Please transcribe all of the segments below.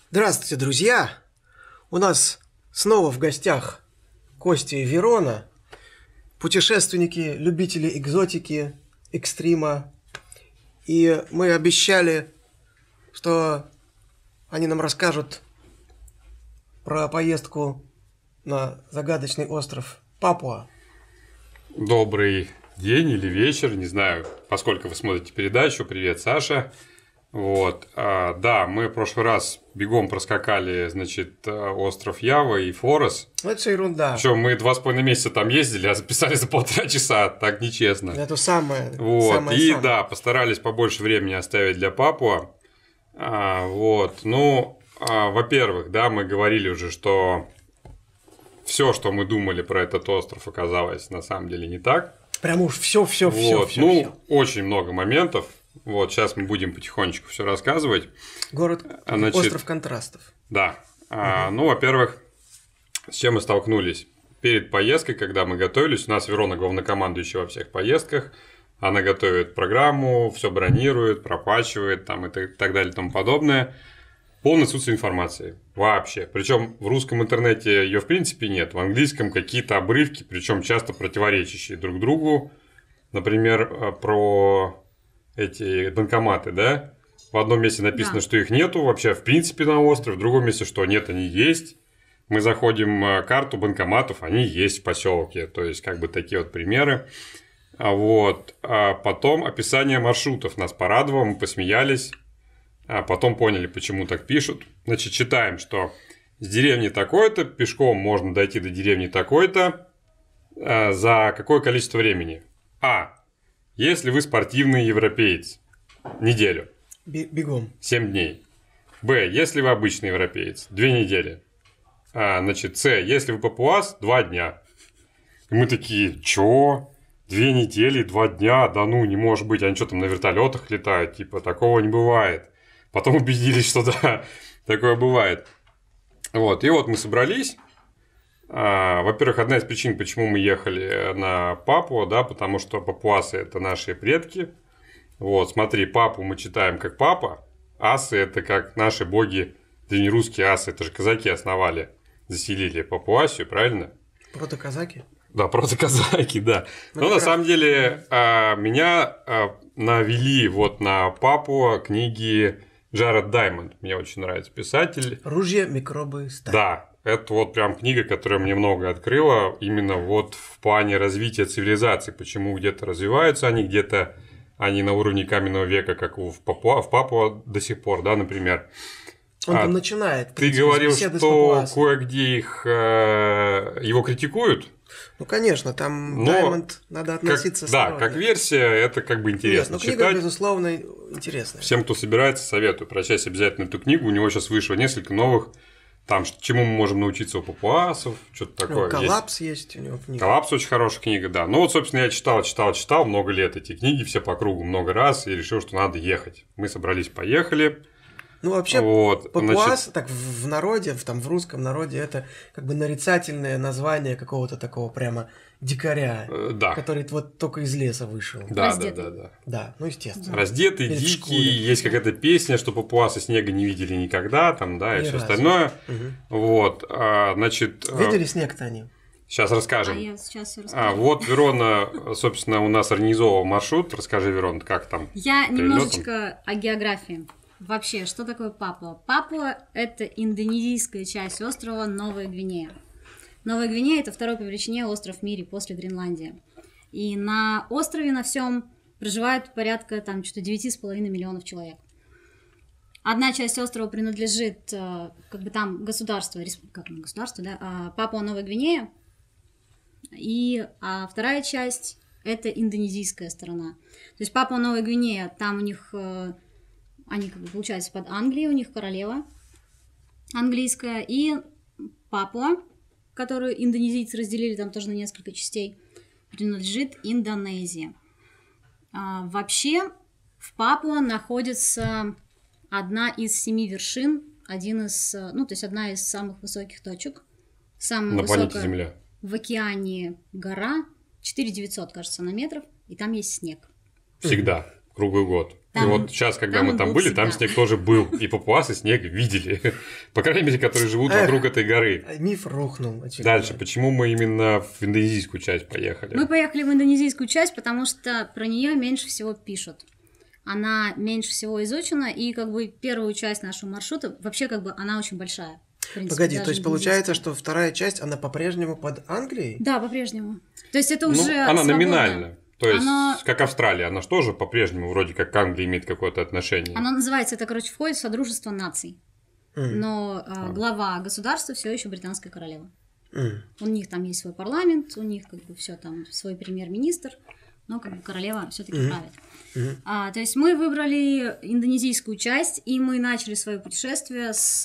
Здравствуйте, друзья! У нас снова в гостях Костя и Верона, путешественники, любители экзотики, экстрима. И мы обещали, что они нам расскажут про поездку на загадочный остров Папуа. Добрый день или вечер, не знаю, поскольку вы смотрите передачу. Привет, Саша. Да, мы в прошлый раз бегом проскакали, значит, остров Ява и Форос. Это все ерунда. Причем мы 2,5 месяца там ездили, а записали за 1,5 часа, так нечестно. Это самое. Да, постарались побольше времени оставить для Папуа. Во-первых, да, мы говорили уже, что все, что мы думали про этот остров, оказалось на самом деле не так. Прям уж все. Очень много моментов. Сейчас мы будем потихонечку все рассказывать. Остров контрастов. Да. Во-первых, с чем мы столкнулись? Перед поездкой, когда мы готовились, у нас Верона главнокомандующая во всех поездках. Она готовит программу, все бронирует, проплачивает там, и так далее и тому подобное. Полное отсутствие информации. Вообще. Причем в русском интернете ее в принципе нет. В английском какие-то обрывки, причем часто противоречащие друг другу. Например, про эти банкоматы, да? В одном месте написано, что их нету вообще в принципе на острове, в другом месте, что нет, они есть. Мы заходим в карту банкоматов, они есть в поселке. То есть, как бы такие вот примеры. А потом описание маршрутов нас порадовало, мы посмеялись. А потом поняли, почему так пишут. Значит, читаем, что с деревни такой-то пешком можно дойти до деревни такой-то за какое количество времени? Если вы спортивный европеец, неделю. Бегом. 7 дней. Если вы обычный европеец, 2 недели. Если вы папуас, 2 дня. И мы такие, чё? 2 недели, 2 дня? Да ну, не может быть. Они что там на вертолетах летают? Типа, такого не бывает. Потом убедились, что да, такое бывает. И мы собрались. Во-первых, одна из причин, почему мы ехали на Папуа, да, потому что папуасы – это наши предки. Смотри, Папу мы читаем как папа, асы – это как наши боги, древнерусские асы, это же казаки основали, заселили Папуасию, правильно? Протоказаки? Да, протоказаки, да. Но на самом деле меня навели на Папуа книги Джаред Даймонд. Мне очень нравится писатель. «Ружья, микробы, сталь». Да. Это прям книга, которая мне много открыла, именно в плане развития цивилизации, почему где-то развиваются они, где-то они на уровне каменного века, как в Папуа до сих пор, да, например. Он там начинает. Ты говорил, что кое-где его критикуют. Ну, конечно, там Даймонд надо относиться осторожно. Да, как версия, это как бы интересно читать. Книга, безусловно, интересная. Всем, кто собирается, советую прочесть обязательно эту книгу. У него сейчас вышло несколько новых. Там, чему мы можем научиться у папуасов, что-то такое. «Коллапс» есть у него книга. «Коллапс» очень хорошая книга, да. Собственно, я читал много лет эти книги, все по кругу, много раз, и решил, что надо ехать. Мы собрались, поехали. Вообще, папуас, так в народе, в русском народе, это как бы нарицательное название какого-то такого прямо дикаря, который только из леса вышел. Да. Да, естественно. Раздетый, дикий, есть какая-то песня, что папуасы снега не видели никогда, и все остальное. Видели снег-то они? Сейчас расскажем. Я сейчас все расскажу. Верона, собственно, у нас организовал маршрут. Расскажи, Верона, как там? Я немножечко о географии. Вообще, что такое Папуа? Папуа – это индонезийская часть острова Новая Гвинея. Новая Гвинея – это второй по величине остров в мире после Гренландии. И на острове на всем проживает порядка 9,5 миллионов человек. Одна часть острова принадлежит государству, Папуа Новая Гвинея, а вторая часть – это индонезийская сторона. То есть Папуа Новая Гвинея, там у них… Они, получается, под Англией, у них королева английская, и Папуа, которую индонезийцы разделили там тоже на несколько частей, принадлежит Индонезии. Вообще, в Папуа находится одна из 7 вершин, одна из самых высоких точек. Самая на высокая планете Земля. В океане гора, 4900, кажется, на метров, и там есть снег. Всегда. круглый год. И вот сейчас, когда мы там были, там снег тоже был. И папуасы снег видели. По крайней мере, которые живут вокруг этой горы. Миф рухнул. Дальше. Почему мы именно в индонезийскую часть поехали? Мы поехали в индонезийскую часть, потому что про нее меньше всего пишут. Она меньше всего изучена, и как бы первую часть нашего маршрута, вообще как бы она очень большая. Принципе, погоди, то есть получается, что вторая часть, она по-прежнему под Англией? Да, по-прежнему. То есть это уже она номинально. То есть, как Австралия, она же тоже по-прежнему вроде как к Англии имеет какое-то отношение. Она называется, это, короче, входит в Содружество наций. Но глава государства все еще британская королева. У них там есть свой парламент, у них как бы все там свой премьер-министр, но как бы королева все-таки правит. То есть мы выбрали индонезийскую часть, и мы начали свое путешествие с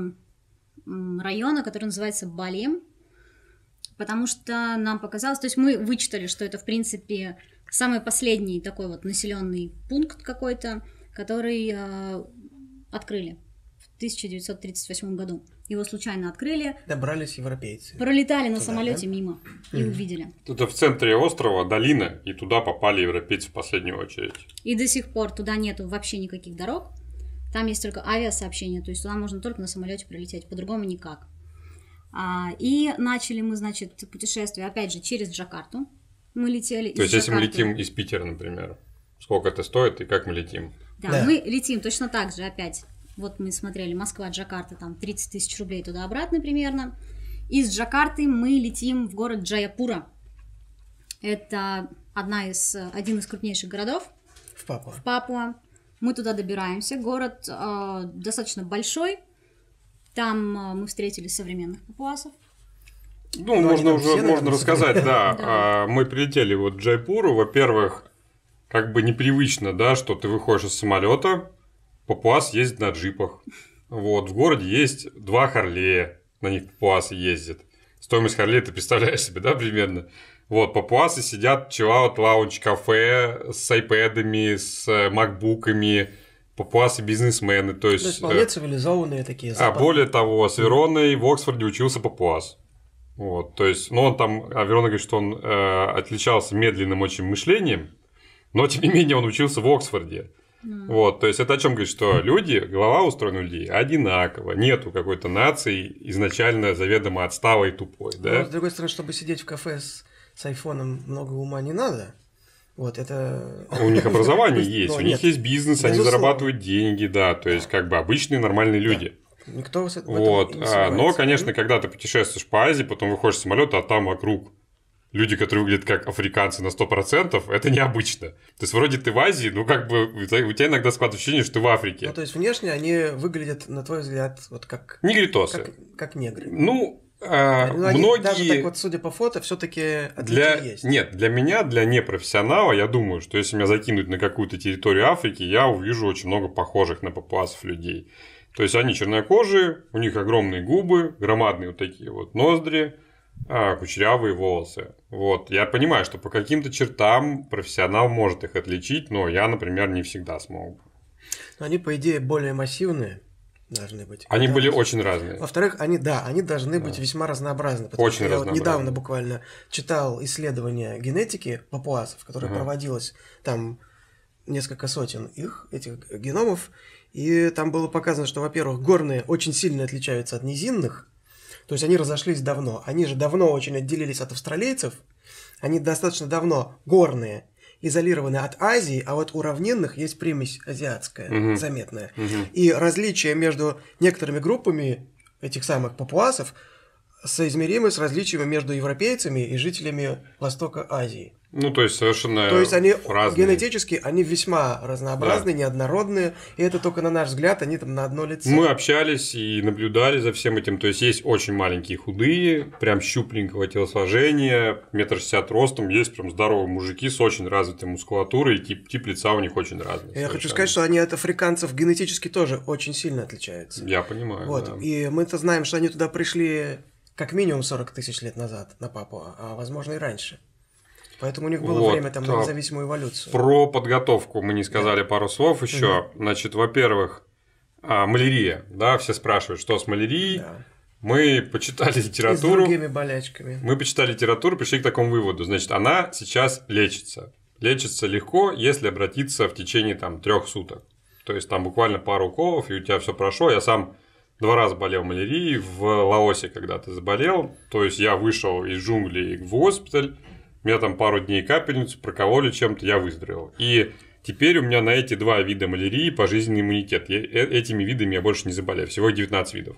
района, который называется Балем. Потому что нам показалось, то есть мы вычитали, что это, в принципе, самый последний такой вот населенный пункт какой-то, который открыли в 1938 году. Его случайно открыли. Добрались европейцы. Пролетали на самолете мимо и увидели. Это в центре острова долина, и туда попали европейцы в последнюю очередь. И до сих пор туда нету вообще никаких дорог. Там есть только авиасообщение, то есть туда можно только на самолете прилететь, по-другому никак. И начали мы, значит, путешествие, опять же, через Джакарту. Мы летели из Джакарты. То есть, если мы летим из Питера, например, сколько это стоит и как мы летим? Да, мы летим точно так же опять. Вот мы смотрели, Москва, Джакарта, там 30 тысяч рублей туда-обратно примерно. Из Джакарты мы летим в город Джаяпура. Это один из крупнейших городов в Папуа. Мы туда добираемся. Город достаточно большой. Там мы встретили современных папуасов. Можно рассказать, да. Мы прилетели вот в Джайпуру. Во-первых, как бы непривычно, да, что ты выходишь из самолета, папуас ездит на джипах. Вот, в городе есть 2 Харлея, на них папуасы ездят. Стоимость Харлея ты представляешь себе, да, примерно? Вот, папуасы сидят в чиллаут лаунж кафе с айпэдами, с макбуками. Папуасы-бизнесмены, то есть вполне цивилизованные такие. Более того, с Вероной в Оксфорде учился папуас. Вот, то есть, Верона говорит, что он отличался медленным очень мышлением, но тем не менее он учился в Оксфорде. Вот, то есть это о чем говорит, что люди, голова устроена у людей одинаково, нету какой-то нации изначально заведомо отсталой и тупой, да? Но, с другой стороны, чтобы сидеть в кафе с айфоном, много ума не надо. Вот это... У них образование есть, у них есть бизнес, они зарабатывают деньги, да, то есть как бы обычные нормальные люди. Никто в этом вот, но, конечно, когда ты путешествуешь по Азии, потом выходишь с самолета, а там вокруг люди, которые выглядят как африканцы на 100%, это необычно. То есть вроде ты в Азии, как бы у тебя иногда складывается ощущение, что ты в Африке. То есть внешне они выглядят, на твой взгляд, вот как... Негритосы. Как негры. Многие... Даже так вот, судя по фото, все-таки отличия есть. Нет, для меня, для непрофессионала, я думаю, что если меня закинуть на какую-то территорию Африки, я увижу очень много похожих на папуасов людей. То есть они чернокожие, у них огромные губы, громадные вот такие вот ноздри, кучерявые волосы. Вот. Я понимаю, что по каким-то чертам профессионал может их отличить, но я, например, не всегда смог. Но они, по идее, более массивные. Должны быть. Они были очень разные. Во-вторых, они должны быть весьма разнообразны. Очень разнообразны. Я недавно буквально читал исследования генетики папуасов, которое проводилось там несколько сотен этих геномов, и там было показано, что, во-первых, горные очень сильно отличаются от низинных, то есть они разошлись давно. Они же давно очень отделились от австралийцев, они достаточно давно горные, изолированы от Азии, а вот у равнинных есть примесь азиатская, заметная. И различия между некоторыми группами этих самых папуасов соизмеримы с различиями между европейцами и жителями Востока Азии. То есть совершенно То есть они разные. генетически они весьма разнообразные, неоднородные, и это только на наш взгляд, они там на одно лицо. Мы общались и наблюдали за всем этим, то есть очень маленькие худые, прям щупленького телосложения, 1,60 м ростом, есть прям здоровые мужики с очень развитой мускулатурой, и тип лица у них очень разный. Я хочу сказать, что они от африканцев генетически тоже очень сильно отличаются. Я понимаю, вот. Да. И мы-то знаем, что они туда пришли как минимум 40 тысяч лет назад на Папуа, а возможно и раньше. Поэтому у них было время там на независимую эволюцию. Про подготовку мы не сказали пару слов еще. Значит, во-первых, малярия. Да, все спрашивают, что с малярией. Да. Мы почитали литературу. И с другими болячками. Мы почитали литературу, пришли к такому выводу. Значит, она сейчас лечится. лечится легко, если обратиться в течение там 3 суток. То есть там буквально пару уколов, и у тебя все прошло. Я сам 2 раза болел малярией в Лаосе, когда ты заболел. То есть я вышел из джунглей в госпиталь, меня там пару дней капельницу прокололи чем-то, я выздоровел. И теперь у меня на эти 2 вида малярии пожизненный иммунитет. Этими видами я больше не заболею. Всего 19 видов.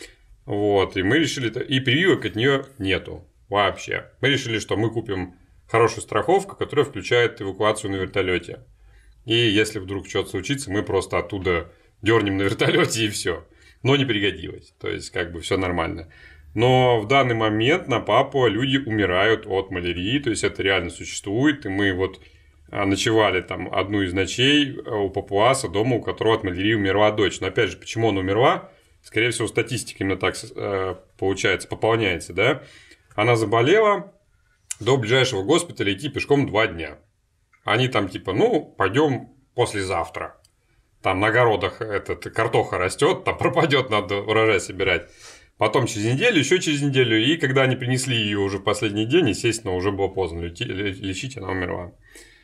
Вот. И мы решили, и прививок от нее нету вообще. Мы решили, что мы купим хорошую страховку, которая включает эвакуацию на вертолете. И если вдруг что-то случится, мы просто оттуда дернем на вертолете и все. Но не пригодилось. То есть, как бы все нормально. Но в данный момент на Папуа люди умирают от малярии. То есть, это реально существует. И мы вот ночевали там одну из ночей у папуаса, дома, у которого от малярии умерла дочь. Но опять же, почему она умерла? Скорее всего, статистика именно так получается, пополняется, да? Она заболела, до ближайшего госпиталя идти пешком 2 дня. Они там типа, пойдем послезавтра. Там на огородах картоха растет, там пропадет, надо урожай собирать. Потом через неделю, еще через неделю. И когда они принесли ее уже в последний день, естественно, уже было поздно лечить, она умерла.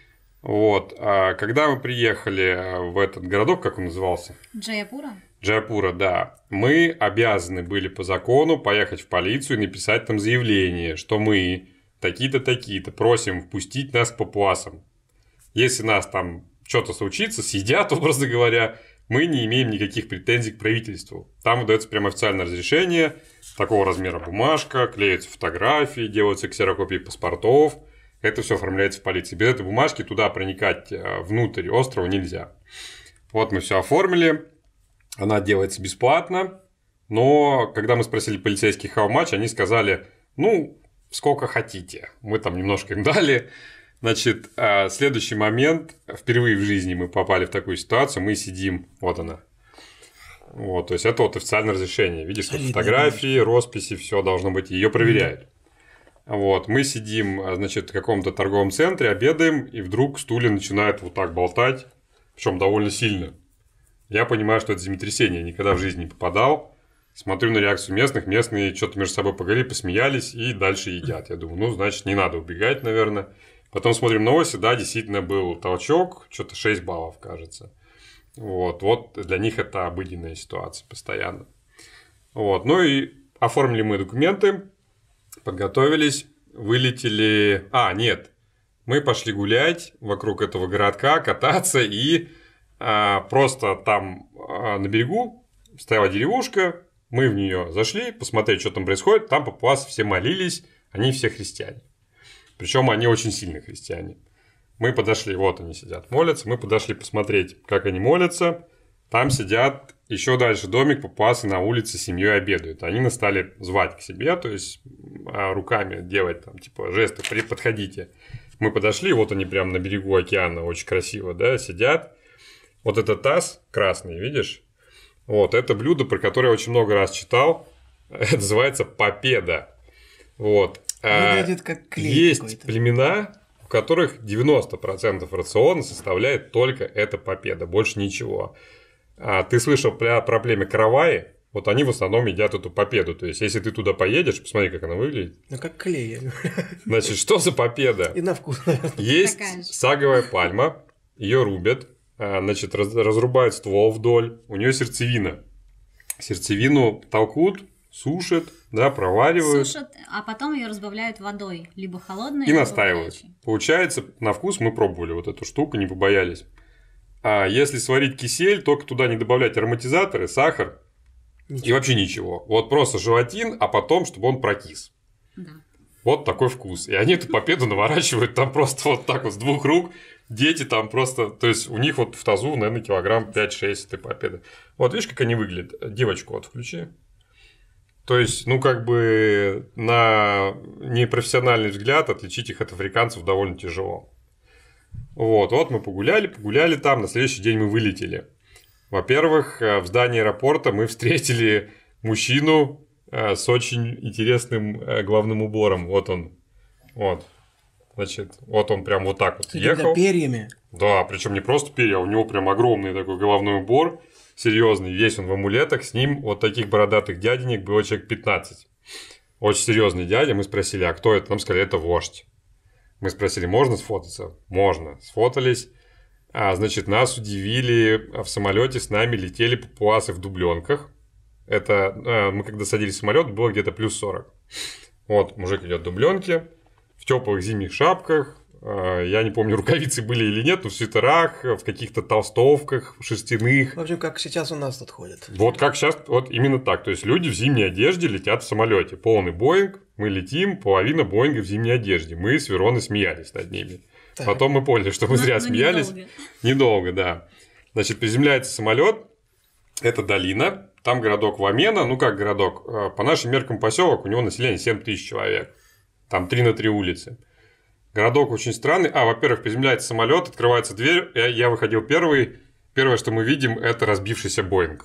Вот. А когда мы приехали в этот городок, как он назывался? Джайпура, да. Мы обязаны были по закону поехать в полицию и написать там заявление, что мы такие-то, такие-то просим впустить нас к папуасам. Если нас там что-то случится, съедят, образно говоря, мы не имеем никаких претензий к правительству. Там выдается прямо официальное разрешение, такого размера бумажка, клеятся фотографии, делаются ксерокопии паспортов. Это все оформляется в полиции. Без этой бумажки туда проникать внутрь острова нельзя. Вот мы все оформили. Она делается бесплатно. Но когда мы спросили полицейских how much, они сказали, сколько хотите. Мы там немножко им дали. Значит, следующий момент. Впервые в жизни мы попали в такую ситуацию. Мы сидим, вот она. Вот, то есть, это вот официальное разрешение. Видишь, фотографии, росписи, все должно быть. Ее проверяют. Вот, мы сидим, значит, в каком-то торговом центре, обедаем, и вдруг стулья начинают вот так болтать, причем довольно сильно. Я понимаю, что это землетрясение, никогда в жизни не попадал. Смотрю на реакцию местных, местные что-то между собой поговорили, посмеялись и дальше едят. Я думаю, значит, не надо убегать, наверное. Потом смотрим новости, да, действительно был толчок, что-то 6 баллов, кажется. Вот для них это обыденная ситуация постоянно. Вот, и оформили мы документы. Подготовились, вылетели... нет. Мы пошли гулять вокруг этого городка, кататься, и просто там на берегу стояла деревушка, мы в нее зашли, посмотреть, что там происходит. Там папуасы все молились, они все христиане. Причем они очень сильные христиане. Мы подошли, вот они сидят, молятся, мы подошли посмотреть, как они молятся. Там сидят еще дальше домик, папуасы на улице с семьей обедают. Они нас стали звать к себе, то есть руками делать там типа жесты, подходите. Мы подошли, вот они прямо на берегу океана, очень красиво, да, сидят. Вот этот таз красный, видишь? Вот, это блюдо, про которое я очень много раз читал. Это называется папеда. Вот. Выглядит как клей есть какой-то. племена, в которых 90% рациона составляет только эта папеда, больше ничего. Ты слышал про племя Караваи? Вот они в основном едят эту папеду. То есть, если ты туда поедешь, посмотри, как она выглядит. Как клей. Значит, что за папеда? И на вкус, наверное. Есть саговая пальма, ее рубят, значит, разрубают ствол вдоль, у нее сердцевина. Сердцевину толкут, сушат, да, проваривают. Сушат, а потом ее разбавляют водой, либо холодной, и либо настаивают. горячей. Получается, на вкус мы пробовали вот эту штуку, не побоялись. А если сварить кисель, только туда не добавлять ароматизаторы, сахар и вообще ничего. Вот просто желатин, а потом, чтобы он прокис. Да. Вот такой вкус. И они эту папеду наворачивают там просто вот так вот с 2 рук. Дети там просто... То есть, у них вот в тазу, наверное, килограмм 5-6 этой папеды. Вот видишь, как они выглядят? Девочку вот включи. То есть, как бы на непрофессиональный взгляд отличить их от африканцев довольно тяжело. Вот мы погуляли там, на следующий день мы вылетели. Во-первых, в здании аэропорта мы встретили мужчину с очень интересным головным убором. Вот он. Вот. Значит, вот он прям вот так вот ехал. Перьями. Да, причем не просто перья, а у него прям огромный такой головной убор. Серьезный, весь он в амулетах. С ним вот таких бородатых дяденек было человек 15. Очень серьезный дядя. Мы спросили, а кто это? Нам сказали, это вождь. Мы спросили, можно сфотаться? Можно. Сфотались. Значит, нас удивили, в самолете с нами летели папуасы в дубленках. Это мы когда садились в самолет, было где-то плюс 40. Вот, мужик идет в дубленке, в теплых зимних шапках. Я не помню, рукавицы были или нет, но в свитерах, в каких-то толстовках, шерстяных. В общем, как сейчас у нас тут ходят. Вот как сейчас, вот именно так. То есть люди в зимней одежде летят в самолете. Полный Боинг, мы летим, половина Боинга в зимней одежде. Мы с Вероной смеялись над ними. Так. Потом мы поняли, что мы зря смеялись. Недолго, да. Значит, приземляется самолет. Это долина. Там городок Вамена. Ну, как городок? По нашим меркам поселок, у него население 7 тысяч человек. Там 3 на 3 улицы. Городок очень странный. Во-первых, приземляется самолет, открывается дверь. Я выходил первый. Первое, что мы видим, это разбившийся Боинг.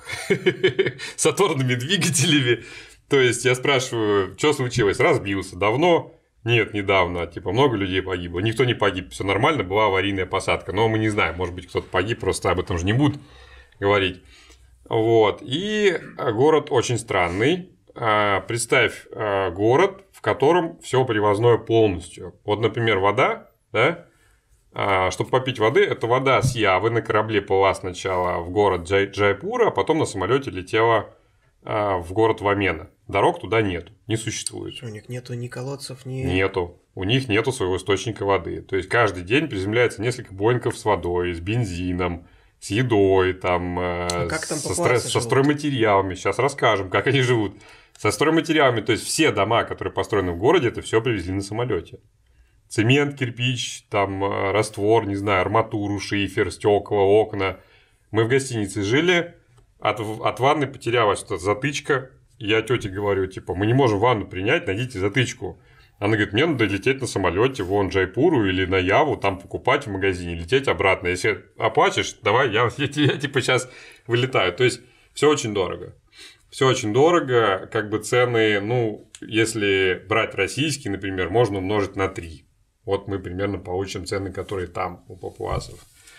С оторванными двигателями. То есть, я спрашиваю, что случилось? Разбился. Давно? Нет, недавно. Типа, много людей погибло. Никто не погиб. Все нормально, была аварийная посадка. Но мы не знаем, может быть, кто-то погиб, просто об этом же не будут говорить. Вот. И город очень странный. Представь город, в котором все привозное полностью. Вот, например, вода, да? Чтобы попить воды, это вода с Явы на корабле плыла сначала в город Джайпура, а потом на самолете летела в город Вамена. Дорог туда нету, не существует. У них нету ни колодцев, ни... Нету. У них нету своего источника воды. То есть, каждый день приземляется несколько боингов с водой, с бензином, с едой, там, как там со стройматериалами. Сейчас расскажем, как они живут. Со стройматериалами, то есть, все дома, которые построены в городе, это все привезли на самолете. Цемент, кирпич, там, раствор, не знаю, арматуру, шифер, стекла, окна. Мы в гостинице жили, от ванны потерялась эта затычка. Я тете говорю, типа, мы не можем ванну принять, найдите затычку. Она говорит, мне надо лететь на самолете вон Джайпуру или на Яву, там покупать в магазине, лететь обратно. Если оплатишь, давай, я типа сейчас вылетаю. То есть, все очень дорого. Все очень дорого, как бы цены, ну, если брать российские, например, можно умножить на 3. Вот мы примерно получим цены, которые там у папуасов.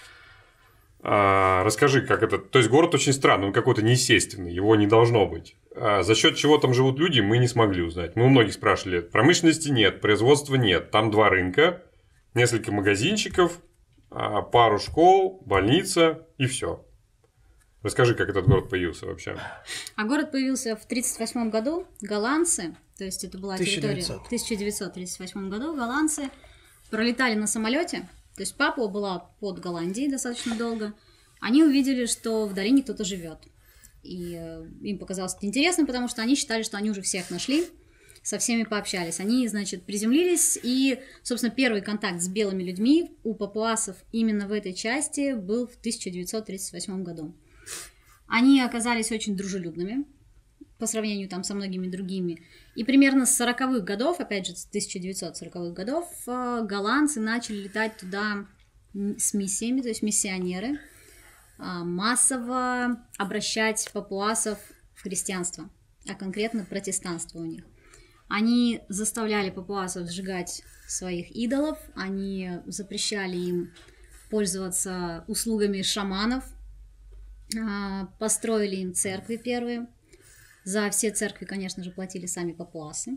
Расскажи, как это... То есть, город очень странный, он какой-то неестественный, его не должно быть. За счет чего там живут люди, мы не смогли узнать. Мы у многих спрашивали, промышленности нет, производства нет. Там 2 рынка, несколько магазинчиков, пару школ, больница и все. Расскажи, как этот город появился вообще. Город появился в 1938 году. Голландцы, то есть это была территория... 1900. В 1938 году голландцы пролетали на самолете. То есть Папуа была под Голландией достаточно долго. Они увидели, что в долине кто-то живет. И им показалось это интересным, потому что они считали, что они уже всех нашли, со всеми пообщались. Они, значит, приземлились, и, собственно, первый контакт с белыми людьми у папуасов именно в этой части был в 1938 году. Они оказались очень дружелюбными по сравнению там со многими другими. И примерно с 40-х годов, опять же, с 1940-х годов, голландцы начали летать туда с миссиями, то есть миссионеры, массово обращать папуасов в христианство, а конкретно протестанство у них. Они заставляли папуасов сжигать своих идолов, они запрещали им пользоваться услугами шаманов, построили им церкви первые. За все церкви, конечно же, платили сами папуасы.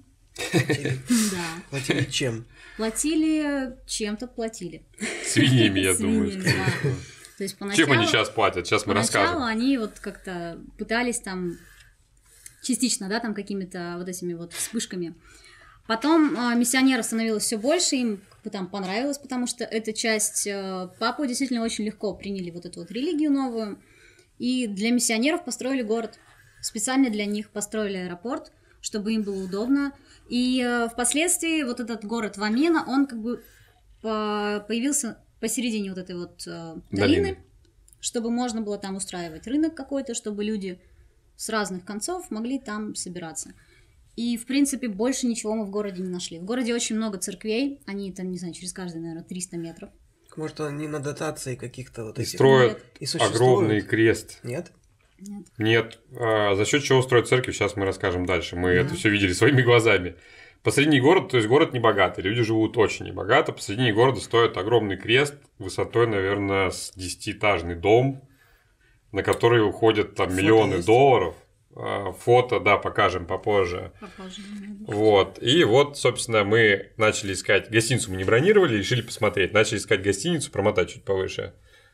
Да. Платили чем? Платили чем-то, платили. Свиньями, я думаю. То есть поначалу, чем они сейчас платят? Сейчас мы расскажем. Поначалу они вот как-то пытались там частично, да, там какими-то вот этими вот вспышками. Потом миссионеров становилось все больше, им там понравилось, потому что эта часть Папуа действительно очень легко приняли вот эту вот религию новую. И для миссионеров построили город. Специально для них построили аэропорт, чтобы им было удобно. И впоследствии вот этот город Вамена, он как бы появился посередине вот этой вот долины, чтобы можно было там устраивать рынок какой-то, чтобы люди с разных концов могли там собираться. И, в принципе, больше ничего мы в городе не нашли. В городе очень много церквей, они там, не знаю, через каждые, наверное, 300 метров. Может, они на дотации каких-то вот этих... Строят огромный крест. Нет? Нет. За счет чего строят церковь, сейчас мы расскажем дальше. Мы это все видели своими глазами. Посредине города, то есть город небогатый, люди живут очень небогато. Посредине города стоит огромный крест высотой, наверное, с 10-этажный дом, на который уходят там миллионы долларов. фото, да, покажем попозже. Вот. И вот, собственно, мы начали искать. Гостиницу мы не бронировали, решили посмотреть. Начали искать гостиницу, промотать чуть повыше.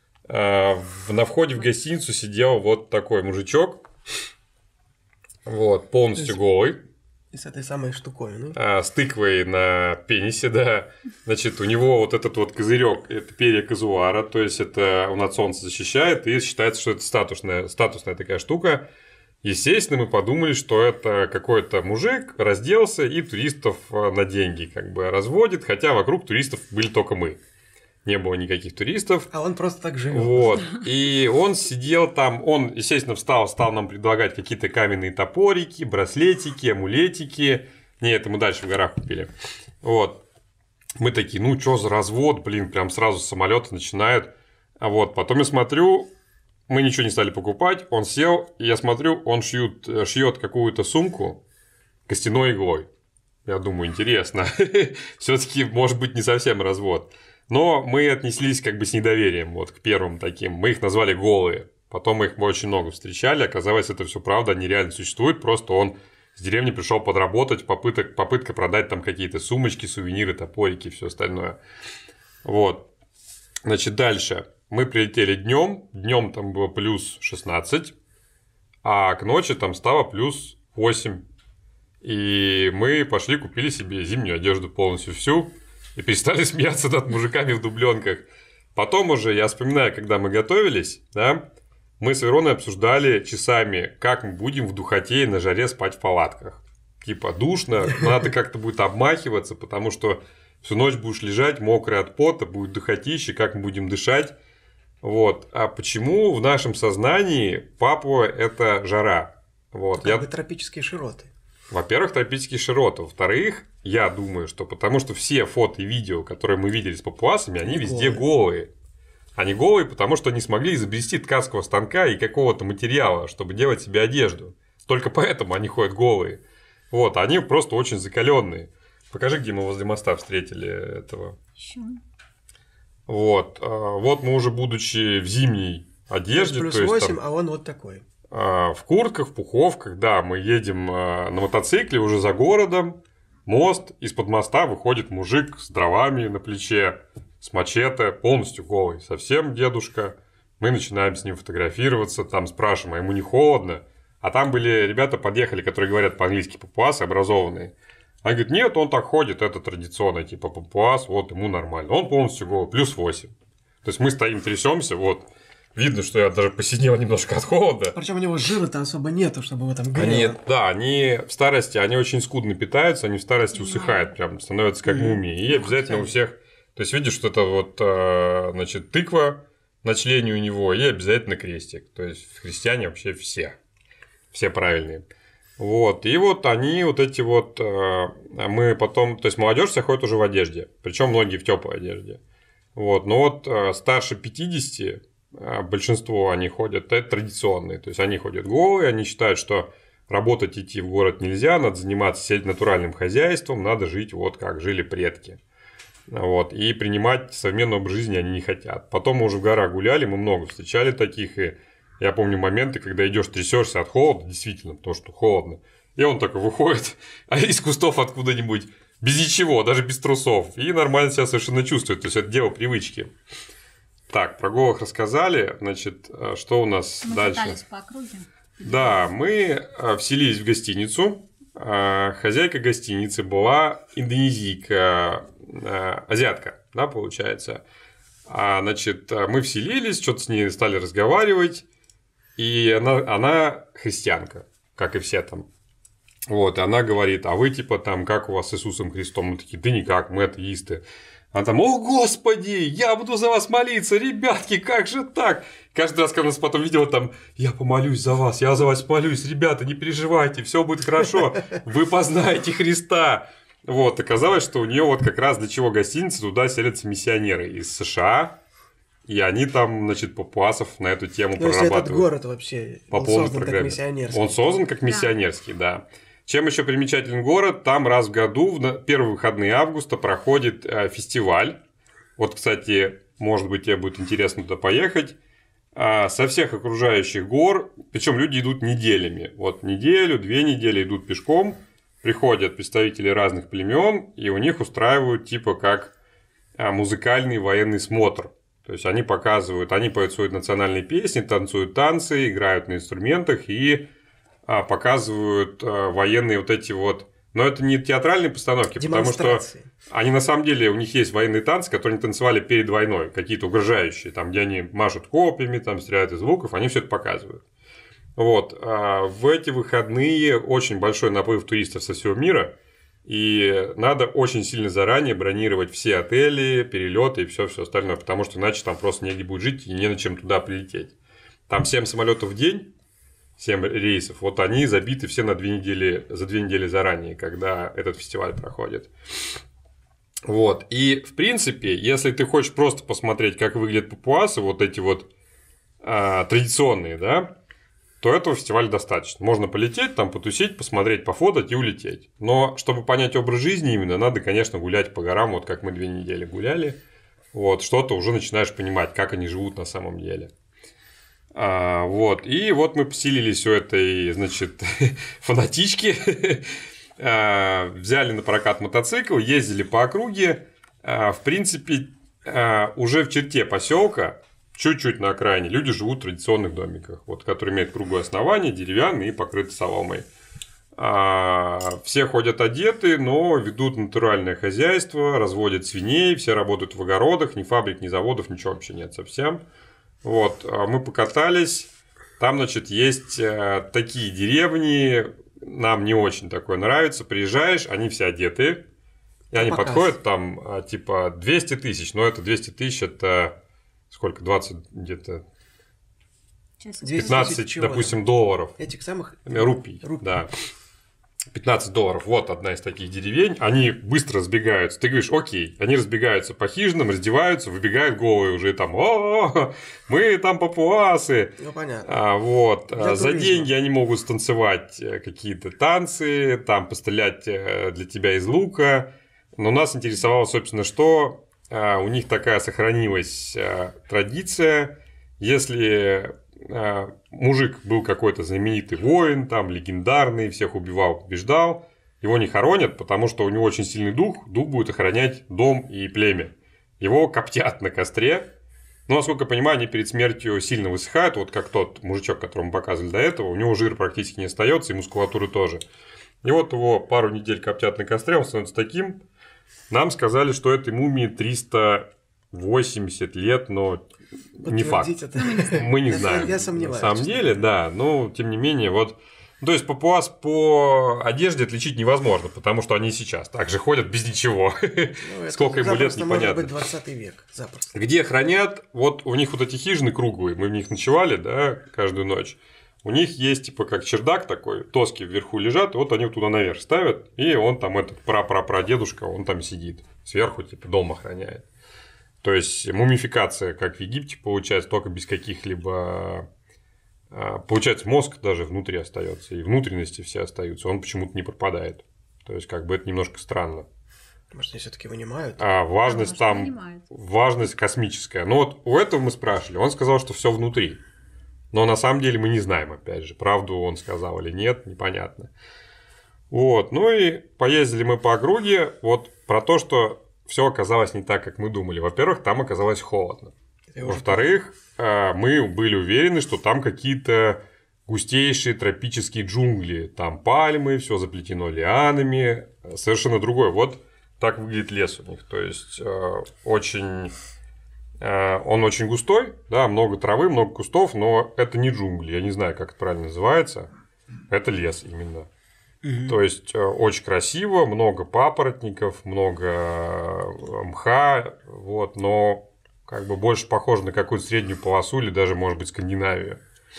На входе в гостиницу сидел вот такой мужичок. Вот, полностью голый. И с этой самой штуковиной. С тыквой на пенисе, да. Значит, у него вот этот вот козырек, это перья казуара, то есть это он от солнца защищает, и считается, что это статусная такая штука. Естественно, мы подумали, что это какой-то мужик разделся и туристов на деньги как бы разводит, хотя вокруг туристов были только мы. Не было никаких туристов. А он просто так живет. Вот. И он сидел там, он, естественно, стал нам предлагать какие-то каменные топорики, браслетики, амулетики. Не, это мы дальше в горах купили. Вот. Мы такие, ну, что за развод, блин, прям сразу с самолета начинают. А вот, потом я смотрю, мы ничего не стали покупать, он сел, и я смотрю, он шьет какую-то сумку костяной иглой. Я думаю, интересно. Все-таки, может быть, не совсем развод. Но мы отнеслись как бы с недоверием вот к первым таким. Мы их назвали голые. Потом мы их очень много встречали. Оказалось, это все правда, они реально существуют. Просто он с деревни пришел подработать. Попытка продать там какие-то сумочки, сувениры, топорики и все остальное. Вот. Значит, дальше. Мы прилетели днем. Днем там было плюс 16. А к ночи там стало плюс 8. И мы пошли, купили себе зимнюю одежду полностью всю. И перестали смеяться над мужиками в дубленках. Потом уже, я вспоминаю, когда мы готовились, да, мы с Вероной обсуждали часами, как мы будем в духоте и на жаре спать в палатках. Типа душно, надо как-то будет обмахиваться, потому что всю ночь будешь лежать, мокрый от пота, будет духотище, как мы будем дышать. Вот. А почему в нашем сознании Папуа – это жара? Вот. Как бы тропические широты. Во-первых, тропические широты. Во-вторых, я думаю, что потому что все фото и видео, которые мы видели с папуасами, они везде голые. Они голые, потому что не смогли изобрести ткацкого станка и какого-то материала, чтобы делать себе одежду. Только поэтому они ходят голые. Вот, они просто очень закаленные. Покажи, где мы возле моста встретили этого. Еще. Вот. Вот мы уже будучи в зимней одежде. Плюс 8, а он вот такой. В куртках, в пуховках, да, мы едем на мотоцикле уже за городом, мост, из-под моста выходит мужик с дровами на плече, с мачете, полностью голый, совсем дедушка. Мы начинаем с ним фотографироваться, там спрашиваем, а ему не холодно? А там были ребята, подъехали, которые говорят по-английски папуасы, образованные. Они говорят, нет, он так ходит, это традиционно, типа папуас, вот ему нормально. Он полностью голый, плюс 8. То есть мы стоим, трясемся, вот. Видно, что я даже посинел немножко от холода. Причем у него жира-то особо нету, чтобы его там грело. Они в старости, они очень скудно питаются, они в старости усыхают, прям становятся как мумии. И обязательно у всех. То есть, видишь, что это вот, значит, тыква на члене у него, и обязательно крестик. То есть, христиане вообще все правильные. Вот. И вот они вот эти вот. Мы потом. То есть, молодежь вся ходит уже в одежде. Причем многие в теплой одежде. Вот. Но вот старше 50. Большинство они ходят, это традиционные, то есть они ходят голые, они считают, что работать идти в город нельзя, надо заниматься натуральным хозяйством, надо жить вот как жили предки. Вот, и принимать современный образ жизни они не хотят. Потом мы уже в горах гуляли, мы много встречали таких, и я помню моменты, когда идешь, трясешься от холода, действительно, потому что холодно, и он такой выходит из кустов откуда-нибудь, без ничего, даже без трусов, и нормально себя совершенно чувствует, то есть это дело привычки. Так, про голых рассказали. Значит, что у нас дальше? Мы катались по округе. Да, мы вселились в гостиницу. Хозяйка гостиницы была индонезийка, азиатка, да, получается. Значит, мы вселились, что-то с ней стали разговаривать. И она христианка, как и все там. Вот, и она говорит, а вы типа там, как у вас с Иисусом Христом? Мы такие, да никак, мы атеисты. Она там, о господи, я буду за вас молиться, ребятки, как же так? Каждый раз, когда нас потом видела там, я помолюсь за вас, я за вас молюсь, ребята, не переживайте, все будет хорошо, вы познаете Христа. Вот, оказалось, что у нее вот как раз для чего гостиница, туда селятся миссионеры из США, и они там, значит, папуасов на эту тему прорабатывают. Этот город вообще, он создан как миссионерский. Он создан как миссионерский, да. Чем еще примечателен город? Там раз в году, в первые выходные августа, проходит фестиваль. Вот, кстати, может быть, тебе будет интересно туда поехать. со всех окружающих гор, причем люди идут неделями. Вот неделю, 2 недели идут пешком, приходят представители разных племен, и у них устраивают типа как музыкальный военный смотр. То есть они показывают, они поют свои национальные песни, танцуют танцы, играют на инструментах и показывают военные вот эти вот. Но это не театральные постановки, потому что они на самом деле, у них есть военные танцы, которые они танцевали перед войной, какие-то угрожающие, там, где они машут копьями, там, стреляют из луков, они все это показывают. Вот. В эти выходные очень большой наплыв туристов со всего мира, и надо очень сильно заранее бронировать все отели, перелеты и все остальное, потому что иначе там просто негде будет жить и не на чем туда прилететь. Там 7 самолетов в день, 7 рейсов, вот они забиты все на 2 недели, за 2 недели заранее, когда этот фестиваль проходит. Вот. И, в принципе, если ты хочешь просто посмотреть, как выглядят папуасы, вот эти вот традиционные, да, то этого фестиваля достаточно. Можно полететь, там потусить, посмотреть, пофотать и улететь. Но, чтобы понять образ жизни именно, надо, конечно, гулять по горам, вот как мы 2 недели гуляли. Вот, что-то уже начинаешь понимать, как они живут на самом деле. Вот. И вот мы поселились у этой, значит, фанатички, взяли на прокат мотоцикл, ездили по округе. В принципе, уже в черте поселка, чуть-чуть на окраине, люди живут в традиционных домиках, вот, которые имеют круглое основание, деревянные и покрыты соломой. Все ходят одеты, но ведут натуральное хозяйство, разводят свиней, все работают в огородах, ни фабрик, ни заводов, ничего вообще нет совсем. Вот, мы покатались, там, значит, есть такие деревни, нам не очень такое нравится, приезжаешь, они все одеты, и они подходят, там, типа, 200 тысяч, но это 200 тысяч, это сколько, 20 где-то, 15, допустим, долларов. Этих самых рупий. Да. $15. Вот одна из таких деревень. Они быстро разбегаются. Ты говоришь, окей. Они разбегаются по хижинам, раздеваются, выбегают голые уже там. О, мы там папуасы. Ну, понятно. Вот. За деньги они могут станцевать какие-то танцы, там пострелять для тебя из лука. Но нас интересовало, собственно, что у них такая сохранилась традиция. Если мужик был какой-то знаменитый воин, там, легендарный, всех убивал, побеждал, его не хоронят, потому что у него очень сильный дух будет охранять дом и племя. Его коптят на костре, но, насколько я понимаю, они перед смертью сильно высыхают, вот как тот мужичок, которого мы показывали до этого, у него жир практически не остается, и мускулатуры тоже. И вот его пару недель коптят на костре, он становится таким. Нам сказали, что этой мумии 380 лет, но не факт. Это. Мы не знаем. Я сомневаюсь. На самом деле, да. Но, тем не менее, вот. То есть, папуас по одежде отличить невозможно, потому что они сейчас также ходят без ничего. Ну, сколько ему лет, непонятно. Может быть, 20 век. Запросто. Где хранят, вот у них вот эти хижины круглые, мы в них ночевали, да, каждую ночь. У них есть, типа, как чердак такой, доски вверху лежат, и вот они туда наверх ставят, и он там, этот прапрапрадедушка, он там сидит, сверху, типа, дом охраняет. То есть, мумификация, как в Египте, получается, только без каких-либо... Получается, мозг даже внутри остается, и внутренности все остаются, он почему-то не пропадает. То есть, как бы это немножко странно. Может, они все-таки вынимают? Важность там, важность космическая. Но вот у этого мы спрашивали, он сказал, что все внутри. Но на самом деле мы не знаем, опять же, правду он сказал или нет, непонятно. Вот, ну и поездили мы по округе, вот про то, что все оказалось не так, как мы думали. Во-первых, там оказалось холодно. Во-вторых, мы были уверены, что там какие-то густейшие тропические джунгли. Там пальмы, все заплетено лианами. Совершенно другое. Вот так выглядит лес у них. То есть, он очень густой, да, много травы, много кустов, но это не джунгли. Я не знаю, как это правильно называется. Это лес именно. То есть, очень красиво, много папоротников, много мха, вот, но как бы больше похоже на какую-то среднюю полосу или даже, может быть, Скандинавию.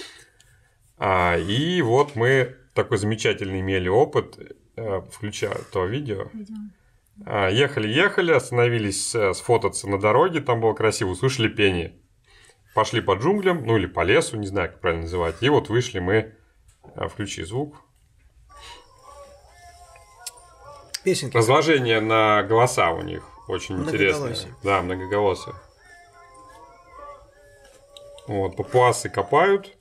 И вот мы такой замечательный имели опыт, включая то видео. Ехали, остановились сфотаться на дороге, там было красиво, услышали пение. Пошли по джунглям, ну или по лесу, не знаю, как правильно называть. И вот вышли мы, включи звук. Песенки. Разложение на голоса у них очень интересное. Да, многоголосие. Вот, папуасы копают.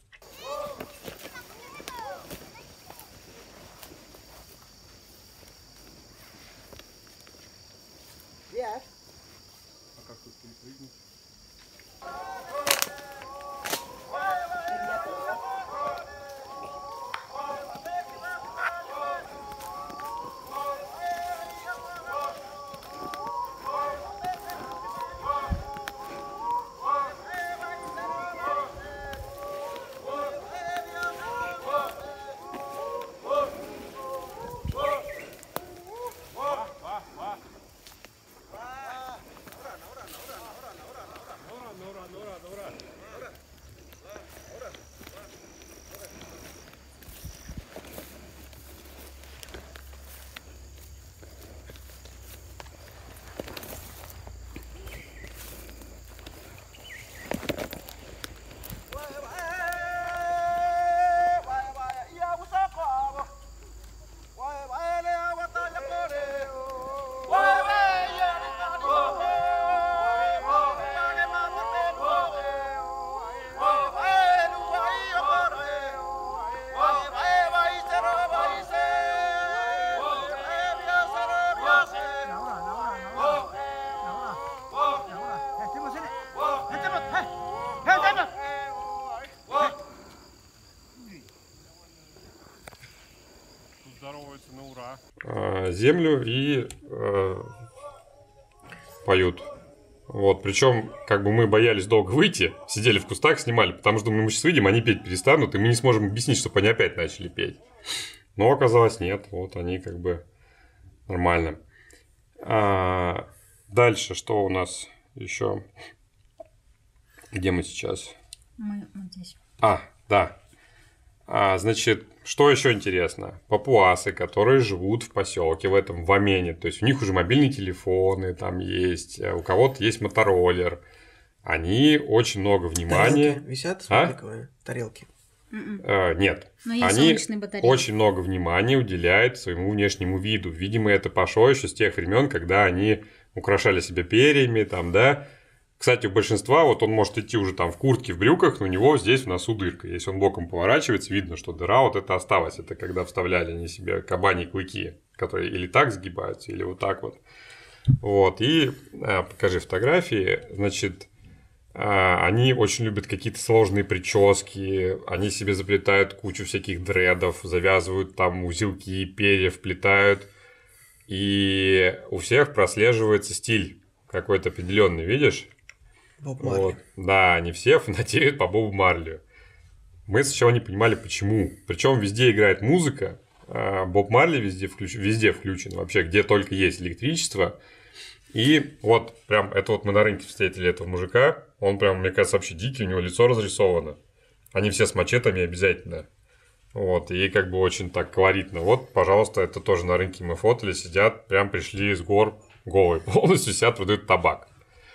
Землю и поют. Вот, причем, как бы мы боялись долго выйти, сидели в кустах, снимали, потому что мы сейчас выйдем, они петь перестанут, и мы не сможем объяснить, чтобы они опять начали петь. Но оказалось, нет, вот они как бы нормально. Дальше, что у нас еще? Где мы сейчас? Мы вот здесь. Да. Значит, что еще интересно? Папуасы, которые живут в поселке, в этом, в Амене. То есть, у них уже мобильные телефоны там есть, у кого-то есть мотороллер. Они очень много внимания... Тарелки висят смайликовые? Тарелки? Нет. Но есть они солнечные батареи. очень много внимания уделяют своему внешнему виду. Видимо, это пошло еще с тех времен, когда они украшали себя перьями, там, да. Кстати, у большинства, вот он может идти уже там в куртке, в брюках, но у него здесь в носу дырка. Если он боком поворачивается, видно, что дыра вот это осталась. Это когда вставляли они себе кабани клыки, которые или так сгибаются, или вот так вот. Вот, и покажи фотографии, значит, они очень любят какие-то сложные прически, они себе заплетают кучу всяких дредов, завязывают там узелки, перья вплетают, и у всех прослеживается стиль какой-то определенный, видишь? Боб Марли. Вот. Да, они все фанатеют по Бобу Марли. Мы сначала не понимали, почему. Причем везде играет музыка, Боб Марли везде включен, вообще, где только есть электричество. И вот прям, это вот мы на рынке встретили этого мужика, он прям, мне кажется, вообще дикий, у него лицо разрисовано. Они все с мачетами обязательно. Вот, и как бы очень так колоритно. Вот, пожалуйста, это тоже на рынке мы фотали, сидят, прям пришли с гор голые, полностью сидят, выдают табак.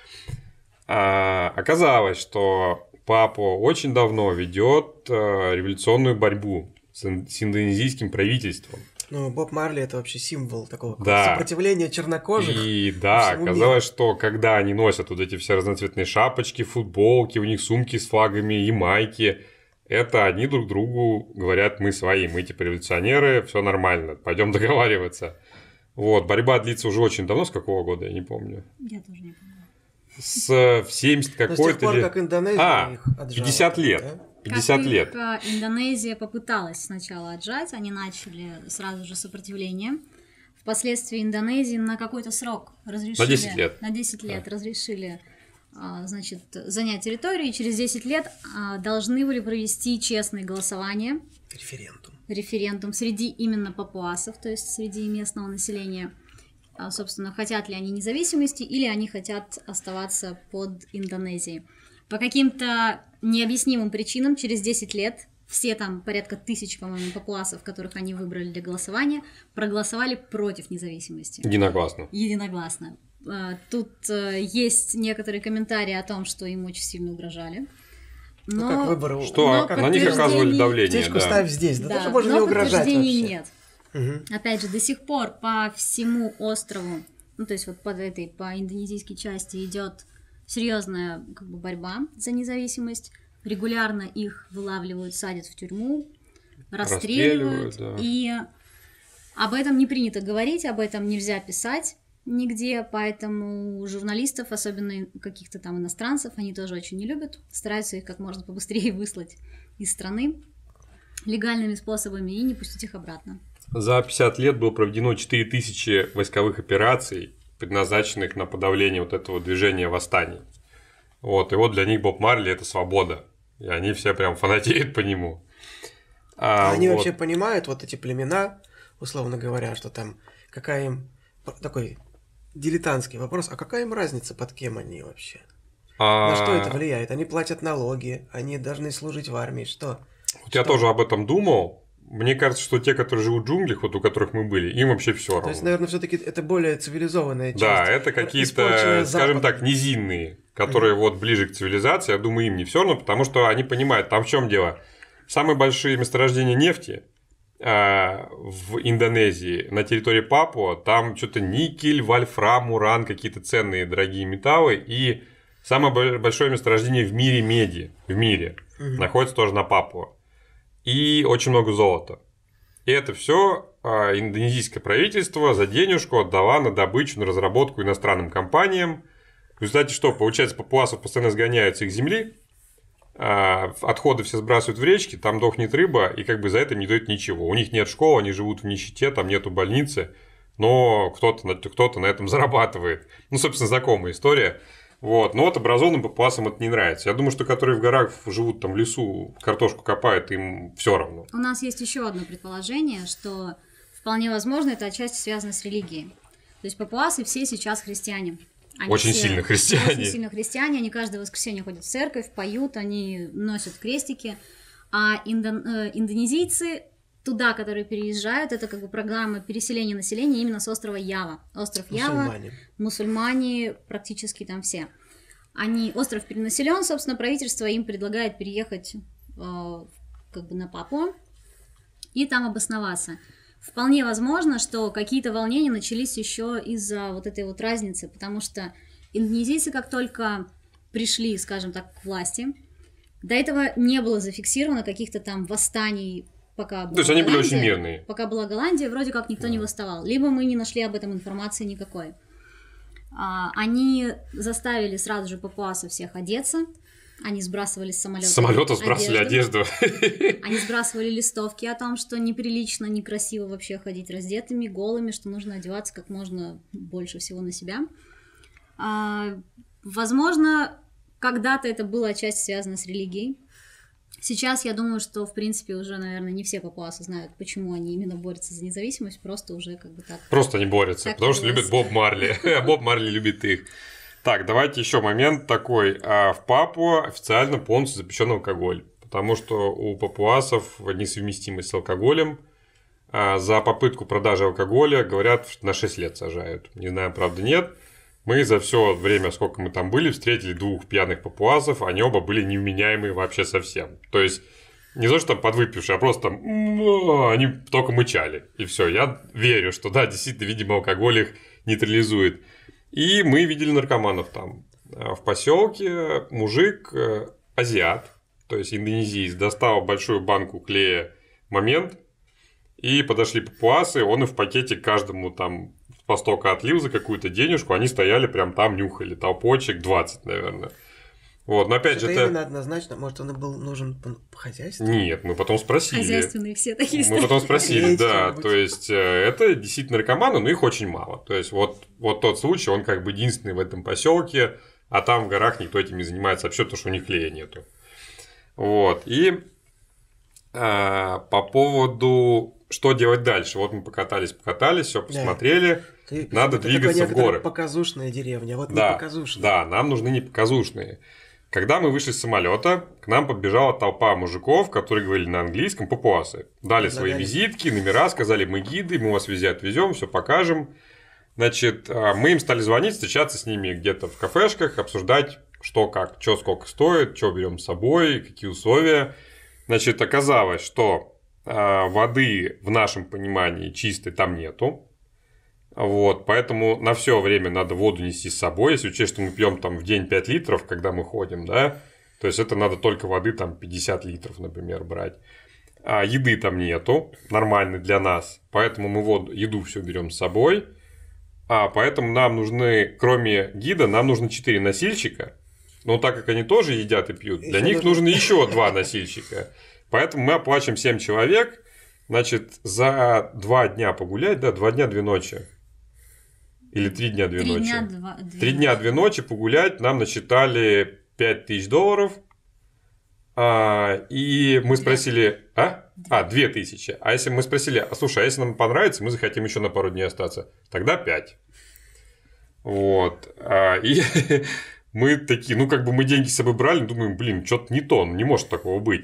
Оказалось, что папа очень давно ведет революционную борьбу с индонезийским правительством. Ну, Боб Марли — это вообще символ такого Да. сопротивления чернокожих. И да, всему оказалось, что когда они носят вот эти все разноцветные шапочки, футболки, у них сумки с флагами и майки, это они друг другу говорят: мы свои, мы типа революционеры, все нормально, пойдем договариваться. Вот, борьба длится уже очень давно, с какого года, я не помню. Я тоже не помню. В 70 Но с тех какой-то пор, лет. как Индонезия их отжала. 50 лет. Да? 50 Как лет. их, Индонезия попыталась сначала отжать, они начали сразу же сопротивление. Впоследствии Индонезии на какой-то срок разрешили... На 10 лет. На 10 лет разрешили, значит, занять территорию, и через 10 лет должны были провести честные голосования. Референдум среди именно папуасов, то есть среди местного населения. Собственно, хотят ли они независимости или они хотят оставаться под Индонезией. По каким-то необъяснимым причинам через 10 лет все там порядка 1000, по-моему, папуасов, которых они выбрали для голосования, проголосовали против независимости. Единогласно. Тут есть некоторые комментарии о том, что им очень сильно угрожали. Ну, как выборы. Что на них оказывали давление. Птичку ставь здесь, да, даже можно но не угрожать подтверждений вообще. нет. Угу. Опять же, до сих пор по всему острову, ну то есть вот по индонезийской части идет серьезная как бы борьба за независимость. регулярно их вылавливают, садят в тюрьму, расстреливают. Да. И об этом не принято говорить, об этом нельзя писать нигде, поэтому журналистов, особенно каких-то там иностранцев, они тоже очень не любят, стараются их как можно побыстрее выслать из страны легальными способами и не пустить их обратно. За 50 лет было проведено 4000 войсковых операций, предназначенных на подавление вот этого движения восстаний. Вот, и вот для них Боб Марли – это свобода, и они все прям фанатеют по нему. Они вот. вообще понимают вот эти племена, условно говоря, что там какая им... Такой дилетантский вопрос, а какая им разница, под кем они вообще? На что это влияет? Они платят налоги, они должны служить в армии, что? Вот я тоже об этом думал. Мне кажется, что те, которые живут в джунглях, вот у которых мы были, им вообще все равно. То есть, наверное, все-таки это более цивилизованная часть. Да, это какие-то, скажем так, низинные, которые вот ближе к цивилизации. Я думаю, им не все равно, потому что они понимают, там в чем дело. Самые большие месторождения нефти в Индонезии, на территории Папуа, там что-то никель, вольфрам, уран, какие-то ценные дорогие металлы. И самое большое месторождение в мире меди, находится тоже на Папуа. И очень много золота. И это все индонезийское правительство за денежку отдало на добычу, на разработку иностранным компаниям. В результате что? Получается, папуасов постоянно сгоняют с их земли, отходы все сбрасывают в речки, там дохнет рыба, и как бы за это не дают ничего. У них нет школы, они живут в нищете, там нету больницы, но кто-то на этом зарабатывает. Ну, собственно, знакомая история. Вот. Но вот образованным папуасам это не нравится. Я думаю, что которые в горах живут, там в лесу, картошку копают, им все равно. У нас есть еще одно предположение, что вполне возможно это отчасти связано с религией. То есть папуасы все сейчас христиане. Они очень сильно христиане. Очень сильно христиане. Они каждое воскресенье ходят в церковь, поют, они носят крестики. А индонезийцы туда, которые переезжают, это как бы программа переселения населения именно с острова Ява. Остров Ява, мусульмане практически там все. Остров перенаселен, собственно, правительство им предлагает переехать как бы на Папуа и там обосноваться. Вполне возможно, что какие-то волнения начались еще из-за вот этой вот разницы, потому что индонезийцы, как только пришли, скажем так, к власти, до этого не было зафиксировано каких-то там восстаний, пока была То есть они были очень мирные. Пока была Голландия, вроде как никто не восставал. Либо мы не нашли об этом информации никакой. Они заставили сразу же папуасов всех одеться. Они сбрасывали с самолета. С самолета сбрасывали одежду. Они сбрасывали листовки о том, что неприлично, некрасиво вообще ходить раздетыми, голыми, что нужно одеваться как можно больше всего на себя. Возможно, когда-то это было отчасти связано с религией. Сейчас я думаю, что, в принципе, уже, наверное, не все папуасы знают, почему они именно борются за независимость, просто уже как бы так. Просто они борются, потому что любят Боб Марли, а Боб Марли любит их. Так, давайте еще момент такой. В Папуа официально полностью запрещен алкоголь, потому что у папуасов несовместимость с алкоголем. За попытку продажи алкоголя, говорят, на 6 лет сажают. Не знаю, правда, нет. Мы за все время, сколько мы там были, встретили 2 пьяных папуасов, они оба были невменяемые вообще совсем. То есть, не то, что там подвыпившие, а просто там они только мычали. И все. Я верю, что да, действительно, видимо, алкоголь их нейтрализует. И мы видели наркоманов там. В поселке мужик, азиат, то есть индонезиец, достал большую банку клея «Момент», и подошли папуасы, он и в пакете каждому там по 100 отлил за какую-то денежку, они стояли прям там, нюхали, толпочек 20, наверное. Вот, но опять же это именно однозначно, может, он и был нужен по хозяйству? Нет, мы потом спросили. Хозяйственные все такие. Мы потом спросили, да, то есть это действительно наркоманы, но их очень мало. То есть вот тот случай, он как бы единственный в этом поселке, а там в горах никто этим не занимается вообще, потому что у них клея нету. Вот, и по поводу, что делать дальше, вот мы покатались, все посмотрели, надо двигаться в горы. Показушная деревня, вот да, не показушная. Да, нам нужны не показушные. Когда мы вышли с самолета, к нам подбежала толпа мужиков, которые говорили на английском, папуасы. Дали свои визитки, номера, сказали, мы гиды, мы вас везде отвезем, все покажем. Значит, мы им стали звонить, встречаться с ними где-то в кафешках, обсуждать, что как, что сколько стоит, что берем с собой, какие условия. Значит, оказалось, что воды в нашем понимании чистой там нету. Вот, поэтому на все время надо воду нести с собой. Если учесть, что мы пьем там в день 5 литров, когда мы ходим, да, То есть это надо только воды там 50 литров, например, брать. А еды там нету, нормальной для нас. Поэтому мы еду всю берем с собой. Поэтому нам нужны, кроме гида, нам нужно 4 носильщика. Но так как они тоже едят и пьют, для них нужно еще 2 носильщика. Поэтому мы оплачиваем 7 человек. Значит, за 2 дня погулять, да, 2 дня, 2 ночи. Или 3 дня, 2 ночи. 3 дня, 2 ночи погулять нам насчитали $5000. И мы спросили... 2000. А если мы спросили, слушай, а если нам понравится, мы захотим еще на пару дней остаться, тогда 5. Вот. И мы такие, мы деньги с собой брали, думаем, что-то не то, не может такого быть.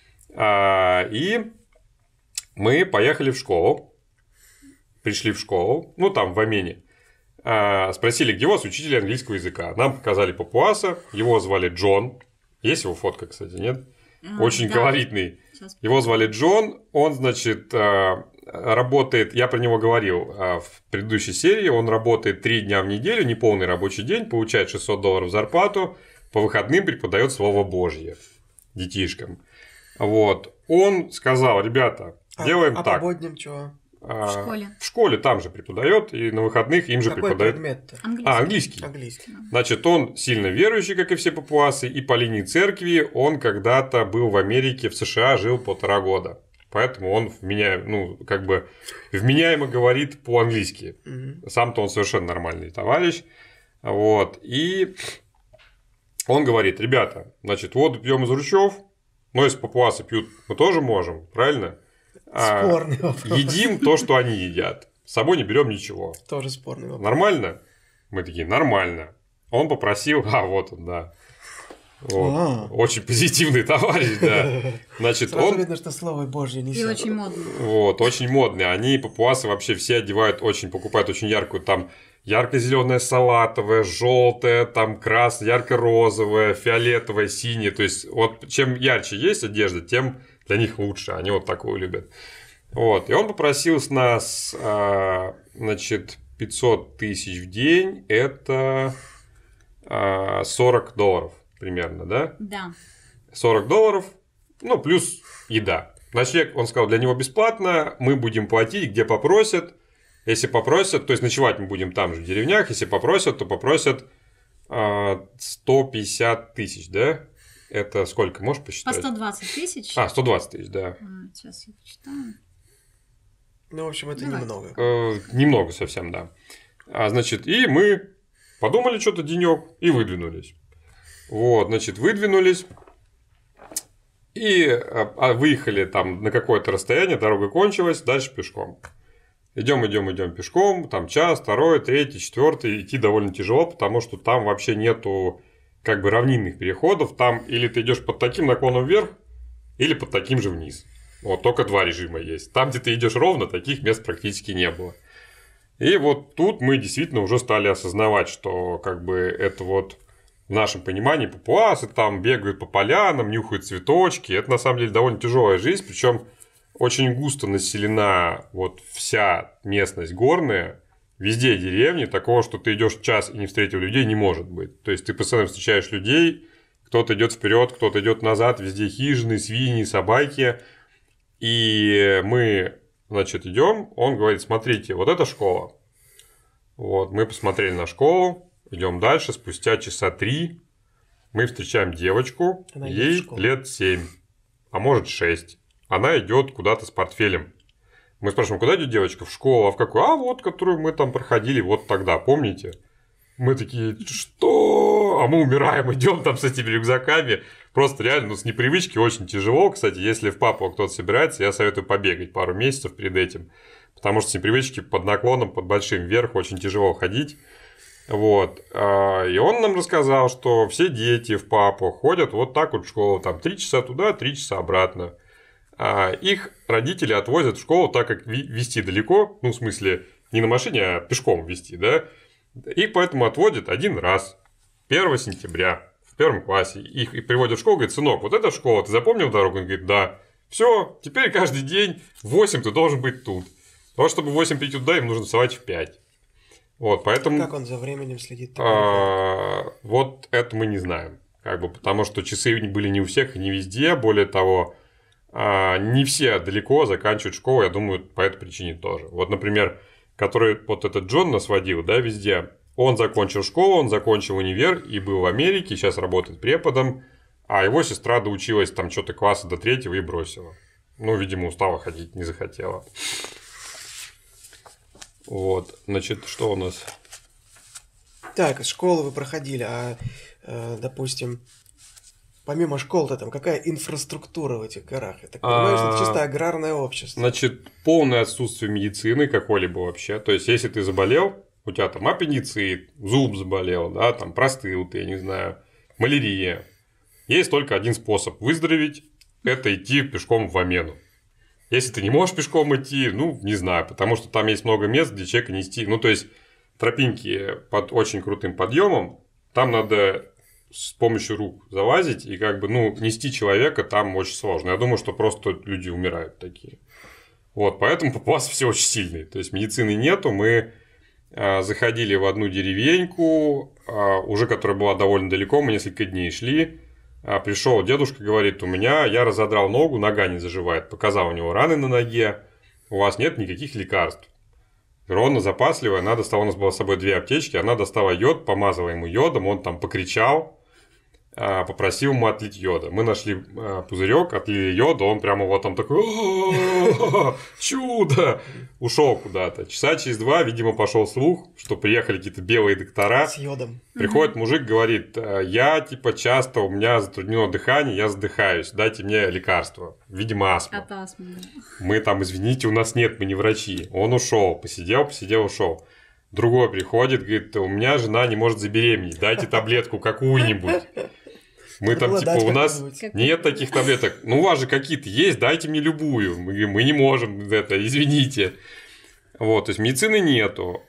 И мы поехали в школу, пришли в школу, там в Амене, спросили, где у вас учитель английского языка. Нам показали папуаса, его звали Джон. Есть его фотка, кстати, нет? Очень колоритный. Его звали Джон, он, значит, работает, я про него говорил в предыдущей серии, он работает 3 дня в неделю, неполный рабочий день, получает $600 зарплату, по выходным преподает Слово Божье детишкам. Вот. Он сказал, ребята, делаем так. А по будням чего? В школе. В школе там же преподает, и на выходных им же Какой преподает. предмет-то? Английский. Английский. Значит, он сильно верующий, как и все папуасы, и по линии церкви он когда-то был в Америке, в США, жил 1,5 года. Поэтому он вменяемо говорит по-английски. Сам-то он совершенно нормальный товарищ. Вот. И он говорит, ребята, значит, воду пьем из ручьев, но если папуасы пьют, мы тоже можем, правильно? Спорный вопрос. Едим то, что они едят. С собой не берем ничего. Тоже спорный вопрос. Нормально? Мы такие, нормально. Он попросил, вот он, да. Вот. Очень позитивный товарищ, да. Значит, сразу видно, что слово Божье несет. И очень модный. Вот, очень модный. Они, папуасы, вообще все одевают покупают очень яркую, там, ярко-зеленая салатовая, желтая, там, красная, ярко-розовая, фиолетовая, синяя. То есть, вот чем ярче есть одежда, тем для них лучше. Они вот такую любят. Вот. И он попросил с нас, значит, 500 тысяч в день. Это $40 примерно, да? Да. $40, плюс еда. Ночлег, он сказал, для него бесплатно. Мы будем платить, где попросят. Если попросят, то есть ночевать мы будем там же в деревнях. Если попросят, то попросят 150 тысяч, да? Это сколько, можешь посчитать? По 120 тысяч. 120 тысяч, да. Сейчас я почитаю. В общем, это немного. Немного совсем, да. Значит, и мы подумали что-то денек и выдвинулись. Вот, значит, выдвинулись и выехали там на какое-то расстояние, дорога кончилась, дальше пешком. Идем пешком, там час, второй, третий, четвертый, идти довольно тяжело, потому что там вообще нету равнинных переходов, там или ты идешь под таким наклоном вверх, или под таким же вниз. Вот только 2 режима есть. Там, где ты идешь ровно, таких мест практически не было. И вот тут мы действительно уже стали осознавать, что это вот в нашем понимании папуасы там бегают по полянам, нюхают цветочки. Это на самом деле довольно тяжелая жизнь, причем очень густо населена вот вся местность горная. Везде деревни, такого, что ты идешь час и не встретил людей, не может быть. То есть ты постоянно встречаешь людей, кто-то идет вперед, кто-то идет назад, везде хижины, свиньи, собаки. И мы, значит, идем, он говорит, смотрите, вот это школа. Вот, мы посмотрели на школу, идем дальше, спустя часа 3 мы встречаем девочку, ей лет 7, а может 6. Она идет куда-то с портфелем. Мы спрашиваем, куда идет девочка? В школу. А в какую? Вот, которую мы там проходили вот тогда, помните? Мы такие, что? А мы умираем, идем там с этими рюкзаками. Просто реально, с непривычки очень тяжело. Кстати, если в Папуа кто-то собирается, я советую побегать пару месяцев перед этим. Потому что с непривычки под наклоном, под большим вверх очень тяжело ходить. Вот. И он нам рассказал, что все дети в Папуа ходят вот так вот в школу. Там 3 часа туда, 3 часа обратно. Их родители отвозят в школу, так как везти далеко, в смысле, не на машине, а пешком везти, да, их поэтому отводят один раз, 1 сентября, в 1 классе, их приводят в школу, говорят, сынок, вот эта школа, ты запомнил дорогу? Он говорит, да, все, теперь каждый день в 8 ты должен быть тут, потому что чтобы в 8 прийти туда, им нужно вставать в 5. Вот, поэтому... Как он за временем следит? Вот это мы не знаем. как бы, потому что часы были не у всех и не везде. Более того, не все далеко заканчивают школу, я думаю, по этой причине тоже. Вот, например, который вот этот Джон нас водил, да, везде. Он закончил школу, он закончил универ и был в Америке, сейчас работает преподом, а его сестра доучилась там что-то класса до 3-го и бросила. Ну, видимо, устала ходить, не захотела. Вот, значит, что у нас? Так, школу вы проходили, допустим, помимо школ-то там какая инфраструктура в этих горах? Я так понимаю, что это чисто аграрное общество. Значит, полное отсутствие медицины какой-либо вообще. То есть, если ты заболел, у тебя там аппендицит, зуб заболел, да, там простыл ты, я не знаю, малярия. Есть только один способ выздороветь – это идти пешком в Амену. Если ты не можешь пешком идти, ну, не знаю, потому что там есть много мест, где человека нести. Ну, то есть, тропинки под очень крутым подъемом, там надо с помощью рук залазить, и как бы, ну, нести человека там очень сложно. Я думаю, что просто люди умирают такие. Вот, поэтому папуасы все очень сильные. То есть, медицины нету, мы заходили в одну деревеньку, уже которая была довольно далеко, мы несколько дней шли. Пришел дедушка, говорит, я разодрал ногу, нога не заживает. Показал у него раны на ноге, у вас нет никаких лекарств. Ровно запасливая, у нас было с собой 2 аптечки, она достала йод, помазала ему йодом, он там покричал, попросил ему отлить йода. Мы нашли пузырек, отлили йода, он прямо вот там такой, чудо, ушел куда-то. Часа через 2, видимо, пошел слух, что приехали какие-то белые доктора. С йодом. Приходит мужик, говорит, я часто, у меня затруднено дыхание, я задыхаюсь, дайте мне лекарство. Видимо, астма. От астмы, да. Мы там, извините, у нас нет, мы не врачи. Он ушел, посидел, ушел. Другой приходит, говорит, у меня жена не может забеременеть, дайте таблетку какую-нибудь. Мы там, типа, у нас нет таких таблеток. Ну, у вас же какие-то есть, дайте мне любую. Мы не можем это, извините. Вот, то есть, медицины нету.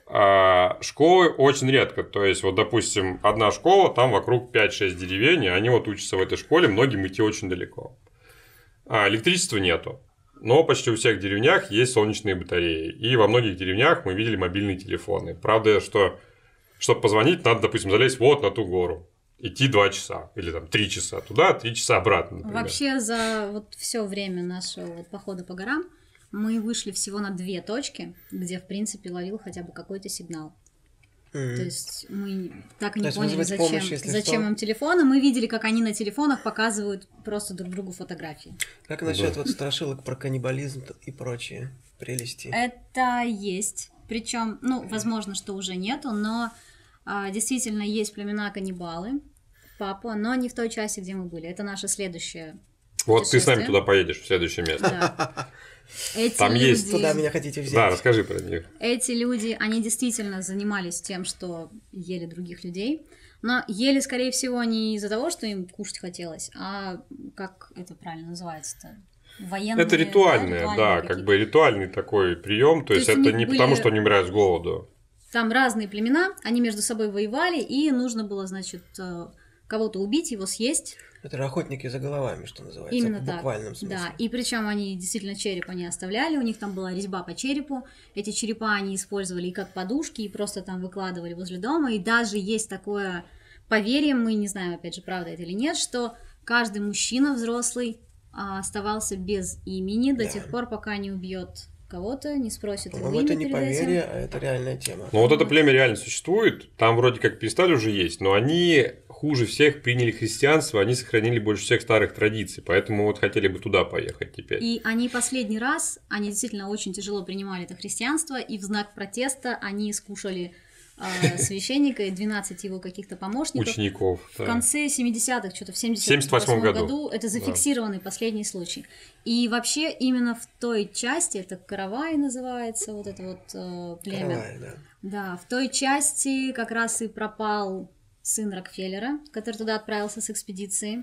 А школы очень редко. То есть, вот, допустим, одна школа, там вокруг 5-6 деревень, и они вот учатся в этой школе, многим идти очень далеко. Электричества нету. Но почти у всех в деревнях есть солнечные батареи. И во многих деревнях мы видели мобильные телефоны. Правда, что, чтобы позвонить, надо, допустим, залезть вот на ту гору. Идти 2 часа или там 3 часа туда, 3 часа обратно. Например. Вообще за вот все время нашего вот похода по горам мы вышли всего на 2 точки, где в принципе ловил хотя бы какой-то сигнал. То есть мы так и не поняли, зачем им телефоны. Мы видели, как они на телефонах показывают просто друг другу фотографии. Как насчет вот страшилок про каннибализм и прочие прелести? Это есть. Причем, ну, возможно, что уже нету, но действительно есть племена каннибалы в Папуа, но не в той части, где мы были. Это наше следующее. Вот ты с нами туда поедешь, в следующее место. Да. Там есть. Туда меня хотите взять. Да, расскажи про них. Эти люди, они действительно занимались тем, что ели других людей. Но ели, скорее всего, не из-за того, что им кушать хотелось, а как это правильно называется-то? Военные, это ритуальное, да, как бы ритуальный такой прием. То есть это не потому, что они умирают с голоду. Там разные племена, они между собой воевали, и нужно было, значит, кого-то убить, его съесть. Это охотники за головами, что называется, именно в буквальном смысле. Да, и причем они действительно череп они оставляли, у них там была резьба по черепу, эти черепа они использовали и как подушки, и просто там выкладывали возле дома, и даже есть такое поверье, мы не знаем, опять же, правда это или нет, что каждый мужчина взрослый оставался без имени до тех пор, пока не убьет кого-то, не спросит его имя. Это не поверье, а это реальная тема. Но вот это племя реально существует, там вроде как перестали уже есть, но они хуже всех приняли христианство, они сохранили больше всех старых традиций, поэтому вот хотели бы туда поехать теперь. И они последний раз, они действительно очень тяжело принимали это христианство, и в знак протеста они скушали священника и 12 его каких-то помощников. Учеников. В конце 70-х, что-то в 78 году, это зафиксированный последний случай. И вообще именно в той части, это Каравай называется, вот это вот племя. Каравай, да. Да, в той части как раз и пропал сын Рокфеллера, который туда отправился с экспедицией.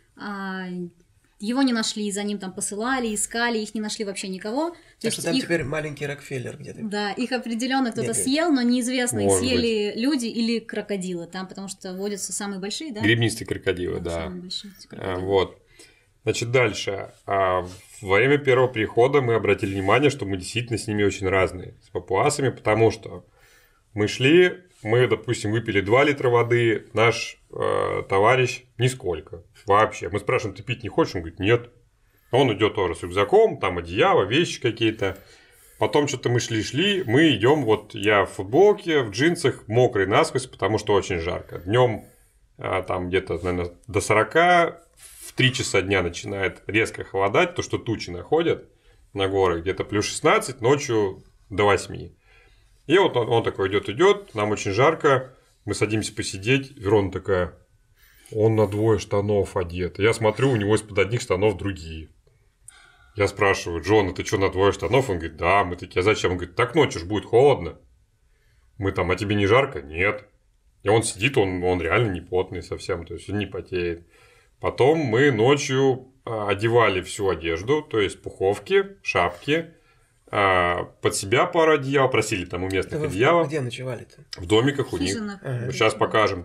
Его не нашли, за ним там посылали, искали, их не нашли вообще никого. Так что там теперь маленький Рокфеллер где-то. Да, их определенно кто-то съел, но неизвестно, их съели люди или крокодилы там, потому что водятся самые большие, да? Гребнистые крокодилы, да. Самые большие крокодилы. Вот. Значит, дальше. Во время первого прихода мы обратили внимание, что мы действительно с ними очень разные, с папуасами, потому что Мы шли, мы, допустим, выпили 2 литра воды, наш товарищ нисколько вообще. Мы спрашиваем, ты пить не хочешь? Он говорит, нет. Он идет тоже с рюкзаком, там одеяло, вещи какие-то. Потом что-то мы шли, мы идем, вот я в футболке, в джинсах, мокрый насквозь, потому что очень жарко. Днем там где-то, наверное, до 40, в 3 часа дня начинает резко холодать, то, что тучи находят на горах, где-то плюс 16, ночью до 8. И вот он такой идет, нам очень жарко, мы садимся посидеть, Верона такая, он на 2 штанов одет. Я смотрю, у него из-под одних штанов другие. Я спрашиваю, Джон, ты что, на 2 штанов? Он говорит, да. Мы такие, а зачем? Он говорит, так ночью ж будет холодно. Мы там, а тебе не жарко? Нет. И он сидит, он реально не потный совсем, то есть он не потеет. Потом мы ночью одевали всю одежду, то есть пуховки, шапки, под себя пару одеял, просили там у местных одеяла. Где ночевали-то? В домиках у них. Сейчас покажем.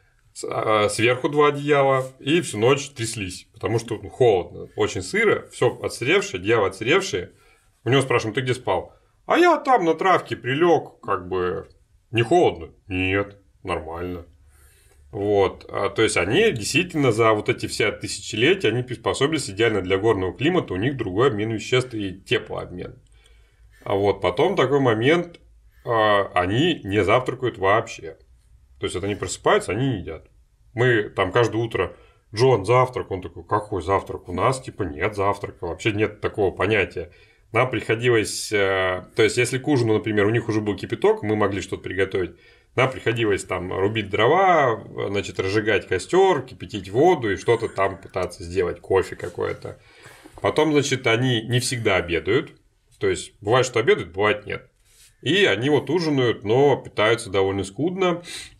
Сверху 2 одеяла, и всю ночь тряслись, потому что холодно, очень сыро, все отсыревшее, одеяло отсыревшее. У него спрашиваем, ты где спал? А я там на травке прилег, как бы не холодно? Нет, нормально. Вот, то есть они действительно за вот эти все тысячелетия они приспособились идеально для горного климата, у них другой обмен веществ и теплообмен. А вот потом такой момент, они не завтракают вообще. То есть, это они просыпаются, они не едят. Мы там каждое утро, Джон, завтрак. Он такой, какой завтрак? У нас типа нет завтрака. Вообще нет такого понятия. Нам приходилось... То есть, если к ужину, например, у них уже был кипяток, мы могли что-то приготовить. Нам приходилось там рубить дрова, значит, разжигать костер, кипятить воду и что-то там пытаться сделать, кофе какое-то. Потом, значит, они не всегда обедают. То есть, бывает, что обедают, бывает нет. И они вот ужинают, но питаются довольно скудно.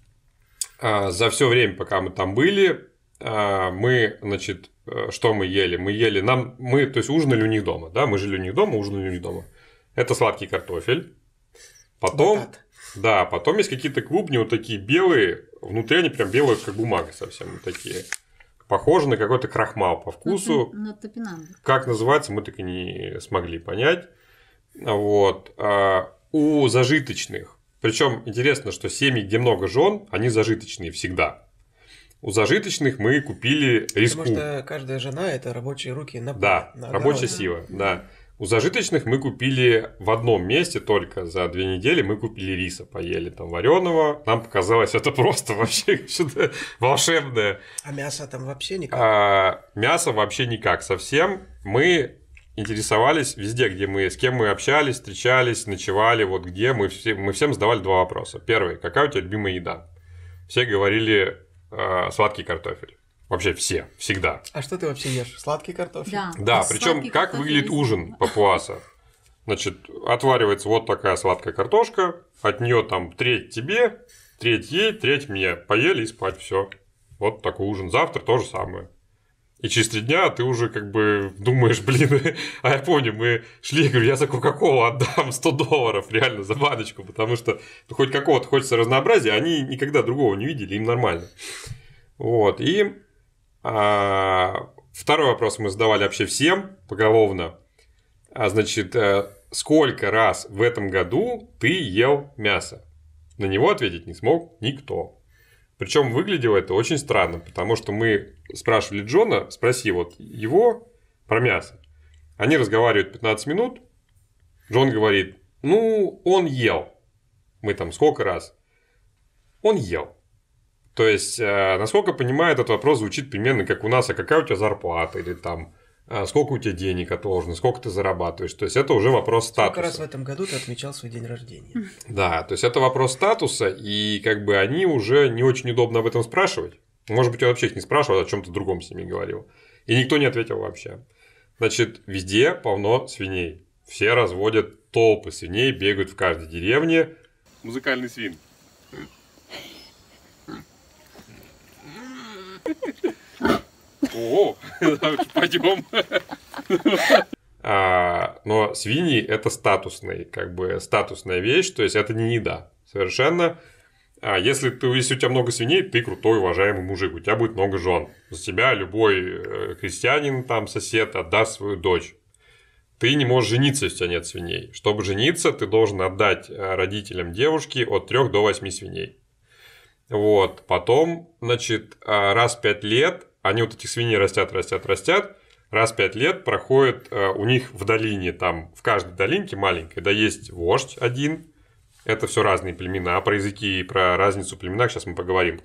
За все время, пока мы там были, мы, значит, что мы ели? Мы, то есть, ужинали у них дома, да, мы жили у них дома, ужинали у них дома. Это сладкий картофель. Потом, да, потом есть какие-то клубни вот такие белые, внутри они прям белые, как бумага совсем, вот такие. Похожи на какой-то крахмал по вкусу. На топинамбур. Как называется, мы так и не смогли понять. Вот. У зажиточных. Причем интересно, что семьи, где много жен, они зажиточные всегда. У зажиточных мы купили риску. Потому что каждая жена – это рабочие руки на поле. Да, на рабочая сила, да. У зажиточных мы купили в одном месте только за 2 недели мы купили риса, поели там вареного. Нам показалось это просто вообще что-то волшебное. А мясо там вообще никак? Мясо вообще никак совсем. Мы интересовались везде, где мы, с кем мы общались, встречались, ночевали, вот где мы всем задавали 2 вопроса. Первый, какая у тебя любимая еда? Все говорили сладкий картофель. Вообще все, всегда. А что ты вообще ешь? Сладкий картофель? Да, причем как выглядит ужин папуаса? Значит, отваривается вот такая сладкая картошка, от нее там треть тебе, треть ей, треть мне. Поели и спать, все. Вот такой ужин. Завтра то же самое. И через 3 дня ты уже как бы думаешь, блин, а я помню, мы шли, я говорю, я за Кока-Колу отдам $100 реально за баночку, потому что хоть какого-то хочется разнообразия, они никогда другого не видели, им нормально. Вот, и второй вопрос мы задавали вообще всем поголовно, значит, сколько раз в этом году ты ел мясо? На него ответить не смог никто. Причем выглядело это очень странно, потому что мы спрашивали Джона, спроси вот его про мясо. Они разговаривают 15 минут. Джон говорит, ну, он ел. Мы там сколько раз? Он ел. То есть, насколько я понимаю, этот вопрос звучит примерно как у нас, а какая у тебя зарплата? Или там, сколько у тебя денег отложено, сколько ты зарабатываешь. То есть, это уже вопрос статуса. Сколько раз в этом году ты отмечал свой день рождения? Да, то есть, это вопрос статуса, и как бы они уже не очень удобно об этом спрашивать. Может быть, он вообще их не спрашивал, о чем-то другом с ними говорил. И никто не ответил вообще. Значит, везде полно свиней. Все разводят толпы свиней, бегают в каждой деревне. Музыкальный свин. О, пойдем. Но свиньи это статусная вещь, то есть это не еда. Совершенно. Если у тебя много свиней, ты крутой, уважаемый мужик, у тебя будет много жен. За тебя любой крестьянин, там, сосед отдаст свою дочь. ты не можешь жениться, если у тебя нет свиней. Чтобы жениться, ты должен отдать родителям девушки от 3 до 8 свиней. Вот. Потом, значит, раз в 5 лет, они вот этих свиней растят. Раз в 5 лет проходит у них в долине, там, в каждой долинке маленькой, да, есть вождь один. Это все разные племена. Про языки и про разницу в племенах сейчас мы поговорим.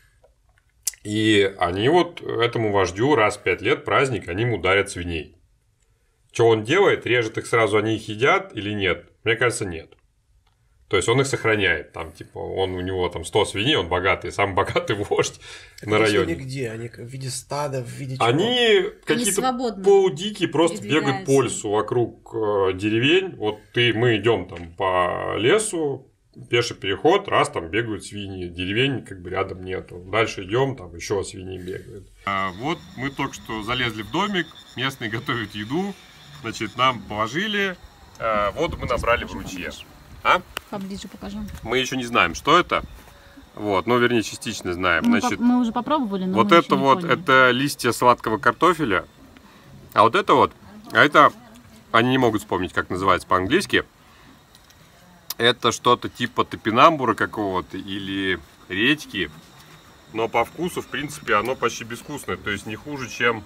И они вот этому вождю раз в 5 лет праздник, они ему дарят свиней. Что он делает? Режет их сразу, они их едят или нет? Мне кажется, нет. То есть он их сохраняет. Там, типа, у него там 100 свиней, он богатый, самый богатый вождь на районе. Они где? Они в виде стада, в виде чего? Они какие-то полудикие, просто бегают по лесу вокруг деревень. Вот мы идем там по лесу, пеший переход, раз там бегают свиньи, деревень как бы рядом нету. Дальше идем, там еще свиньи бегают. Вот мы только что залезли в домик, местные готовят еду, значит, нам положили, воду мы набрали в ручье. Поближе покажу. Мы еще не знаем, что это. Вот, ну, вернее, частично знаем. Значит, мы уже попробовали, но вот мы это вот, это листья сладкого картофеля. А вот это вот, это, они не могут вспомнить, как называется по-английски. Это что-то типа топинамбура какого-то или редьки. Но по вкусу, в принципе, оно почти безвкусное. То есть не хуже, чем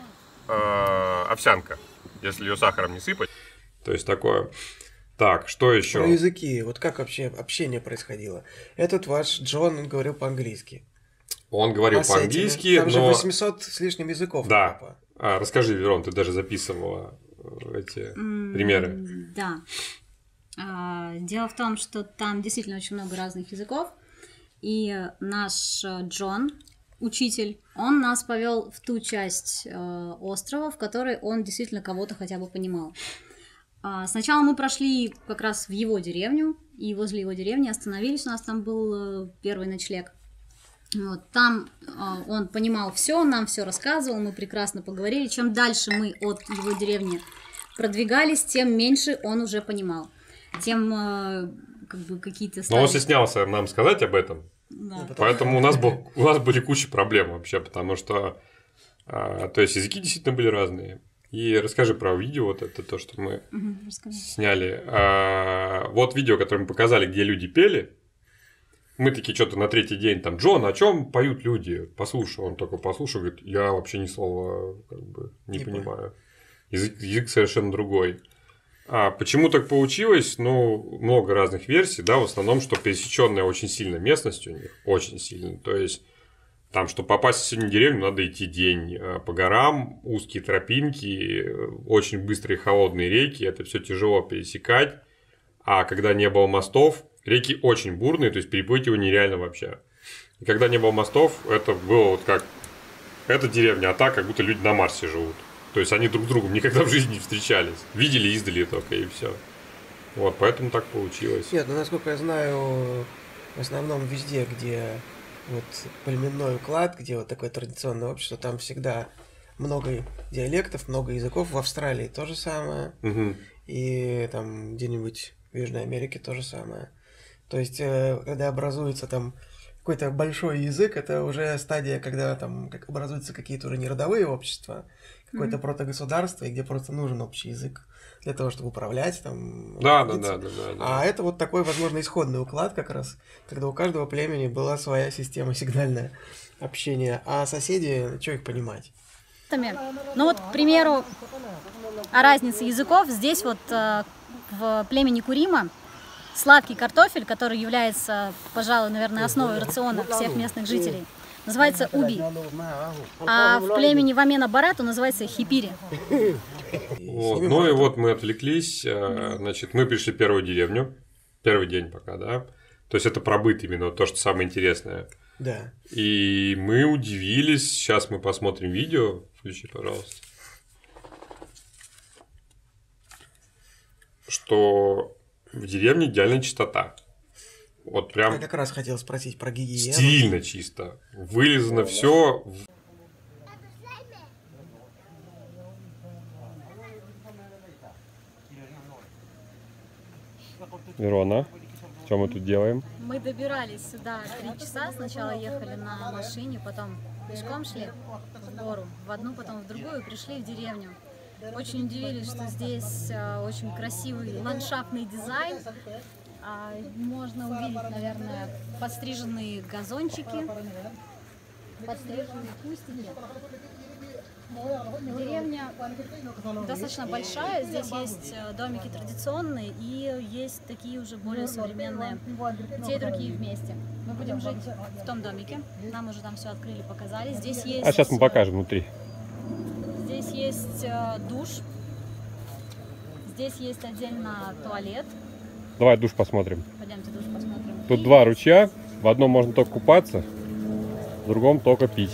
овсянка, если ее сахаром не сыпать. То есть такое. Так, что еще? Про языки. Вот как вообще общение происходило? Этот ваш Джон, он говорил по-английски. Он говорил по-английски, там но... же 800 с лишним языков. Да. Расскажи, Верон, ты даже записывала эти примеры. Да. Дело в том, что там действительно очень много разных языков. И наш Джон, учитель, он нас повел в ту часть острова, в которой он действительно кого-то хотя бы понимал. Сначала мы прошли как раз в его деревню, и возле его деревни остановились, у нас там был первый ночлег. Вот, там он понимал все, нам все рассказывал, мы прекрасно поговорили. Чем дальше мы от его деревни продвигались, тем меньше он уже понимал. Тем как бы какие-то... Но он стеснялся нам сказать об этом. Да. Поэтому у нас были куча проблем вообще, потому что то есть языки действительно были разные. И расскажи про видео, вот это то, что мы сняли. Вот видео, которое мы показали, где люди пели. Мы такие что-то на третий день там: Джон, о чем поют люди? Послушай. Он только послушал, говорит: я вообще ни слова как бы не понимаю. Язык совершенно другой. Почему так получилось? Ну, много разных версий, да, в основном, что пересеченная очень сильно местность у них, очень сильно. То есть там, чтобы попасть в соседнюю деревню, надо идти день по горам, узкие тропинки, очень быстрые холодные реки, это все тяжело пересекать. А когда не было мостов, реки очень бурные, то есть переплыть его нереально вообще. И когда не было мостов, это было вот как эта деревня, а так, как будто люди на Марсе живут. То есть они друг с другом никогда в жизни не встречались. Видели издали только, и все. Вот, поэтому так получилось. Нет, ну насколько я знаю, в основном везде, где вот племенной уклад, где вот такое традиционное общество, там всегда много диалектов, много языков. В Австралии то же самое. Угу. И там где-нибудь в Южной Америке то же самое. То есть, когда образуется там какой-то большой язык, это уже стадия, когда там образуются какие-то уже не родовые общества, какое-то протогосударство, и где просто нужен общий язык для того, чтобы управлять там. Да. А это вот такой, возможно, исходный уклад как раз, когда у каждого племени была своя система сигнальная общения, а соседи, что их понимать? Ну вот, к примеру, о разнице языков, здесь вот в племени Курима сладкий картофель, который является, пожалуй, наверное, основой рациона всех местных жителей, называется уби. А в племени Вамена Барату называется хипири. Вот. Ну и вот мы отвлеклись. Значит, мы пришли в первую деревню. Первый день пока, да. То есть это пробыт именно, то, что самое интересное. Да. И мы удивились. Сейчас мы посмотрим видео. Включи, пожалуйста. Что в деревне идеальная чистота. Вот прям. Я как раз хотел спросить про гигиену. Стильно чисто. Вылизано все. Верона, что мы тут делаем? Мы добирались сюда 3 часа. Сначала ехали на машине, потом пешком шли в гору, в одну, потом в другую, и пришли в деревню. очень удивились, что здесь очень красивый ландшафтный дизайн. Можно увидеть, наверное, подстриженные газончики, подстриженные кустики. Деревня достаточно большая, здесь есть домики традиционные и есть такие уже более современные, те и другие вместе. Мы будем жить в том домике, нам уже там все открыли, показали. Здесь есть... А сейчас мы покажем внутри. Здесь есть душ, здесь есть отдельно туалет. Давай душ посмотрим. Пойдемте душ посмотрим. Тут два ручья, в одном можно только купаться, в другом только пить.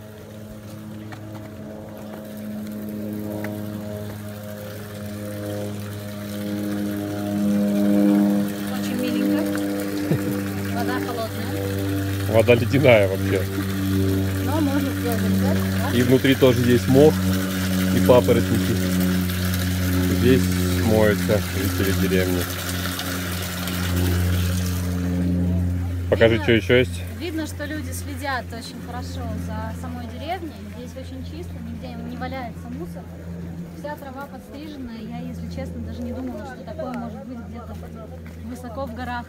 Вода ледяная вообще. Но можно сделать обязательно, да? И внутри тоже есть мох и папоротники. Здесь моются жители деревни. Покажи, что еще есть. Видно, что люди следят очень хорошо за самой деревней. Здесь очень чисто, нигде не валяется мусор. Вся трава подстриженная. Я, если честно, даже не думала, что такое может быть где-то высоко в горах.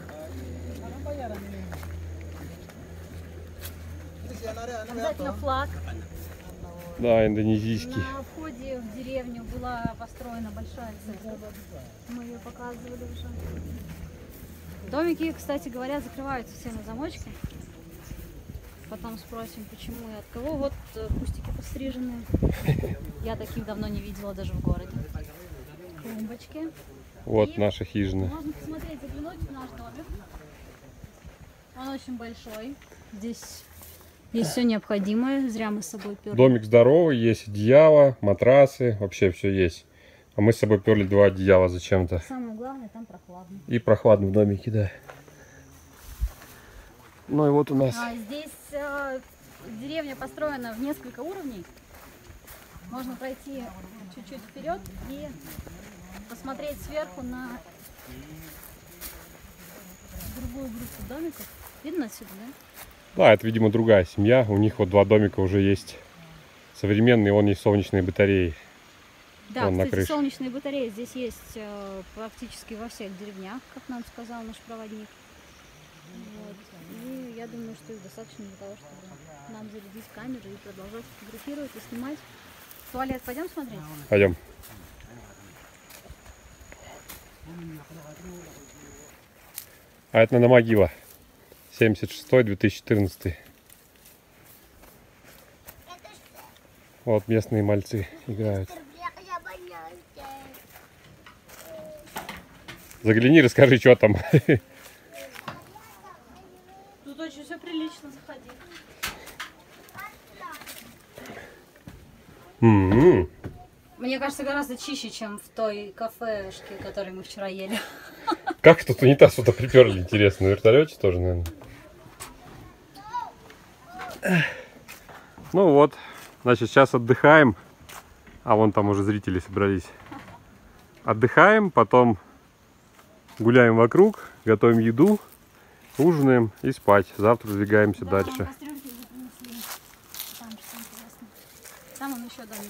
Обязательно флаг. Да, индонезийский. На входе в деревню была построена большая церковь. Мы ее показывали уже. Домики, кстати говоря, закрываются все на замочке. Потом спросим, почему и от кого. Вот кустики постриженные. Я таких давно не видела даже в городе. Клумбочки. Вот И наша хижина. можно посмотреть, заглянуть в наш домик. Он очень большой. Здесь есть все необходимое. Зря мы с собой перли. Домик здоровый, есть одеяло, матрасы, вообще все есть. А мы с собой перли 2 одеяла зачем-то. Самое главное, там прохладно. И прохладно в домике, да. Ну и вот у нас. Здесь деревня построена в несколько уровней. Можно пройти чуть-чуть вперед и посмотреть сверху на другую группу домиков. Видно отсюда, да? Да, это, видимо, другая семья. У них вот 2 домика уже есть современные, вон есть солнечные батареи. Да, вон на кстати, крыше. солнечные батареи здесь есть практически во всех деревнях, как нам сказал наш проводник. Вот. И я думаю, что их достаточно для того, чтобы нам зарядить камеры и продолжать фотографировать и снимать. В туалет пойдем смотреть? Пойдем. А это на могила. 76-2014. Вот местные мальцы играют. Загляни, расскажи, что там. Тут очень все прилично, заходи. Мне кажется, гораздо чище, чем в той кафешке, которой мы вчера ели. Как тут унитаз сюда приперли, интересно? На вертолете тоже, наверное. Ну вот, значит, сейчас отдыхаем. А вон там уже зрители собрались. Отдыхаем, потом гуляем вокруг, готовим еду, ужинаем и спать. Завтра двигаемся дальше. Там он еще домик.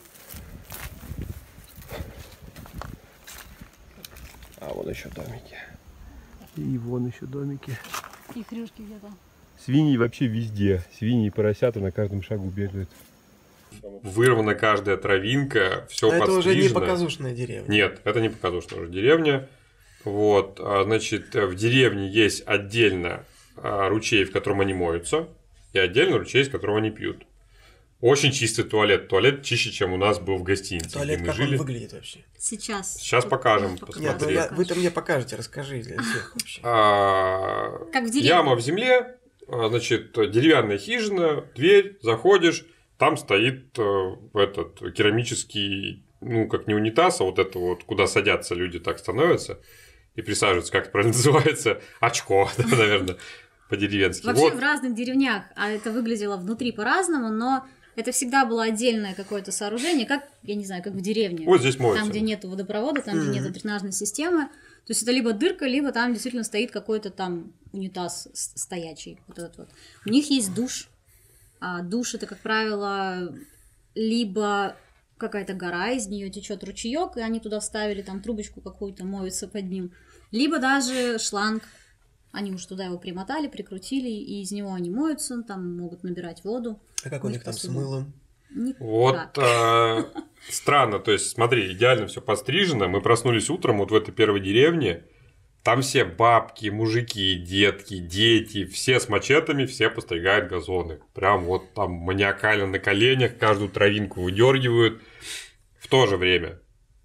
А вон еще домики. И вон еще домики. И хрюшки где-то. Свиньи вообще везде. Свиньи и поросята на каждом шагу бегают. Вырвана каждая травинка, все это подстрижено. уже не показушная деревня. Нет, это не показушная уже деревня. Вот, значит, в деревне есть отдельно ручей, в котором они моются, и отдельно ручей, из которого они пьют. Очень чистый туалет. Туалет чище, чем у нас был в гостинице, Туалет, где мы как жили. он выглядит вообще? Сейчас покажем. Нет, посмотри. вы-то мне покажете, расскажи для всех вообще. как в деревне. Яма в земле, значит, деревянная хижина, дверь, заходишь, там стоит этот керамический, ну, как не унитаз, а вот это вот, куда садятся люди, так становятся и присаживаются, как это правильно называется, очко, наверное, по-деревенски. Вообще Вот. в разных деревнях, а это выглядело внутри по-разному, но это всегда было отдельное какое-то сооружение, как, я не знаю, как в деревне. Вот здесь моются. Там, где нет водопровода, там, где нет дренажной системы. То есть это либо дырка, либо там действительно стоит какой-то там унитаз стоячий. Вот этот вот. У них есть душ. А душ это, как правило, либо какая-то гора, из нее течет ручеек, и они туда вставили там трубочку какую-то, моются под ним. Либо даже шланг. Они уж туда его примотали, прикрутили, и из него они моются, там могут набирать воду. А как у них там с мылом? Вот странно, то есть смотри, идеально все подстрижено. Мы проснулись утром вот в этой первой деревне. Там все бабки, мужики, детки, дети, все с мачетами, все постригают газоны. Прям вот там маниакально на коленях, каждую травинку выдергивают. В то же время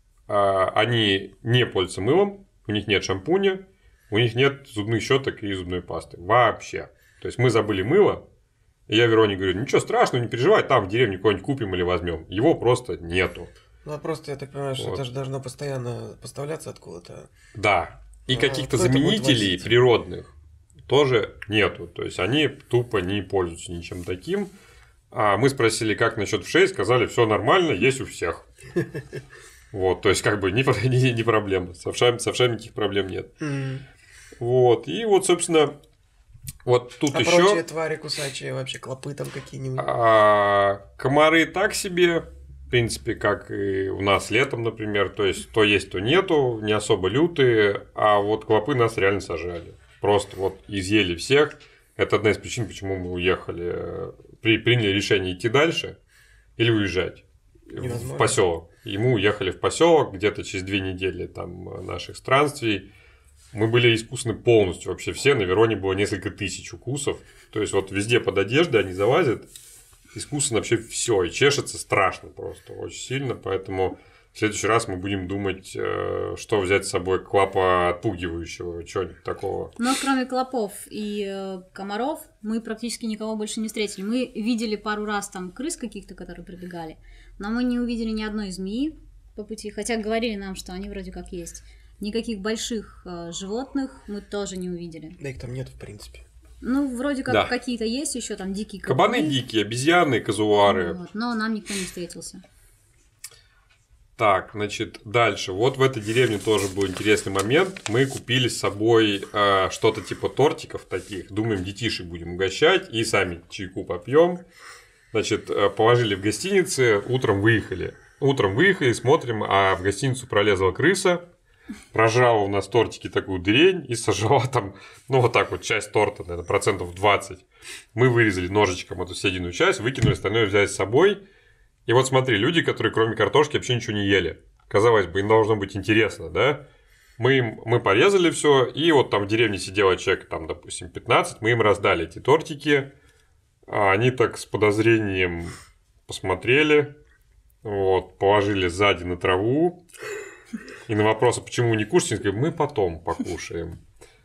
они не пользуются мылом, у них нет шампуня, у них нет зубных щеток и зубной пасты. Вообще. То есть мы забыли мыло, и я Вероне говорю, ничего страшного, не переживай, там в деревне какой-нибудь купим или возьмем. Его просто нету. Ну, а просто, я так понимаю, что это же должно постоянно поставляться откуда-то. Да. И каких-то кто это будет заменителей возить? природных тоже нету. То есть они тупо не пользуются ничем таким. А мы спросили, как насчет вшей, сказали, все нормально, есть у всех. Вот, то есть, как бы не проблема. С вшами никаких проблем нет. Вот. И вот, собственно, вот тут еще. Прочие твари кусачие, вообще клопы там какие-нибудь. Комары так себе. В принципе, как и у нас летом, например, то есть то нету, не особо лютые, а вот клопы нас реально сажали. Просто вот изъели всех. Это одна из причин, почему мы уехали, приняли решение идти дальше или уезжать в поселок. И мы уехали в поселок где-то через 2 недели там наших странствий. Мы были искусаны полностью вообще все. На Вероне было несколько тысяч укусов. То есть вот везде под одеждой они залазят. Искусно вообще все, и чешется страшно просто, очень сильно, поэтому в следующий раз мы будем думать, что взять с собой клопа отпугивающего, чего-нибудь такого. Но кроме клопов и комаров мы практически никого больше не встретили. Мы видели пару раз там крыс каких-то, которые пробегали, но мы не увидели ни одной змеи по пути, хотя говорили нам, что они вроде как есть. Никаких больших животных мы тоже не увидели. Да их там нет в принципе. Ну, вроде как какие-то есть еще там дикие кабаны. Кабаны дикие, обезьяны, казуары. Вот, но нам никто не встретился. Так, значит, дальше. Вот в этой деревне тоже был интересный момент. Мы купили с собой что-то типа тортиков таких. Думаем, детишек будем угощать и сами чайку попьем. Значит, положили в гостинице, утром выехали. Утром выехали, смотрим, а в гостиницу пролезла крыса. Прожала у нас тортики такую дрень и сожрала там, ну, вот так вот, часть торта, наверное, 20%. Мы вырезали ножичком эту съеденную часть, выкинули, остальное взяли с собой. И вот смотри, люди, которые кроме картошки вообще ничего не ели. Казалось бы, им должно быть интересно, да? Мы порезали все, и вот там в деревне сидело человек, там, допустим, 15, мы им раздали эти тортики. А они так с подозрением посмотрели, вот, положили сзади на траву. И на вопрос, почему вы не кушаете, они говорят, мы потом покушаем.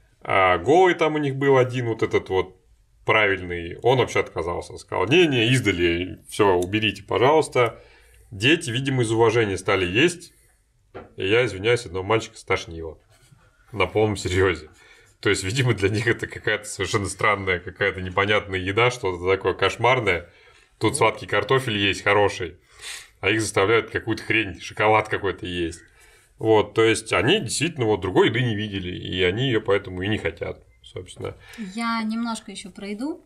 А голый там у них был один, вот этот вот правильный, он вообще отказался. Сказал, не, издали, все, уберите, пожалуйста. Дети, видимо, из уважения стали есть. И я, извиняюсь, одного мальчика стошнило. На полном серьезе. То есть, видимо, для них это какая-то совершенно странная, какая-то непонятная еда, что-то такое кошмарное. Тут сладкий картофель есть хороший, а их заставляют какую-то хрень, шоколад какой-то есть. Вот, то есть, они действительно вот другой еды не видели, и они ее поэтому и не хотят, собственно. Я немножко еще пройду.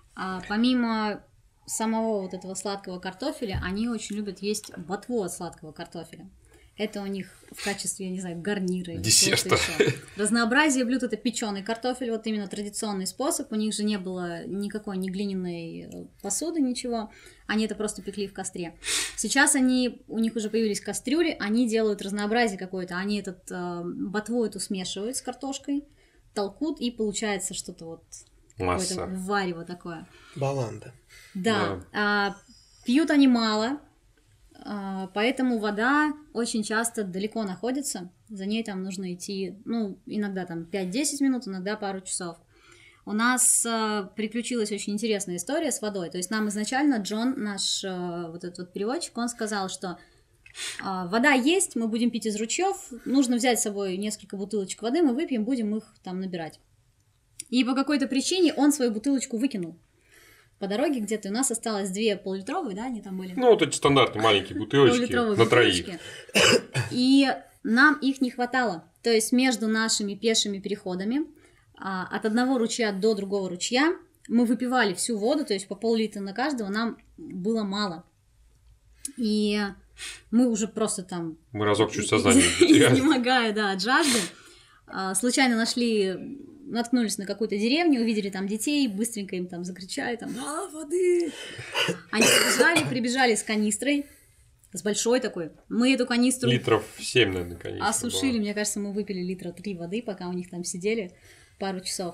Помимо самого вот этого сладкого картофеля, они очень любят есть ботву от сладкого картофеля. Это у них в качестве, я не знаю, гарнира. Десерта. Разнообразие блюд — это печеный картофель, вот именно традиционный способ. У них же не было никакой ни глиняной посуды, ничего. Они это просто пекли в костре. Сейчас у них уже появились кастрюли, они делают разнообразие какое-то. Они ботву эту смешивают с картошкой, толкут, и получается что-то вот какое-то варево такое. Баланда. Да. Пьют они мало. Поэтому вода очень часто далеко находится, за ней там нужно идти, ну, иногда там 5-10 минут, иногда пару часов. У нас приключилась очень интересная история с водой, то есть нам изначально Джон, наш вот этот вот переводчик, он сказал, что вода есть, мы будем пить из ручьев, нужно взять с собой несколько бутылочек воды, мы выпьем, будем их там набирать. И по какой-то причине он свою бутылочку выкинул по дороге где-то, у нас осталось 2 полулитровые, да, они там были? Ну, вот эти стандартные маленькие бутылочки на троих. И нам их не хватало. То есть между нашими пешими переходами от одного ручья до другого ручья мы выпивали всю воду, то есть по пол-литра на каждого, нам было мало. И Мы уже просто там... Мы разок чуть сознание потеряли. Изнемогая, да, от жажды. Случайно наткнулись на какую-то деревню, увидели там детей, быстренько им там закричали, там, воды! Они прибежали с канистрой, с большой такой. Мы эту канистру... Литров 7, наверное, канистра осушили, была. мне кажется, мы выпили литра 3 воды, пока у них там сидели пару часов.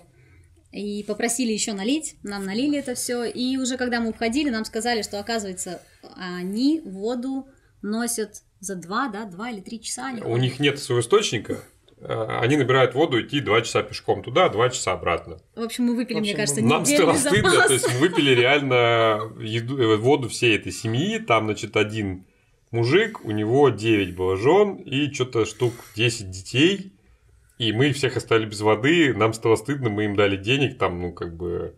И попросили еще налить, нам налили это все. И уже когда мы уходили, нам сказали, что, оказывается, они воду носят за 2 или 3 часа. У них нет своего источника. Они набирают воду, идти 2 часа пешком туда, 2 часа обратно. В общем, мы выпили, мне кажется, нам стало запас. стыдно, то есть мы выпили реально воду всей этой семьи. Там, значит, один мужик, у него 9 было жен и что-то штук 10 детей. И мы всех оставили без воды, нам стало стыдно, мы им дали денег, там, ну, как бы,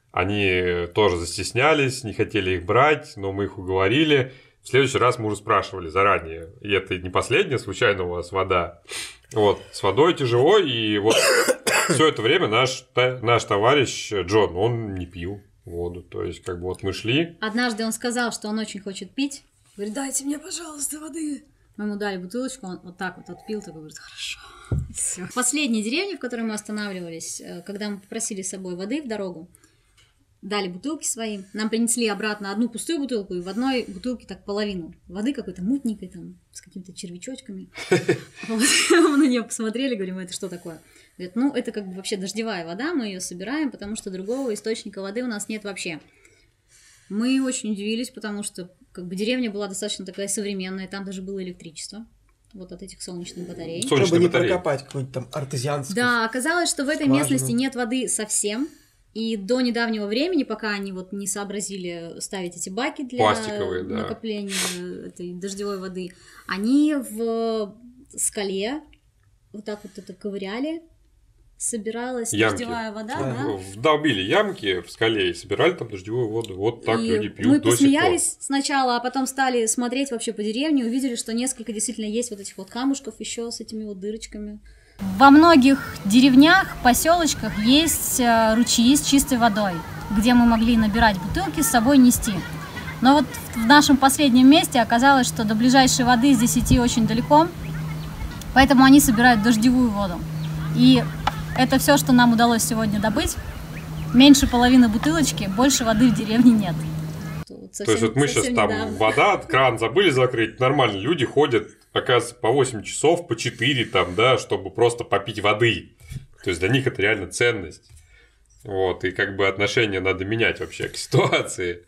они тоже застеснялись, не хотели их брать, но мы их уговорили. В следующий раз мы уже спрашивали заранее, и это не последняя случайно у вас вода. Вот, с водой тяжело, и вот все это время наш товарищ Джон, он не пил воду, то есть, как бы, вот мы шли. Однажды он сказал, что он очень хочет пить, говорит, дайте мне, пожалуйста, воды. Мы ему дали бутылочку, он вот так вот отпил, такой говорит, хорошо. Всё. В последней деревне, в которой мы останавливались, когда мы попросили с собой воды в дорогу, дали бутылки свои, нам принесли обратно одну пустую бутылку, и в одной бутылке так половину воды какой-то мутненькой, там, с какими-то червячочками. Мы на нее посмотрели, говорим, это что такое? Говорит, ну, это как бы вообще дождевая вода, мы ее собираем, потому что другого источника воды у нас нет вообще. Мы очень удивились, потому что как бы деревня была достаточно такая современная, там даже было электричество. Вот от этих солнечных батарей. Чтобы не прокопать какую-нибудь там артезианскую. Да, оказалось, что в этой местности нет воды совсем. И до недавнего времени, пока они вот не сообразили ставить эти баки для накопления этой дождевой воды, они в скале вот так вот это ковыряли, собиралась дождевая вода. Да? Вдолбили ямки в скале и собирали там дождевую воду. Вот так люди пьют мы до сих пор. посмеялись сначала, а потом стали смотреть вообще по деревне, увидели, что несколько действительно есть вот этих вот камушков еще с этими вот дырочками. Во многих деревнях, поселочках есть ручьи с чистой водой, где мы могли набирать бутылки, с собой нести. Но вот в нашем последнем месте оказалось, что до ближайшей воды здесь идти очень далеко, поэтому они собирают дождевую воду. И это все, что нам удалось сегодня добыть. Меньше половины бутылочки, больше воды в деревне нет. То есть вот мы сейчас там вода, кран забыли закрыть, нормально, люди ходят, оказывается, по 8 часов, по 4 там, да, чтобы просто попить воды. То есть для них это реально ценность. Вот, и как бы отношение надо менять вообще к ситуации.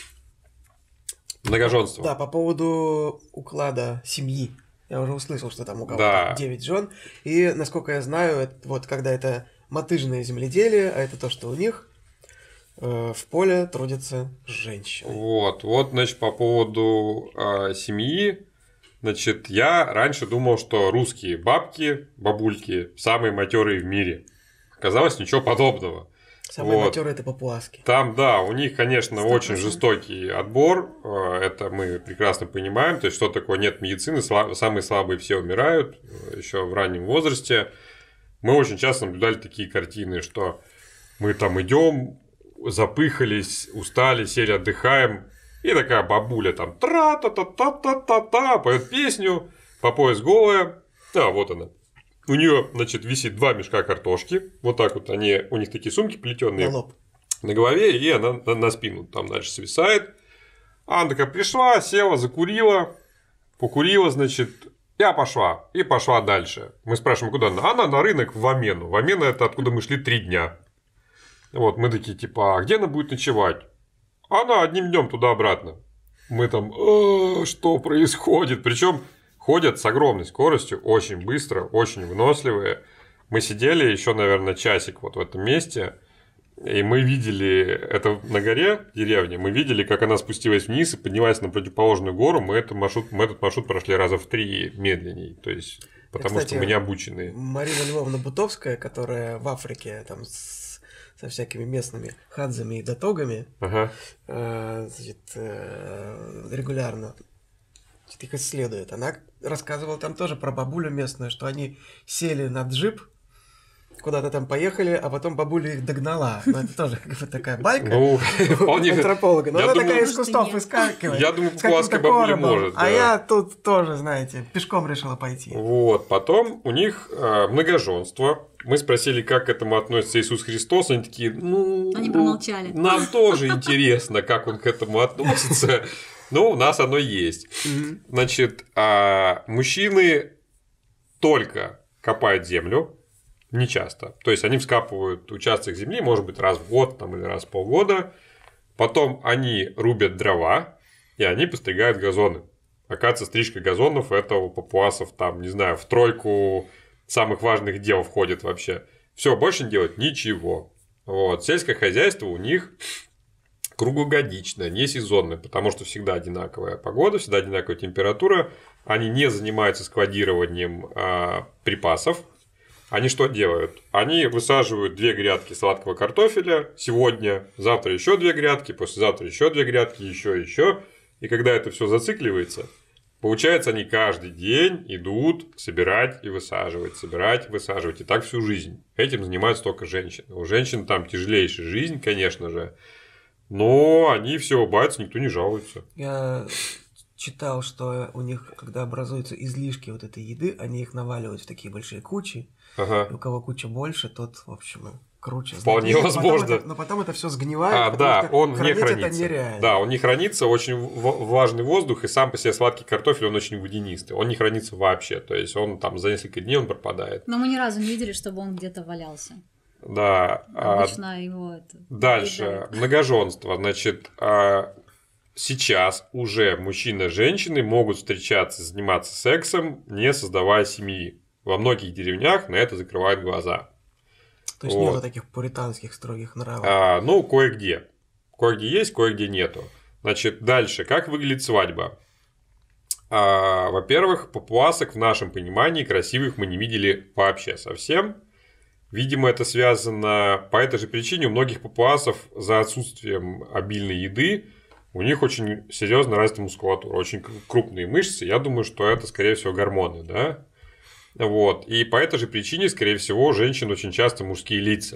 Многоженство. Да, по поводу уклада семьи. Я уже услышал, что там у кого-то 9 жен. И, насколько я знаю, это, вот когда это мотыжное земледелие, а это то, что у них, в поле трудятся женщины. Вот, значит, по поводу семьи. Значит, я раньше думал, что русские бабульки, самые матерые в мире. Оказалось, ничего подобного. Самые матерые это папуаски. Там, да, у них, конечно, 100%. очень жестокий отбор. Это мы прекрасно понимаем. То есть, что такое нет медицины, самые слабые все умирают еще в раннем возрасте. Мы очень часто наблюдали такие картины, что мы там идем, запыхались, устали, сели, отдыхаем. И такая бабуля там тра-та-та-та-та-та-та поет песню, по пояс голая. Да, вот она. У нее, значит, висит 2 мешка картошки. Вот так вот у них такие сумки плетеные на голове, и она на спину там дальше свисает. Она такая пришла, села, закурила, покурила, значит, я пошла. И пошла дальше. Мы спрашиваем, куда она? Она на рынок в Амену. В Амену это откуда мы шли 3 дня. Вот, мы такие, типа, а где она будет ночевать? Она одним днем туда-обратно. Мы там, что происходит? Причем ходят с огромной скоростью, очень быстро, очень выносливые. Мы сидели еще, наверное, часик вот в этом месте, и мы видели, это на горе деревни, мы видели, как она спустилась вниз и поднялась на противоположную гору. Мы этот маршрут прошли раза в 3 медленней, то есть, потому что мы не обученные. Марина Львовна Бутовская, которая в Африке там со всякими местными хадзами и датогами, значит, регулярно их исследует. Она рассказывала там тоже про бабулю местную, что они сели на джип куда-то там поехали, а потом бабуля их догнала. Ну, это тоже как бы такая байка Ну, вполне... антрополога. Но Я она думаю, такая из что кустов нет. выскакивает. Я думаю, с каким-то папуасская бабуля коробом. может, А да. я тут тоже, знаете, пешком решила пойти. Вот, потом у них многоженство. Мы спросили, как к этому относится Иисус Христос. Они такие, Они промолчали. Нам тоже интересно, как он к этому относится. Но у нас оно есть. Значит, мужчины только копают землю, не часто. То есть они вскапывают участок земли, может быть, раз в год там, или раз в полгода. Потом они рубят дрова, и они постригают газоны. Оказывается, стрижка газонов это у папуасов, там, не знаю, в тройку самых важных дел входит вообще. Все, больше не делать ничего. Вот. Сельское хозяйство у них круглогодичное, не сезонное, потому что всегда одинаковая погода, всегда одинаковая температура. Они не занимаются складированием припасов. Они что делают? Они высаживают 2 грядки сладкого картофеля сегодня, завтра еще 2 грядки, послезавтра еще 2 грядки, еще. И когда это все зацикливается, получается, они каждый день идут собирать и высаживать, собирать и высаживать. И так всю жизнь. Этим занимаются только женщины. У женщин там тяжелейшая жизнь, конечно же. Но они все улыбаются, никто не жалуется. Я читал, что у них, когда образуются излишки вот этой еды, они их наваливают в такие большие кучи. Ага. И у кого куча больше, тот, в общем, круче. Вполне Знаете, возможно. Но потом это все сгнивает, потому Да, что он не хранить это хранится. нереально. Да, он не хранится, очень влажный воздух, и сам по себе сладкий картофель, он очень водянистый. Он не хранится вообще, то есть он там за несколько дней он пропадает. Но мы ни разу не видели, чтобы он где-то валялся. Да. Обычно его это... Дальше. съедают. Многоженство. Значит, сейчас уже мужчина и женщины могут встречаться, заниматься сексом, не создавая семьи. Во многих деревнях на это закрывают глаза. То есть Вот. нету таких пуританских строгих нравов. Ну, кое-где. Кое-где есть, кое-где нету. Значит, дальше. Как выглядит свадьба? Во-первых, папуасок в нашем понимании красивых мы не видели вообще совсем. Видимо, это связано по этой же причине. У многих папуасов за отсутствием обильной еды у них очень серьезно развита мускулатура, очень крупные мышцы. Я думаю, что это, скорее всего, гормоны, да? Вот. И по этой же причине, скорее всего, у женщин очень часто мужские лица.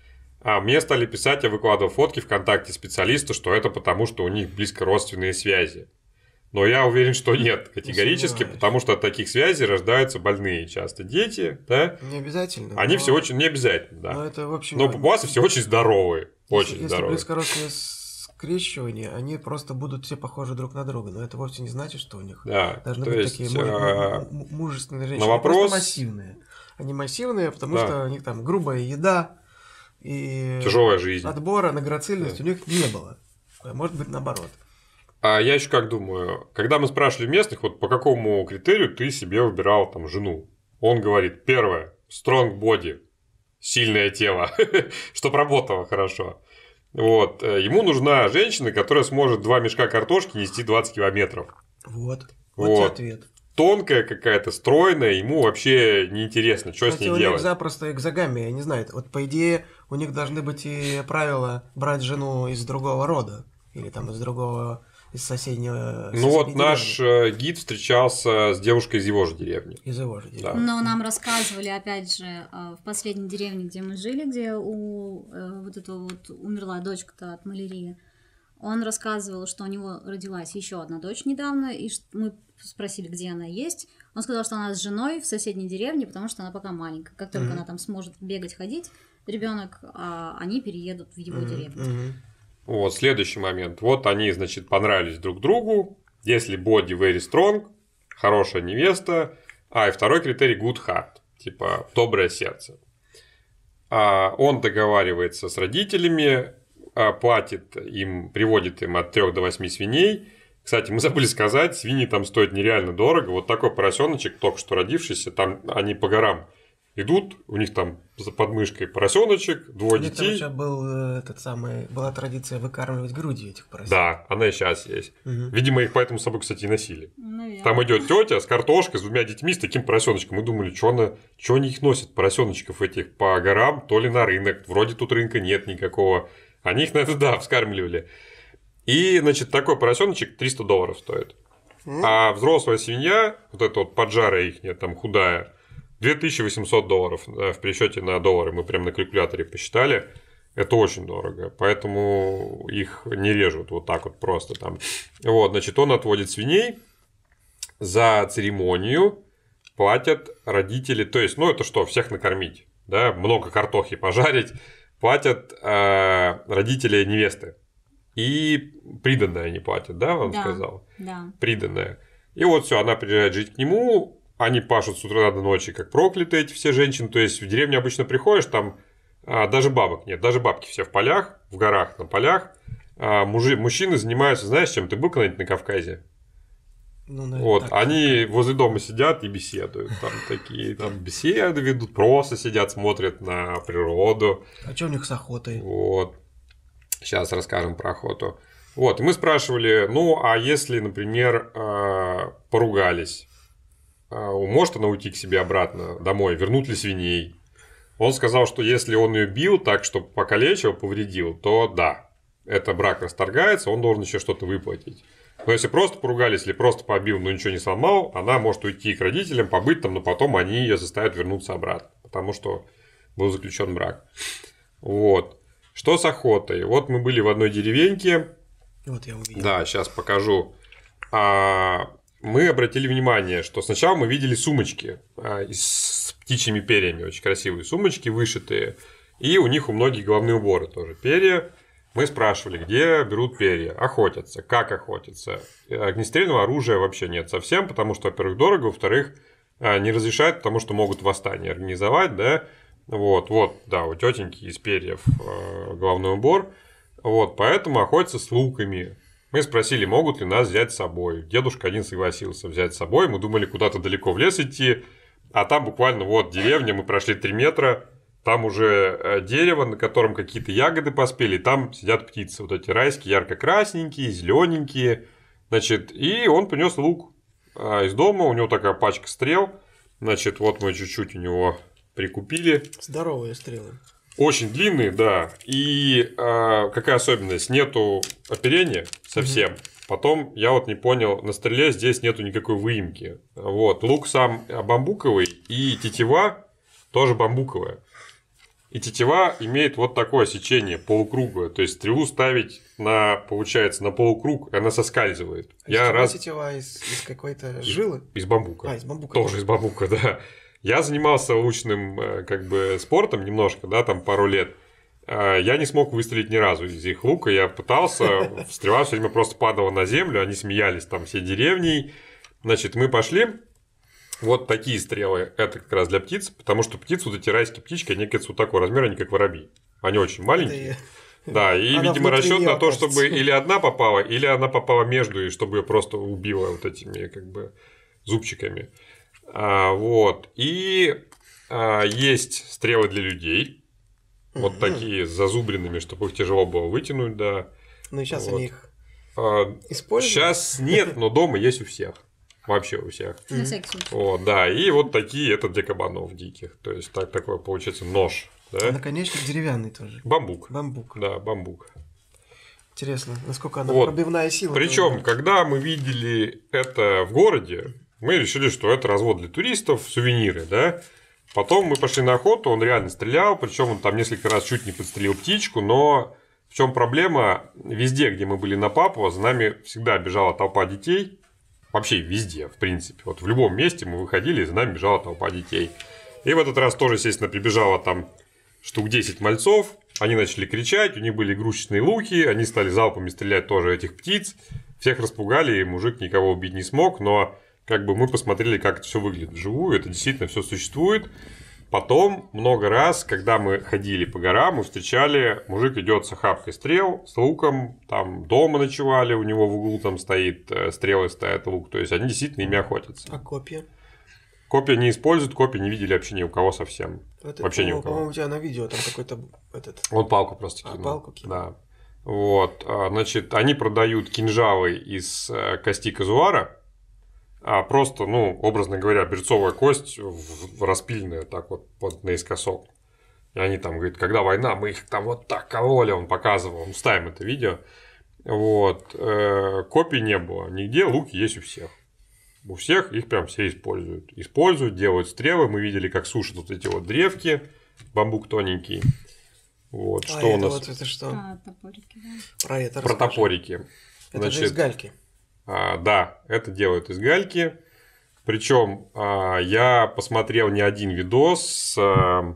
Мне стали писать, я выкладывал фотки ВКонтакте специалисту, что это потому, что у них близко родственные связи. Но я уверен, что нет, категорически, потому что от таких связей рождаются больные часто дети, да? Не обязательно. Они все очень, не обязательно, да. Но это, в общем... Но папуасы все очень здоровые, очень Если здоровые. близкородственное скрещивание, они просто будут все похожи друг на друга. Но это вовсе не значит, что у них Да, должны то быть есть, такие мужественные женщины. на вопрос... Они просто массивные. Они массивные, потому что у них там грубая еда и тяжелая жизнь. Отбора на грацильность у них не было. Может быть, наоборот. А я еще как думаю, когда мы спрашивали местных, вот по какому критерию ты себе выбирал там жену? Он говорит, первое, strong body, сильное тело, чтобы работало хорошо. Вот. Ему нужна женщина, которая сможет 2 мешка картошки нести 20 километров. Вот Вот. тебе ответ. Тонкая какая-то, стройная, ему вообще неинтересно, что Кстати, с ней у них делать. запросто экзогамия, я не знаю. Вот по идее у них должны быть и правила брать жену из другого рода. Или там из другого, из соседнего. Ну вот соседней наш деревни. гид встречался с девушкой из его же деревни. Из его же деревни. Да. Но нам рассказывали, опять же, в последней деревне, где мы жили, где вот эта вот умерла дочка-то от малярии, он рассказывал, что у него родилась еще одна дочь недавно, и мы спросили, где она есть. Он сказал, что она с женой в соседней деревне, потому что она пока маленькая. Как только она там сможет бегать, ходить, ребенок, они переедут в его деревню. Вот, следующий момент. Вот они, значит, понравились друг другу. Если body very strong, хорошая невеста. И второй критерий good heart. Типа, доброе сердце. Он договаривается с родителями, платит им, приводит им от 3 до 8 свиней. Кстати, мы забыли сказать, свиньи там стоят нереально дорого. Вот такой поросеночек, только что родившийся, там они по горам идут, у них там за подмышкой поросеночек, 2 детей. Там еще была традиция выкармливать грудью этих поросят. Да, она и сейчас есть. Видимо, их поэтому с собой, кстати, и носили. Наверное. Там идет тетя с картошкой, с 2 детьми, с таким поросеночком. Мы думали, что они их носят, поросеночков этих по горам, то ли на рынок. Вроде тут рынка нет никакого. Они их на это, да, вскармливали. И, значит, такой поросеночек $300 стоит. А взрослая свинья, вот эта вот поджарая их, там худая, $2800 в пересчете на доллары. Мы прям на калькуляторе посчитали. Это очень дорого, поэтому их не режут вот так вот просто там. Вот, значит, он отводит свиней, за церемонию платят родители, то есть, ну, это что, всех накормить, да, много картохи пожарить, платят родители невесты. И приданное не платят, да, он сказал? Да. Приданное. И вот все, она приезжает жить к нему, они пашут с утра до ночи, как проклятые эти все женщины. То есть в деревню обычно приходишь, там даже бабок нет, даже бабки все в полях, в горах, на полях. Мужчины занимаются, знаешь, чем? Ты был когда-нибудь на Кавказе? Ну, наверное, вот, так. они возле дома сидят и беседуют. Там такие там беседы ведут, просто сидят, смотрят на природу. А что у них с охотой? Вот. Сейчас расскажем про охоту. Вот, и мы спрашивали, ну, а если, например, поругались, может она уйти к себе обратно домой, вернут ли свиней? Он сказал, что если он ее бил так, что покалечил, повредил, то да, это брак расторгается, он должен еще что-то выплатить. Но если просто поругались или просто побил, но ничего не сломал, она может уйти к родителям, побыть там, но потом они ее заставят вернуться обратно, потому что был заключен брак. Вот. Что с охотой? Вот мы были в одной деревеньке. Вот я увидел. Да, сейчас покажу. Мы обратили внимание, что сначала мы видели сумочки с птичьими перьями, очень красивые сумочки вышитые, и у них у многих головные уборы тоже перья. Мы спрашивали, где берут перья, охотятся, как охотятся. Огнестрельного оружия вообще нет совсем, потому что, во-первых, дорого, во-вторых, не разрешают, потому что могут восстание организовать, да. Вот, да, у тетеньки из перьев головной убор. Вот, поэтому охотятся с луками. Мы спросили, могут ли нас взять с собой. Дедушка один согласился взять с собой. Мы думали куда-то далеко в лес идти. А там буквально вот деревня, мы прошли 3 метра. Там уже дерево, на котором какие-то ягоды поспели. Там сидят птицы, вот эти райские, ярко-красненькие, зелененькие. Значит, и он принес лук из дома. У него такая пачка стрел. Значит, вот мы чуть-чуть у него прикупили. Здоровые стрелы. Очень длинные, да. И какая особенность? Нету оперения совсем. Потом, я вот не понял, на стреле здесь нету никакой выемки. Вот. Лук сам бамбуковый, и тетива тоже бамбуковая. И тетива имеет вот такое сечение, полукруглое. То есть стрелу ставить получается, на полукруг, и она соскальзывает. Тетива из какой-то жилы? Из бамбука. Из бамбука. Тоже из бамбука, да. Я занимался лучным спортом немножко, да, там пару лет. Я не смог выстрелить ни разу из их лука. Я пытался, стрела все время просто падала на землю, они смеялись там все деревней. Значит, мы пошли. Вот такие стрелы, это как раз для птиц, потому что птицы, вот эти райские птички, они, кажется, вот такого размера, они как воробьи. Они очень маленькие. Да, и, видимо, расчет на то, чтобы или одна попала, или она попала между, и чтобы ее просто убила вот этими зубчиками. Вот. И есть стрелы для людей. Вот такие с зазубринами, чтобы их тяжело было вытянуть, да. Ну и сейчас вот. они их используют? Сейчас нет, но дома есть у всех. Вообще у всех. На всякий случай. Вот, да. И вот такие, это для кабанов диких. То есть такой получается нож. Да? А наконечник деревянный тоже. Бамбук. Бамбук. Да, бамбук. Интересно, насколько она пробивная сила. Причем, когда мы видели это в городе, мы решили, что это развод для туристов, сувениры, да. Потом мы пошли на охоту, он реально стрелял, причем он там несколько раз чуть не подстрелил птичку, но в чем проблема? Везде, где мы были на Папуа, за нами всегда бежала толпа детей. Вообще везде, в принципе. Вот в любом месте мы выходили, и за нами бежала толпа детей. И в этот раз тоже, естественно, прибежало там штук 10 мальцов. Они начали кричать, у них были игрушечные луки, они стали залпами стрелять тоже этих птиц. Всех распугали, и мужик никого убить не смог, но мы посмотрели, как это все выглядит вживую, это действительно все существует. Потом много раз, когда мы ходили по горам, мы встречали, мужик идет с охапкой стрел, с луком, там дома ночевали, у него в углу там стоит стрелы, стоят лук, то есть они действительно ими охотятся. А копья? Копья не используют, копья не видели вообще ни у кого совсем. Это, вообще ни у кого. По-моему, у тебя на видео там какой-то Он палку просто кинул. Палку кинул. Да. Вот, значит, они продают кинжалы из кости казуара. Просто, образно говоря, берцовая кость распиленная так вот наискосок. И они там говорят, когда война, мы их там вот так кололи, он показывал, мы ставим это видео. Вот. Копий не было нигде, луки есть у всех. у всех их прям все используют. Используют, делают стрелы. Мы видели, как сушат вот эти вот древки, бамбук тоненький. Вот, что у нас? Вот это что? Топорики, да. Про топорики. Это же из гальки. Да, это делают из гальки. Причем я посмотрел не один видос я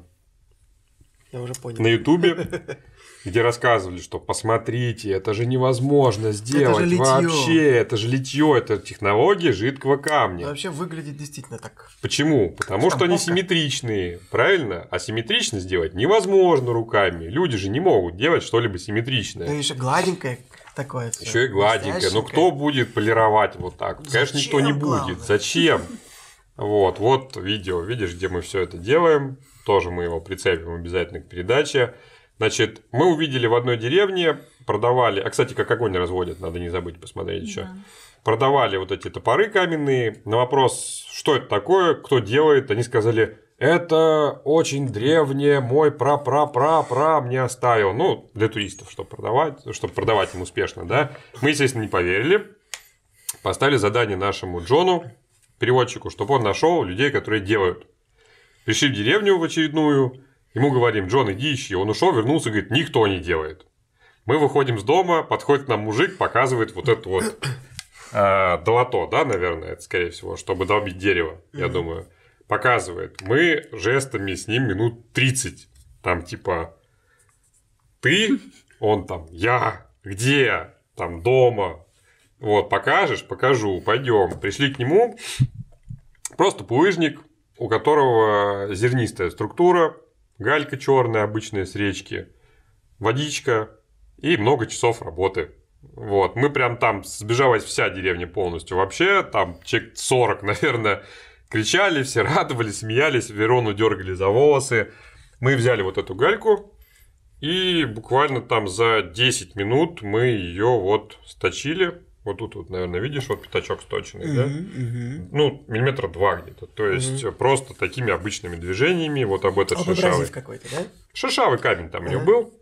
уже понял. на Ютубе, где рассказывали, что посмотрите, это же невозможно сделать литьё. вообще. Это же литье, это технология жидкого камня. Вообще выглядит действительно так. Почему? Потому что они Штамповка. симметричные, правильно? А симметрично сделать невозможно руками. Люди же не могут делать что-либо симметричное. Да еще гладенькое такое. всё, Еще и гладенькое. Но блестященькое. кто будет полировать вот так? Конечно, никто не Зачем, главное? будет. Зачем? Вот видео, видишь, где мы все это делаем. Тоже мы его прицепим обязательно к передаче. Значит, мы увидели в одной деревне, продавали... А, кстати, как огонь разводят, надо не забыть посмотреть еще. Да. Продавали вот эти топоры каменные. На вопрос, что это такое, кто делает, они сказали, это очень древнее, мой пра-пра-пра-пра мне оставил. Ну, для туристов, чтобы продавать им успешно, да. Мы, естественно, не поверили. Поставили задание нашему Джону, переводчику, чтобы он нашел людей, которые делают. Пришли в деревню в очередную, ему говорим, Джон, иди ищи. Он ушел, вернулся, говорит, никто не делает. Мы выходим с дома, подходит к нам мужик, показывает вот это вот долото, да, наверное, это скорее всего, чтобы долбить дерево, я думаю. Показывает. Мы жестами с ним минут 30. Там типа ты, он там, я, где, там дома. Вот, покажешь, покажу, пойдем. Пришли к нему, просто булыжник, у которого зернистая структура, галька черная, обычная с речки, водичка и много часов работы. Вот, мы прям там, сбежалась вся деревня полностью. Вообще, там человек 40, наверное, кричали, все радовались, смеялись, Верону дергали за волосы. Мы взяли вот эту гальку, и буквально там за 10 минут мы ее вот сточили. Вот тут, вот, наверное, видишь, вот пятачок сточенный, да? Ну, миллиметра 2 где-то. То есть, просто такими обычными движениями, вот об этот шершавый. Абразив какой-то, да? Шершавый камень там у него был.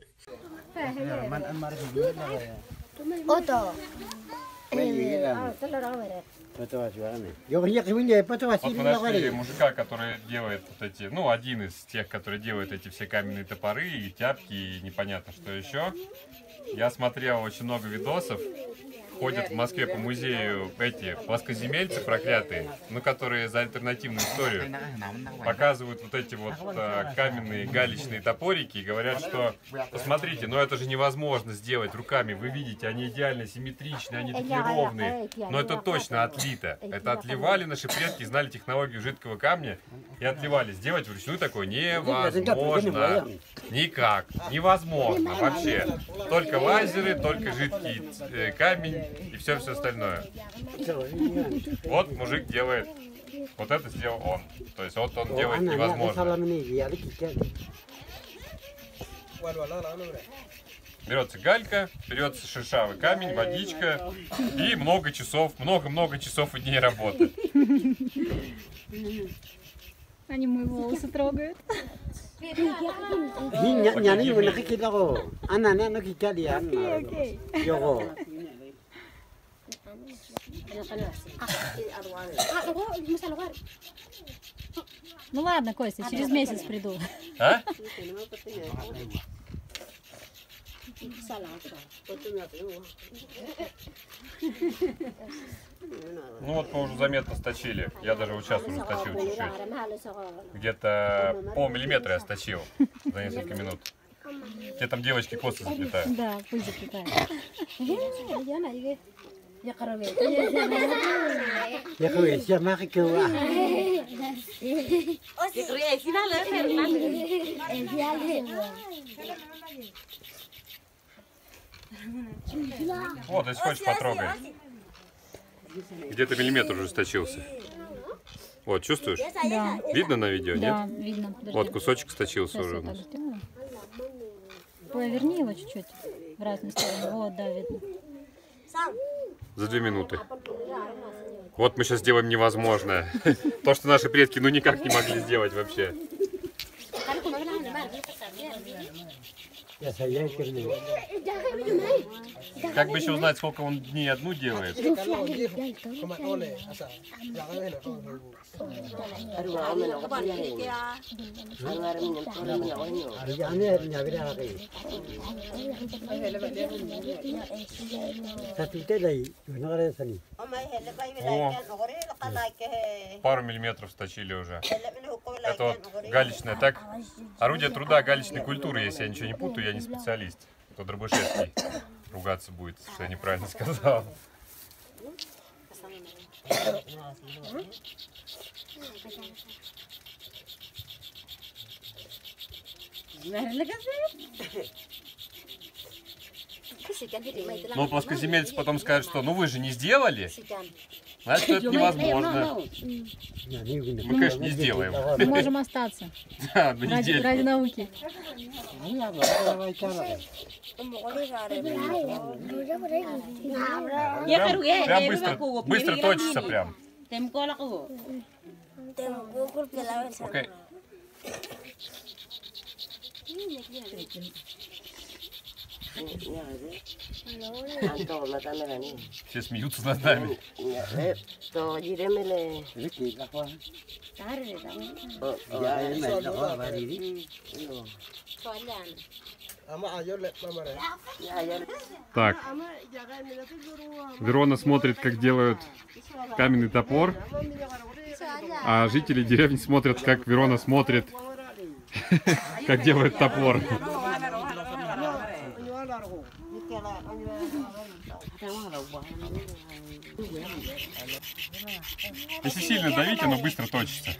Вот мы нашли мужика, который делает вот эти, ну, один из тех, которые делают эти все каменные топоры и тяпки, и непонятно что еще. Я смотрел очень много видосов. Ходят в Москве по музею эти плоскоземельцы проклятые, ну, которые за альтернативную историю показывают вот эти вот каменные галечные топорики и говорят, что посмотрите, ну это же невозможно сделать руками, вы видите, они идеально симметричные, они такие ровные, но это точно отлито. Это отливали наши предки, знали технологию жидкого камня и отливали. Сделать вручную такое невозможно. Никак. Невозможно вообще. Только лазеры, только жидкий камень и все остальное. Вот мужик делает. Вот это сделал он. То есть вот он делает невозможно. Берется галька, берется шершавый камень, водичка и много часов, много-много часов и дней работы. Они мои волосы трогают. Ну ладно, Костя, через месяц приду. А? Ну вот мы уже заметно сточили. Я даже вот сейчас уже сточил чуть-чуть. Где-то полмиллиметра я сточил за несколько минут. Те там девочки косы заплетают. Да, пусть заплетают. Вот, если хочешь, потрогай. Где-то миллиметр уже сточился. Вот, чувствуешь? Да. Видно на видео, Да, нет? видно. Подожди. Вот, кусочек сточился Сейчас уже я у так нас. сделаю. Поверни его чуть-чуть в разные стороны. Вот, да, видно. За 2 минуты. Вот мы сейчас сделаем невозможное. То, что наши предки ну никак не могли сделать вообще. Как бы еще узнать, сколько он дней одну делает? Пару миллиметров сточили уже. Это вот галечная, так? Орудие труда галечной культуры, если я ничего не путаю, я не специалист. То Дробышевский ругаться будет, что я неправильно сказал. Но плоскоземельцы потом скажут, что ну вы же не сделали, значит, это невозможно. Мы, конечно, не сделаем. Мы можем остаться. Да, на неделю. Ради науки. Прям быстро точится прям. Окей. Все смеются над нами. Так, Верона смотрит, как делают каменный топор, а жители деревни смотрят, как Верона смотрит, как делают топор. Если сильно давить, оно быстро точится.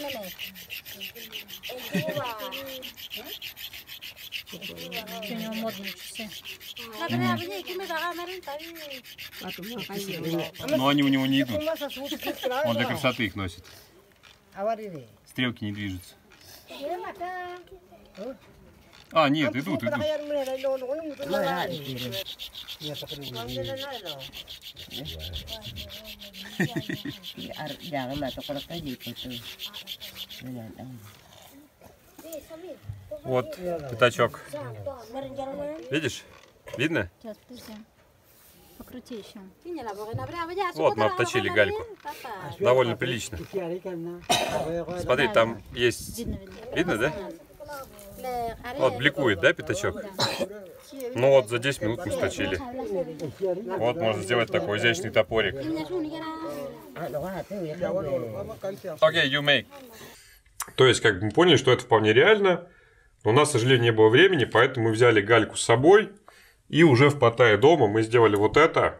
Но они у него не идут. Он для красоты их носит. Стрелки не движутся. А, нет, идут. Вот пятачок. Видишь? Видно? Сейчас, подожди. Покрути еще. Вот мы обточили гальку. Довольно прилично. Смотри, там есть... Видно, да? Вот, бликует, да, пятачок? Ну вот, за 10 минут мы сточили. Вот, можно сделать такой изящный топорик. Окей, you make. То есть, как бы мы поняли, что это вполне реально. Но у нас, к сожалению, не было времени, поэтому мы взяли гальку с собой. И уже в Паттайе дома мы сделали вот это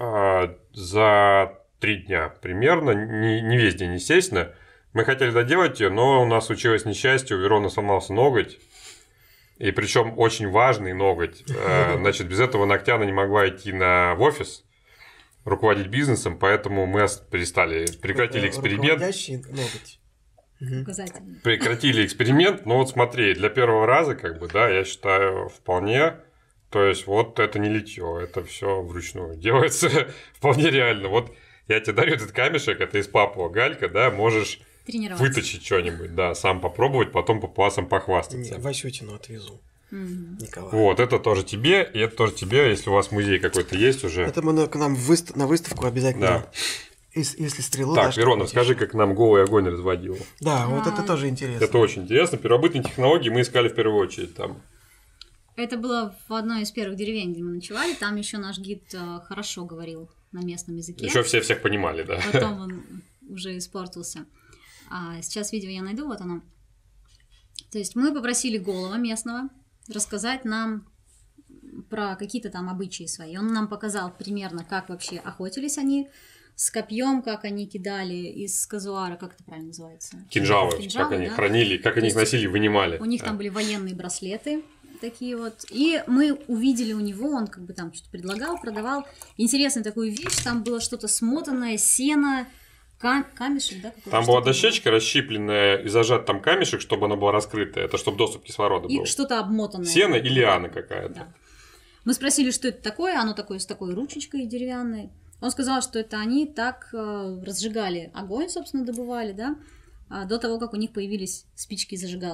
за 3 дня примерно. Не весь день, естественно. Мы хотели доделать ее, но у нас случилось несчастье, у Вероны сломался ноготь. И причем очень важный ноготь. Значит, без этого ногтя она не могла идти в офис, руководить бизнесом, поэтому мы прекратили эксперимент. Ноготь. Прекратили эксперимент, но вот смотри, для первого раза, как бы, да, я считаю, вполне. То есть, вот это не литье, это все вручную делается вполне реально. Вот я тебе дарю этот камешек, это из Папуа галька, да, можешь выточить что-нибудь, да, сам попробовать, потом папуасам похвастаться. Васютину отвезу. Николай. Вот, это тоже тебе, и это тоже тебе, если у вас музей какой-то есть уже. Это мы к нам на выставку обязательно. Да. Если стрелу... Так, Верона, скажи, как нам голый огонь разводил. Да, вот это тоже интересно. Это очень интересно. Первобытные технологии мы искали в первую очередь там. Это было в одной из первых деревень, где мы ночевали. Там еще наш гид хорошо говорил на местном языке. Еще все всех понимали, да. Потом он уже испортился. А сейчас видео я найду, вот оно. То есть мы попросили голого местного рассказать нам про какие-то там обычаи свои. Он нам показал примерно, как вообще охотились они с копьем, как они кидали из казуара, как это правильно называется? Кинжалы, как они хранили, как они их носили, вынимали. У них там были военные браслеты такие вот. И мы увидели у него, он как бы там что-то предлагал, продавал. Интересную такую вещь, там было что-то смотанное, сено, камешек, да? Там была дощечка расщипленная и зажат там камешек, чтобы она была раскрытая. Это чтобы доступ кислорода был. И что-то обмотанное. Сено и лиана какая-то. Да. Мы спросили, что это такое. Оно такое с такой ручечкой деревянной. Он сказал, что это они так разжигали огонь, собственно, добывали, да, до того, как у них появились спички-зажигалки.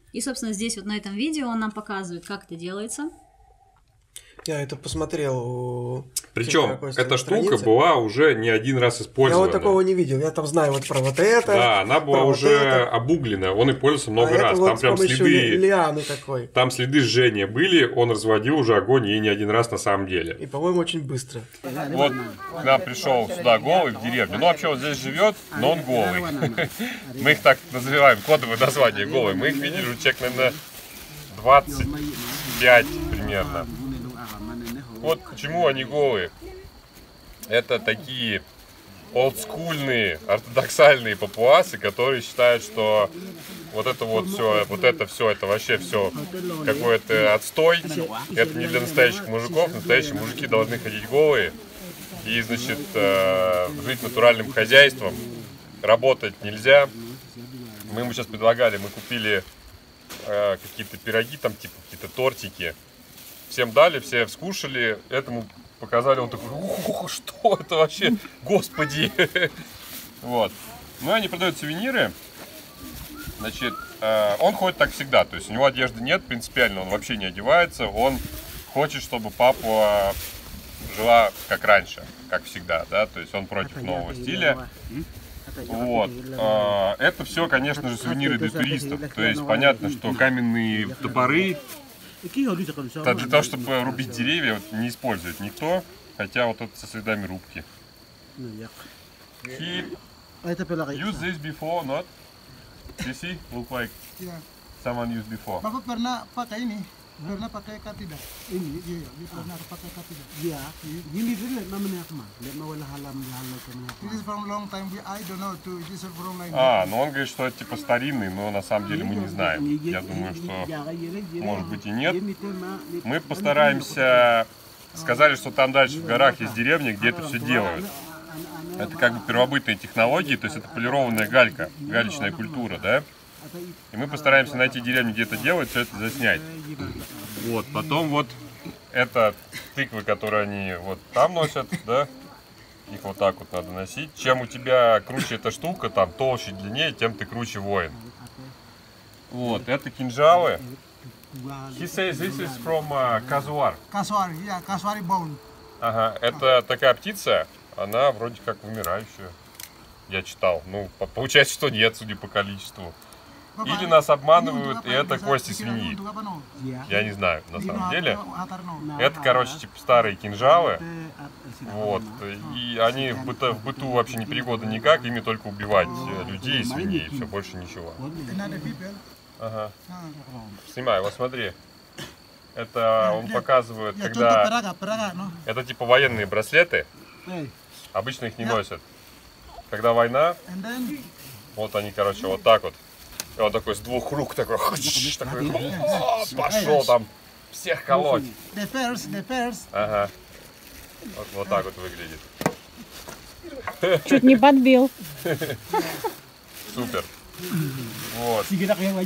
И, собственно, здесь вот на этом видео он нам показывает, как это делается. Я это посмотрел. Причем эта штука была уже не один раз использована. Я вот такого не видел. Я там знаю вот про вот это. Да, она была уже обуглена. Он и пользовался много раз. Вот там прям следы. Лианы такой. Там следы жжения были. Он разводил уже огонь и не один раз на самом деле. И, по-моему, очень быстро. Вот к нам пришел сюда голый в деревню. Ну, вообще, он здесь живет, но он голый. Мы их так называем, кодовое название голый. Мы их видели уже человек, наверное, 25 примерно. Вот почему они голые. Это такие олдскульные, ортодоксальные папуасы, которые считают, что вот это все, это вообще все какой-то отстой. Это не для настоящих мужиков. Настоящие мужики должны ходить голые и, значит, жить натуральным хозяйством. Работать нельзя. Мы ему сейчас предлагали, мы купили какие-то пироги, там типа какие-то тортики. Всем дали, все скушали, этому показали, он такой, ух, что это вообще, господи. Вот. Ну, они продают сувениры. Значит, он ходит так всегда, то есть у него одежды нет, принципиально он вообще не одевается, он хочет, чтобы папа жила как раньше, как всегда, да, то есть он против нового стиля. Вот. Это все, конечно же, сувениры для туристов, то есть понятно, что каменные топоры, для того, чтобы рубить деревья, вот, не использует никто, хотя вот это со следами рубки. He used this before, not? You see, look like someone used before. Bapak pernah pakai ini? Pernah pakai katida? Ini, iya, dia pernah pakai katida. Iya, ini dia namanya apa? Dia mau halam kemana? This is from long time. I don't know too. This is from long time. Ну он говорит, что это типа старинный, но на самом деле мы не знаем. Я думаю, что может быть и нет. Мы постараемся. Сказали, что там дальше в горах есть деревни, где это все делают. Это как бы первобытные технологии, то есть это полированная галька, галечная культура, да? И мы постараемся найти деревню, где это делают, все это заснять. Вот, потом вот это тыквы, которые они вот там носят, да? Их вот так вот надо носить. Чем у тебя круче эта штука, там толще, длиннее, тем ты круче воин. Вот, это кинжалы. He says this is from Казуар. Kasuari, ya, Kasuari bone. Ага, это такая птица, она вроде как вымирающая. Я читал. Ну, получается, что нет, судя по количеству. Или нас обманывают, и это кости свиньи. Я не знаю, на самом деле. Это, короче, типа старые кинжалы. Вот. И они в быту вообще не пригодны никак, ими только убивать людей и свиней, все, больше ничего. Ага. Снимай, вот смотри. Это он показывает, когда... Это типа военные браслеты. Обычно их не носят. Когда война, вот они, короче, вот так вот. И он такой с двух рук такой, пошел там всех колоть. Ага. Вот так вот выглядит. Чуть не подбил. Супер. Вот. И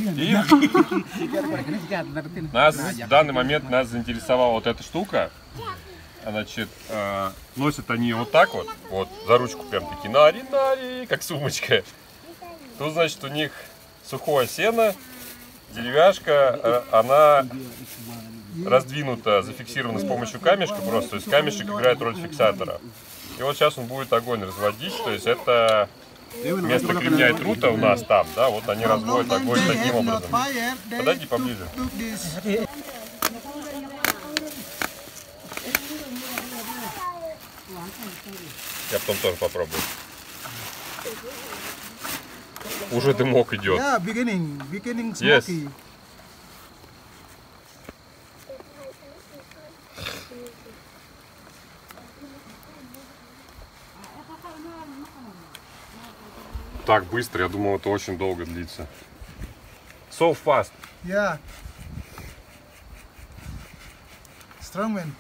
нас в данный момент нас заинтересовала вот эта штука. Значит, носят они вот так вот, за ручку прям такие, нари, как сумочка. Тут, значит, у них сухое сено, деревяшка, она раздвинута, зафиксирована с помощью камешка просто, то есть камешек играет роль фиксатора. И вот сейчас он будет огонь разводить, то есть это вместо кремня и трута у нас там, да, вот они разводят огонь таким образом. Подойди поближе. Я потом тоже попробую. Уже дымок идет. Yeah, beginning smoky. Yes. Так быстро, я думал, это очень долго длится. So fast. Yeah. Strong man.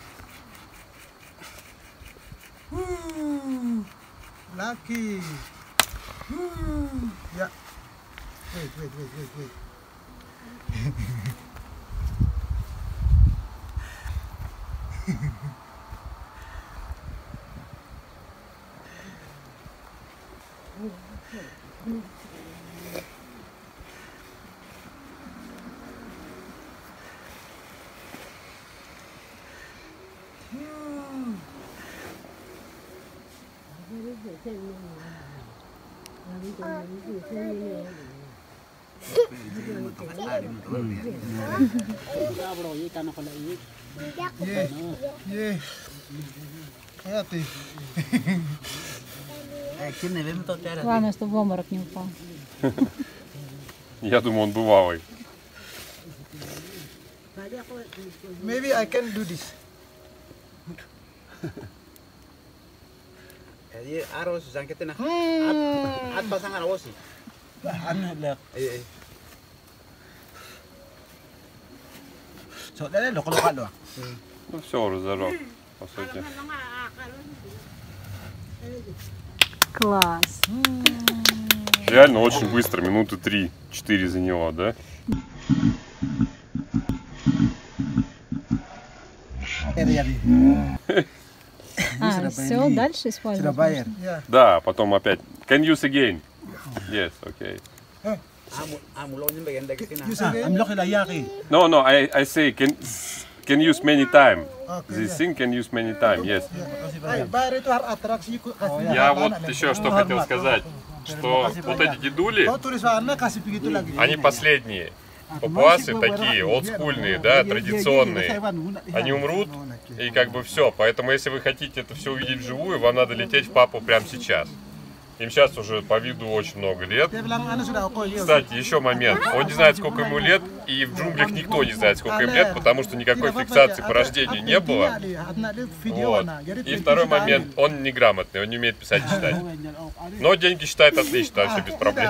Woo, lucky. Woo. Yeah. Wait. Yeah. Hayati. Главное, чтобы в обморок не упал. Я думаю, он бывалый. Maybe I can do this. Arroz yang kita nak. At pasang arroz sih. So, dali lokal. Ну все, уже зажег, по сути. Класс. Реально очень быстро, минуты 3-4 за него, да? Все, дальше использовать. Yeah. Да, потом опять. Can use again. Yes, okay. Mulanya bagian dari kita. You say I'm looking at Yaki. No, I say can use many time. Okay, This thing can use many time, yes. Ay, bayar itu atraksi Я вот еще что хотел сказать, что вот эти дедули, Oh, tulis warna kasih begitu lagi. они последние. Папуасы такие, олдскульные, да, традиционные. Они умрут, и как бы все. Поэтому, если вы хотите это все увидеть вживую, вам надо лететь в Папу прямо сейчас. Им сейчас уже по виду очень много лет. Dia bilang ano sudah oke. Кстати, еще момент. Он не знает, сколько ему лет, и в джунглях никто не знает, сколько им лет, потому что никакой фиксации по рождению не было. Вот. И второй момент. Он неграмотный, он не умеет писать и читать. Но деньги считает отлично, вообще без проблем.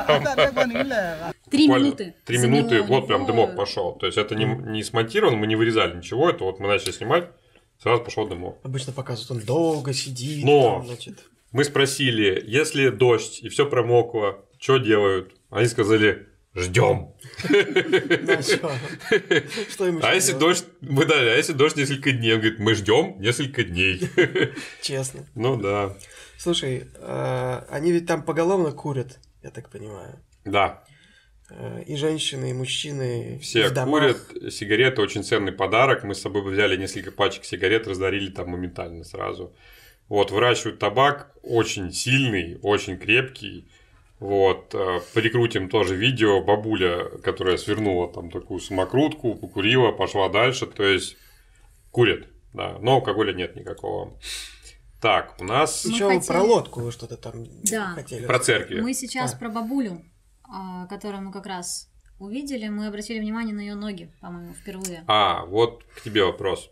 3 минуты. 3 минуты, вот прям дымок пошел. То есть это не смонтировано, мы не вырезали ничего. Это вот мы начали снимать, сразу пошел дымок. Обычно показывают, он долго сидит. Но Там, значит. мы спросили, если дождь и все промокло, что делают? Они сказали, ждем. Ну, всё. Что ему А еще если делать? дождь, мы дали, а если дождь несколько дней? Он говорит, мы ждем несколько дней. Честно. Ну да. Слушай, они ведь там поголовно курят, я так понимаю. Да, И женщины, и мужчины. все в домах. курят. Сигареты очень ценный подарок. Мы с собой взяли несколько пачек сигарет, раздарили там моментально сразу. Вот, выращивают табак очень сильный, очень крепкий. Вот, прикрутим тоже видео. Бабуля, которая свернула там такую самокрутку, покурила, пошла дальше. То есть, курят, да. Но алкоголя нет никакого. Так, у нас Мы Еще хотели- про лодку вы что-то там Да. хотели. про церкви. Мы сейчас А. про бабулю, которую мы как раз увидели. Мы обратили внимание на ее ноги, по-моему, впервые. Вот к тебе вопрос.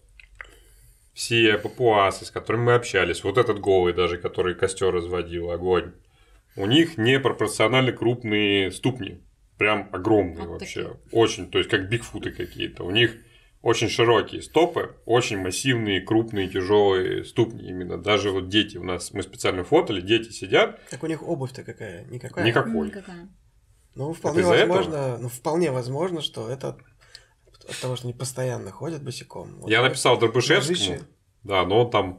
Все папуасы, с которыми мы общались, вот этот голый даже, который костер разводил, огонь, у них непропорционально крупные ступни. Прям огромные Вот вообще. такие. Очень, то есть как бигфуты какие-то. У них очень широкие стопы, очень массивные, крупные, тяжелые ступни именно. Даже вот дети у нас, мы специально фотали, дети сидят, Так у них обувь-то какая? Никакая? никакой. Никакая. Ну, вполне из-за этого? возможно, вполне возможно, что это от того, что они постоянно ходят босиком. Вот Я это написал Дробышевскому, ножище. да, но он там,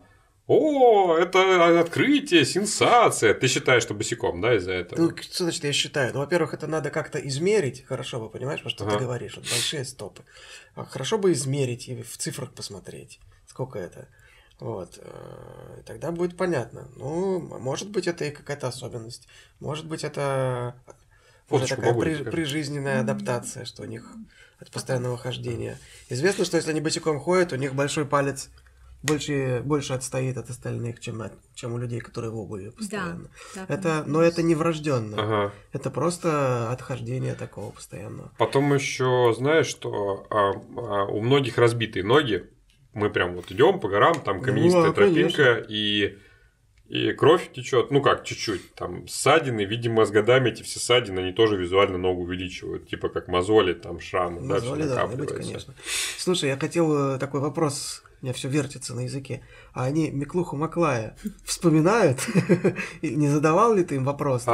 это открытие, сенсация. Ты считаешь, что босиком, да, из-за этого? Ну, что значит, я считаю? Ну, во-первых, это надо как-то измерить, хорошо бы, понимаешь, потому что Ага. ты говоришь, вот большие стопы. Хорошо бы измерить и в цифрах посмотреть, сколько это. Вот. И тогда будет понятно. Ну, может быть, это и какая-то особенность. Может быть, это уже Фоточку такая бабули покажи. прижизненная адаптация, что у них от постоянного хождения. Известно, что если они босиком ходят, у них большой палец больше отстоит от остальных, чем у людей, которые в обуви постоянно. так Но это не врожденно. Ага. Это просто отхождение такого постоянного. Потом еще, знаешь, что у многих разбитые ноги. Мы прям вот идем по горам, там каменистая да, тропинка, и кровь течет, ну как, чуть-чуть, там ссадины, видимо, с годами эти все ссадины, они тоже визуально ногу увеличивают, типа как мозоли, там шрамы, Мозоли, всё да, быть, накапливается. конечно. Слушай, я хотел такой вопрос, у меня все вертится на языке. А они Миклуху Маклая вспоминают? И не задавал ли ты им вопрос?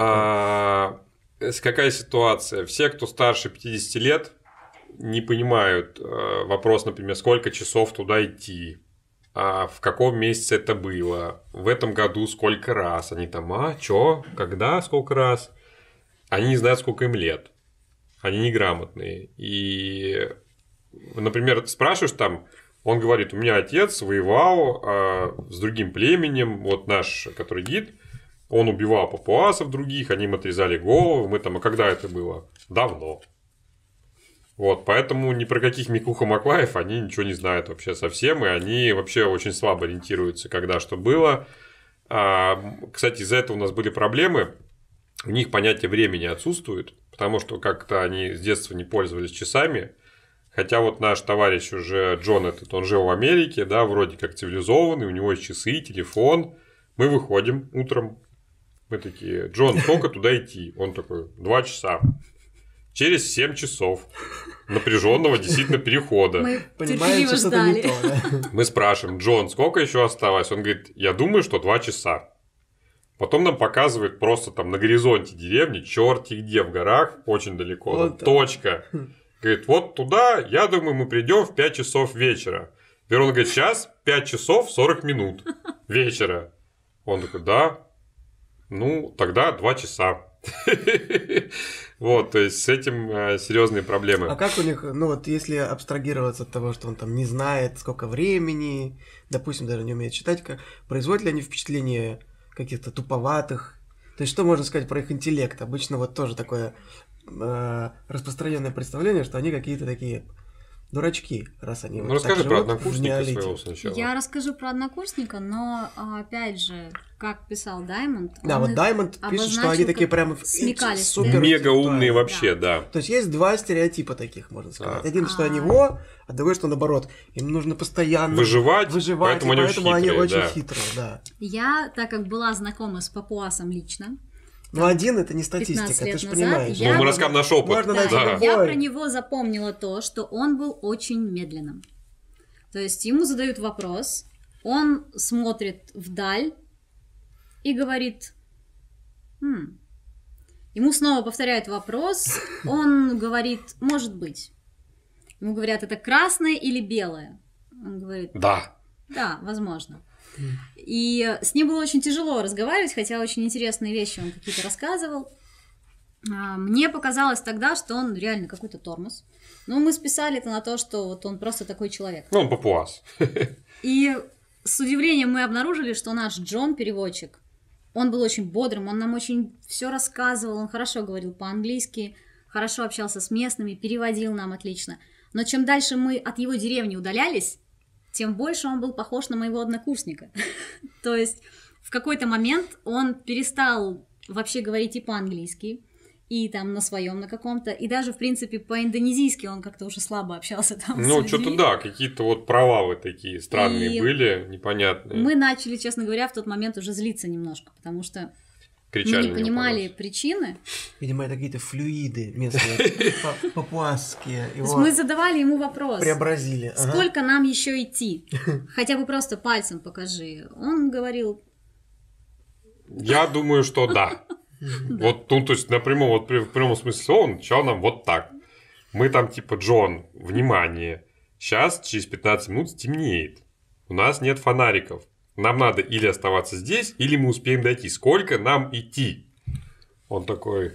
Какая ситуация? Все, кто старше 50 лет, не понимают вопрос, например, сколько часов туда идти, в каком месяце это было, в этом году сколько раз. Они там, чё, когда, сколько раз. Они не знают, сколько им лет. Они неграмотные. И, например, спрашиваешь там, он говорит, у меня отец воевал с другим племенем, вот наш, который гид, Он убивал папуасов других, они им отрезали головы. Мы там, а когда это было? Давно. Вот, поэтому ни про каких Микуха Маклаев они ничего не знают вообще совсем, и они вообще очень слабо ориентируются, когда что было. Кстати, из-за этого у нас были проблемы. У них понятие времени отсутствует, потому что как-то они с детства не пользовались часами. Хотя вот наш товарищ уже, Джон этот, он жил в Америке, да, вроде как цивилизованный, у него есть часы, телефон. Мы выходим утром, мы такие: Джон, сколько туда идти? Он такой: 2 часа. Через 7 часов напряженного действительно перехода. Мы Понимаем, терпеливо что что-то не ждали. то, да? Мы спрашиваем: Джон, сколько еще осталось? Он говорит: я думаю, что 2 часа. Потом нам показывают просто там на горизонте деревни, черти где, в горах, очень далеко, Вот там точка. Говорит: вот туда, я думаю, мы придем в 5 часов вечера. Верон говорит: сейчас 5 часов 40 минут вечера. Он такой: да, ну тогда 2 часа. Вот, то есть с этим серьезные проблемы. А как у них, ну вот если абстрагироваться от того, что он там не знает, сколько времени, допустим, даже не умеет читать, как производят ли они впечатление каких-то туповатых? То есть что можно сказать про их интеллект? Обычно вот тоже такое распространенное представление, что они какие-то такие дурачки, раз они Ну вот так расскажи про живут в однокурсника неолите. своего сначала. Я расскажу про однокурсника, но опять же, как писал Даймонд, Да, он вот их Даймонд пишет, что обозначил они такие как прям смекалистые. супер Мега умные интеллектуальные. вообще, да. То есть есть два стереотипа таких, можно сказать. Да. Один, что они во, а другой, что наоборот. Им нужно постоянно Выживать, выживать, поэтому и они поэтому очень они хитрые, очень да. хитрые, да. Я, так как была знакома с папуасом лично, Но один это не 15 статистика, лет ты же назад понимаешь. я- Ну, мы рассказываем наш опыт. Можно да, найти да. любой. я про него запомнила то, что он был очень медленным. То есть ему задают вопрос, он смотрит вдаль и говорит: «Хм». Ему снова повторяют вопрос, он говорит: может быть. Ему говорят: это красное или белое? Он говорит: Да. да, возможно. И с ним было очень тяжело разговаривать, хотя очень интересные вещи он какие-то рассказывал. Мне показалось тогда, что он реально какой-то тормоз. Но мы списали это на то, что вот он просто такой человек. Ну, он папуас. И с удивлением мы обнаружили, что наш Джон, переводчик, он был очень бодрым, он нам очень все рассказывал, он хорошо говорил по-английски, хорошо общался с местными, переводил нам отлично. Но чем дальше мы от его деревни удалялись, тем больше он был похож на моего однокурсника. То есть в какой-то момент он перестал вообще говорить и по-английски, и там на своем на каком-то, и даже, в принципе, по-индонезийски он как-то уже слабо общался там с Ну, людьми. что-то да, какие-то вот провалы такие странные И были, непонятные. Мы начали, честно говоря, в тот момент уже злиться немножко, потому что Кричали мы не на него понимали по-русски. причины. Видимо, это какие-то флюиды местные, папуасские. То есть Его мы задавали ему вопрос: преобразили. Ага. сколько нам еще идти? Хотя бы просто пальцем покажи. Он говорил: Я думаю, что да. Вот, ну, то есть, напрямую, вот в прямом смысле слова, он начал нам вот так. Мы там типа: Джон, внимание, сейчас через 15 минут стемнеет. У нас нет фонариков. Нам надо или оставаться здесь, или мы успеем дойти. Сколько нам идти? Он такой: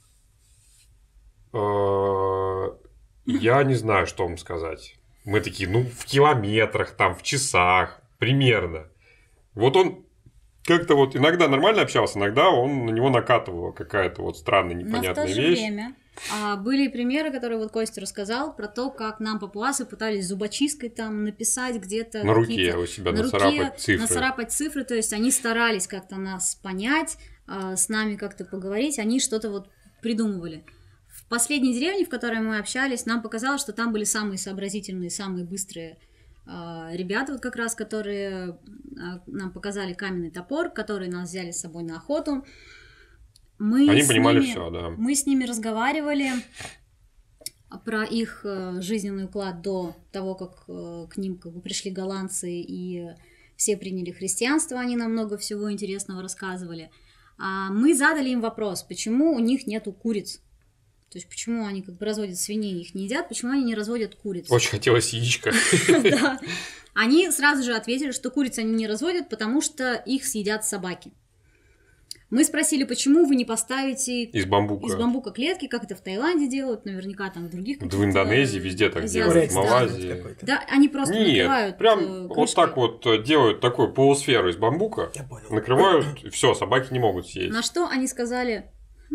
я не знаю, что вам сказать. Мы такие: ну, в километрах, там, в часах, примерно. Вот он как-то вот иногда нормально общался, иногда он на него накатывала какая-то вот странная, но в непонятная то же вещь. время были примеры, которые вот Костя рассказал, про то, как нам папуасы пытались зубочисткой там написать где-то На руке какие-то- у себя на нацарапать руке цифры. нацарапать цифры, то есть они старались как-то нас понять, с нами как-то поговорить, они что-то вот придумывали. В последней деревне, в которой мы общались, нам показалось, что там были самые сообразительные, самые быстрые ребята, вот как раз, которые нам показали каменный топор, которые нас взяли с собой на охоту. Они понимали всё, да. Мы с ними разговаривали про их жизненный уклад до того, как к ним как бы пришли голландцы и все приняли христианство, они нам много всего интересного рассказывали. Мы задали им вопрос, почему у них нету куриц. То есть, почему они как бы разводят свиней, их не едят, почему они не разводят куриц? Очень хотелось яичко. Да. Они сразу же ответили, что куриц они не разводят, потому что их съедят собаки. Мы спросили, почему вы не поставите Из бамбука клетки, как это в Таиланде делают, наверняка там в других в Индонезии везде так делают, Азиатских в Малайзии. какой-то. Да, они просто накрывают. Нет, прям вот крышкой. так вот делают такую полусферу из бамбука, Я понял. накрывают, и все, собаки не могут съесть. На что они сказали,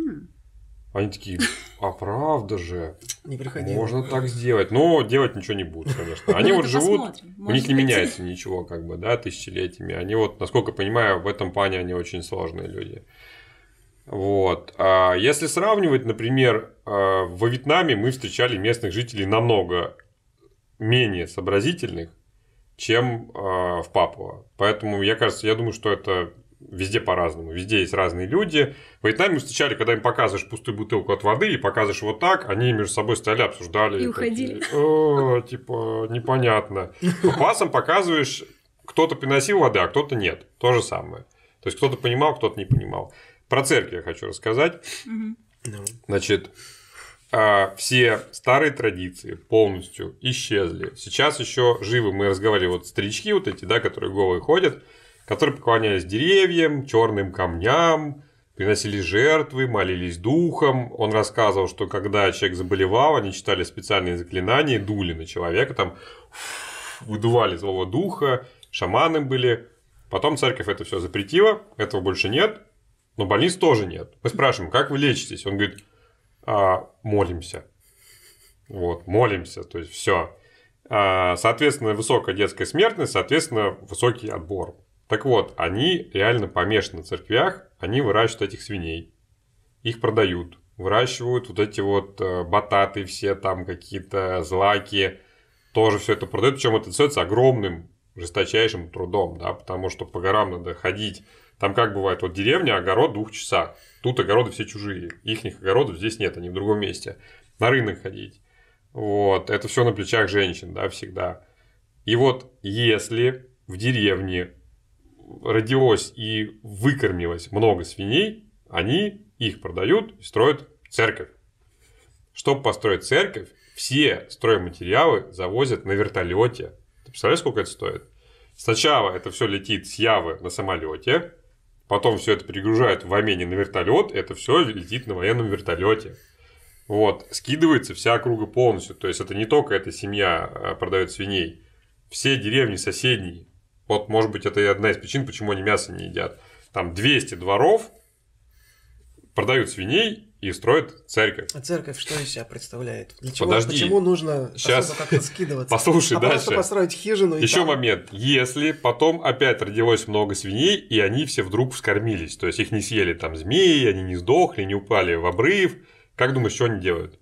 Они такие, а правда же, Не приходило. можно так сделать. Но делать ничего не будут, конечно. Они Ну, вот это живут, посмотрим. у Может них не быть. меняется ничего, как бы, да, тысячелетиями. Они вот, насколько понимаю, в этом плане они очень сложные люди. Вот. А если сравнивать, например, во Вьетнаме мы встречали местных жителей намного менее сообразительных, чем в Папуа. Поэтому, я думаю, что это везде по-разному. Везде есть разные люди. В Вьетнаме мы встречали, когда им показываешь пустую бутылку от воды и показываешь вот так, они между собой стояли, обсуждали. И уходили. Типа, непонятно. Папуасам показываешь, кто-то приносил воды, а кто-то нет. То же самое. То есть, кто-то понимал, кто-то не понимал. Про церковь я хочу рассказать. Значит, все старые традиции полностью исчезли. Сейчас еще живы, мы разговаривали, вот старички вот эти, да, которые голые ходят, которые поклонялись деревьям, черным камням, приносили жертвы, молились духом. Он рассказывал, что когда человек заболевал, они читали специальные заклинания, дули на человека, там выдували злого духа, шаманы были. Потом церковь это все запретила, этого больше нет, но больниц тоже нет. Мы спрашиваем, как вы лечитесь? Он говорит, молимся. Вот, молимся, то есть все. Соответственно, высокая детская смертность, соответственно, высокий отбор. Так вот, они реально помешаны на церквях, они выращивают этих свиней, их продают, выращивают вот эти вот бататы все, там какие-то злаки, тоже все это продают, причем это делается огромным, жесточайшим трудом, да, потому что по горам надо ходить. Там как бывает, вот деревня, огород в 2 часах, тут огороды все чужие, ихних огородов здесь нет, они в другом месте, на рынок ходить. Вот, это все на плечах женщин, да, всегда. И вот если в деревне родилось и выкормилось много свиней, они их продают и строят церковь. Чтобы построить церковь, все стройматериалы завозят на вертолете. Ты представляешь, сколько это стоит? Сначала это все летит с Явы на самолете, потом все это перегружают в Амене на вертолет, это все летит на военном вертолете. Вот, скидывается вся округа полностью. То есть это не только эта семья продает свиней, все деревни соседние. Вот, может быть, это и одна из причин, почему они мясо не едят. Там 200 дворов продают свиней и строят церковь. А церковь что из себя представляет? Для чего? Подожди. Почему нужно Сейчас. особо как-то скидываться? Послушай дальше. Просто построить хижину и Еще там... момент. Если потом опять родилось много свиней, и они все вдруг вскормились, то есть их не съели там змеи, они не сдохли, не упали в обрыв, как думаешь, что они делают?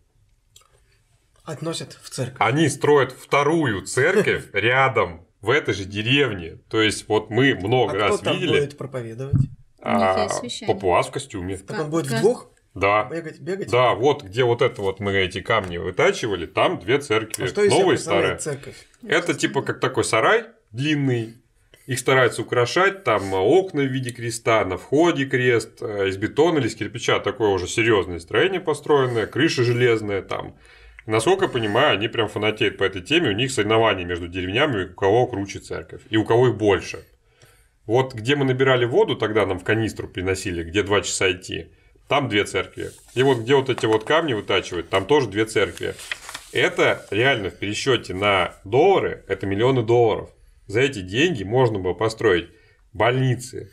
Относят в церковь. Они строят вторую церковь рядом, в этой же деревне. То есть, вот мы много раз кто там видели. будет проповедовать? У них есть священник. Папуас в костюме. Так он будет Как? вдвох Да. бегать? Да, вот где вот это вот мы эти камни вытачивали, там 2 церкви, А что из себя новая и старая. представляет церковь? Это типа как такой сарай длинный. Их стараются украшать, там окна в виде креста, на входе крест, из бетона или из кирпича, такое уже серьезное строение построенное, крыша железная там. Насколько я понимаю, они прям фанатеют по этой теме, у них соревнования между деревнями, у кого круче церковь, и у кого их больше. Вот где мы набирали воду, тогда нам в канистру приносили, где 2 часа идти, там 2 церкви. И вот где вот эти вот камни вытачивают, там тоже 2 церкви. Это реально в пересчете на доллары, это миллионы долларов. За эти деньги можно было построить больницы,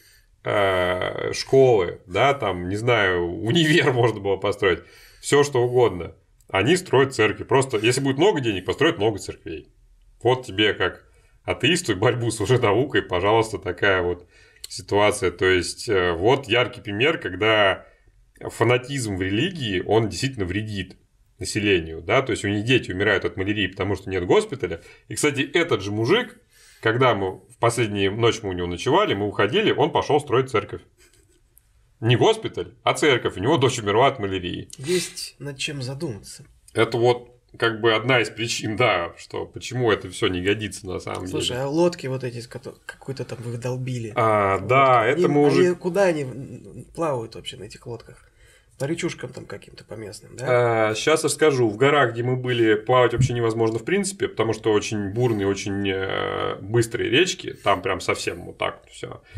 школы, да, там, не знаю, универ можно было построить, все что угодно. Они строят церкви. Просто, если будет много денег, построят много церквей. Вот тебе, как атеисту, борьбу с лженаукой, пожалуйста, такая вот ситуация. То есть, вот яркий пример, когда фанатизм в религии, он действительно вредит населению. Да? То есть, у них дети умирают от малярии, потому что нет госпиталя. И, кстати, этот же мужик, когда мы в последнюю ночь мы у него ночевали, мы уходили, он пошел строить церковь. Не госпиталь, а церковь. У него дочь умерла от малярии. Есть над чем задуматься. Это вот как бы одна из причин, да, что почему это все не годится на самом Слушай, деле. а лодки вот эти, какой-то там вы их долбили. Да, это мы уже... Куда они плавают вообще на этих лодках? По речушкам там каким-то, по местным, да? Сейчас расскажу. В горах, где мы были, плавать вообще невозможно в принципе, потому что очень бурные, очень быстрые речки, там прям совсем вот так вот все.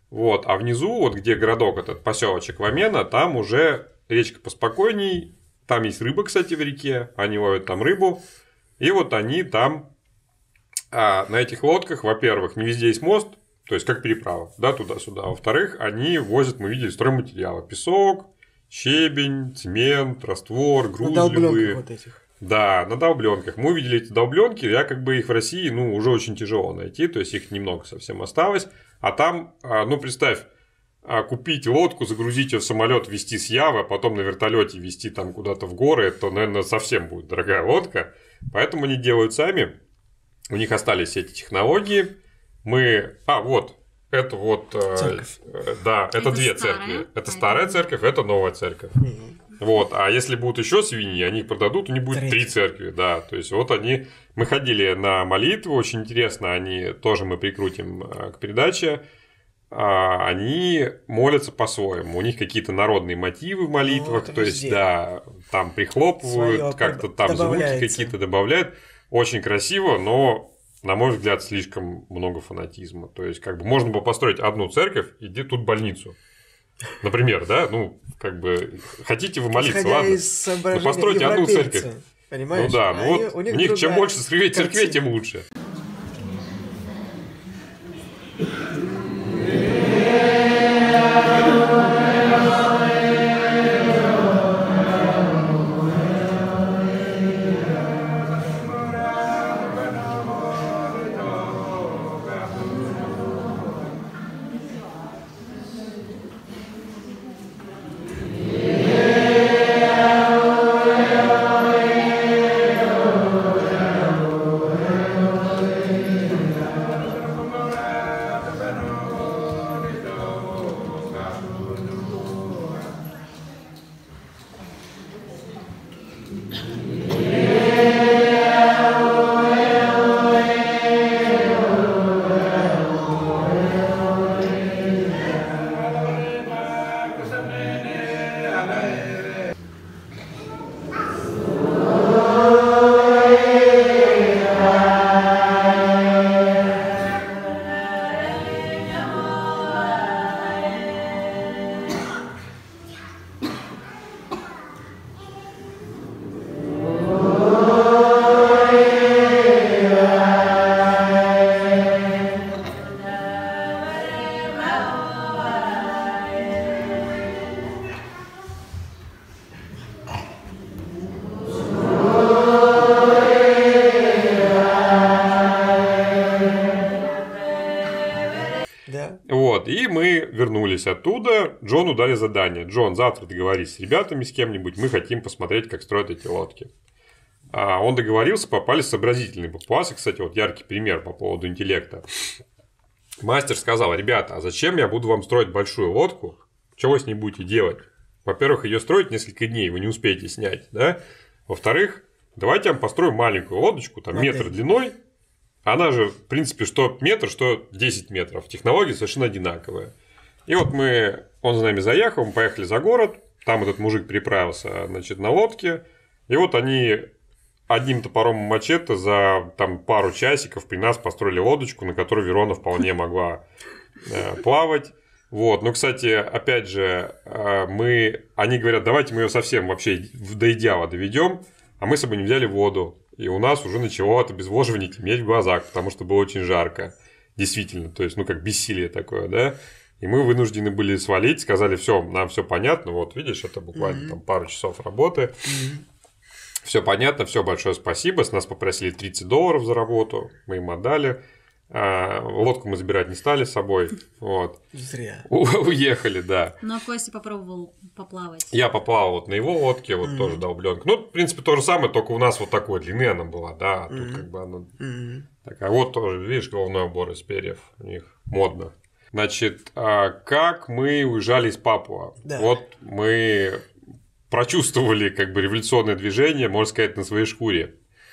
Вот, а внизу, вот где городок этот, поселочек Вамена, там уже речка поспокойней, там есть рыба, кстати, в реке, они ловят там рыбу, и вот они там на этих лодках, во-первых, не везде есть мост, то есть как переправа, да, туда-сюда, а во-вторых, они возят, мы видели, стройматериалы, песок, щебень, цемент, раствор, груз любые. Вот этих. Да, на долбленках. Мы увидели эти долбленки, я как бы их в России, ну, уже очень тяжело найти, то есть их немного совсем осталось. А там, ну, представь, купить лодку, загрузить ее в самолет, везти с Явы, а потом на вертолете везти там куда-то в горы, это, наверное, совсем будет дорогая лодка. Поэтому они делают сами. У них остались все эти технологии. Вот. Это вот... да, это две церкви. Это старая церковь, это новая церковь. Вот, а если будут еще свиньи, они их продадут, у них будет 3 церкви, да, то есть вот мы ходили на молитву, очень интересно, они тоже мы прикрутим к передаче, они молятся по-своему, у них какие-то народные мотивы в молитвах, то есть, да, там прихлопывают, как-то там звуки какие-то добавляют, очень красиво, но, на мой взгляд, слишком много фанатизма, то есть, как бы можно было построить одну церковь и тут больницу. Например, да, ну, как бы, хотите вы молиться, ладно, но постройте одну церковь. Понимаешь? Ну да, ну вот у них чем больше церквей, тем лучше. Вот, и мы вернулись оттуда, Джону дали задание. Джон, завтра договорись с ребятами, с кем-нибудь, мы хотим посмотреть, как строят эти лодки. Он договорился, попались сообразительные папуасы, кстати, вот яркий пример по поводу интеллекта. Мастер сказал: ребята, а зачем я буду вам строить большую лодку? Что вы с ней будете делать? Во-первых, ее строить несколько дней, вы не успеете снять, да? Во-вторых, давайте я вам построю маленькую лодочку, там метр длиной. Она же, в принципе, что метр, что 10 метров. Технологии совершенно одинаковые. И вот он за нами заехал, мы поехали за город. Там этот мужик переправился, значит, на лодке. И вот они одним топором мачете за там, пару часиков при нас построили лодочку, на которой Верона вполне могла плавать. Вот. Ну, кстати, опять же, они говорят, давайте мы ее совсем вообще до идеала доведем, а мы с собой не взяли воду. И у нас уже начало от обезвоживания темнеть в глазах, потому что было очень жарко. Действительно, то есть, ну, как бессилие такое, да. И мы вынуждены были свалить, сказали, все, нам все понятно, вот, видишь, это буквально там пару часов работы. Все понятно, все, большое спасибо. С нас попросили $30 за работу, мы им отдали. Лодку мы забирать не стали с собой. Вот. Зря. Уехали, да. Но Костя попробовал поплавать. Я поплавал вот на его лодке, вот тоже долбленка. Ну, в принципе, то же самое, только у нас вот такой длины она была, да. А тут как бы она такая. Вот тоже, видишь, головной убор из перьев. У них модно. Значит, как мы уезжали из Папуа? Да. Вот мы прочувствовали как бы революционное движение, можно сказать, на своей шкуре.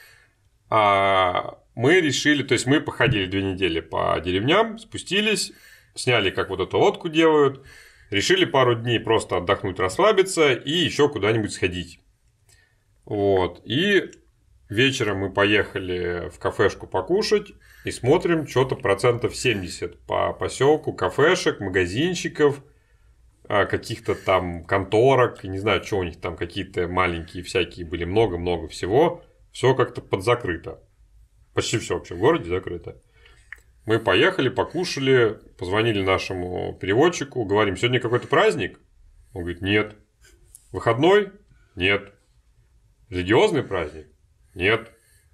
Мы решили, то есть мы походили 2 недели по деревням, спустились, сняли, как вот эту лодку делают, решили пару дней просто отдохнуть, расслабиться и еще куда-нибудь сходить. Вот. И вечером мы поехали в кафешку покушать и смотрим, что-то 70% по поселку кафешек, магазинчиков, каких-то там конторок, не знаю, что у них там, какие-то маленькие всякие были, много-много всего. Все как-то подзакрыто. Почти все вообще в городе закрыто. Мы поехали, покушали, позвонили нашему переводчику, говорим, сегодня какой-то праздник? Он говорит, нет. Выходной? Нет. Религиозный праздник? Нет.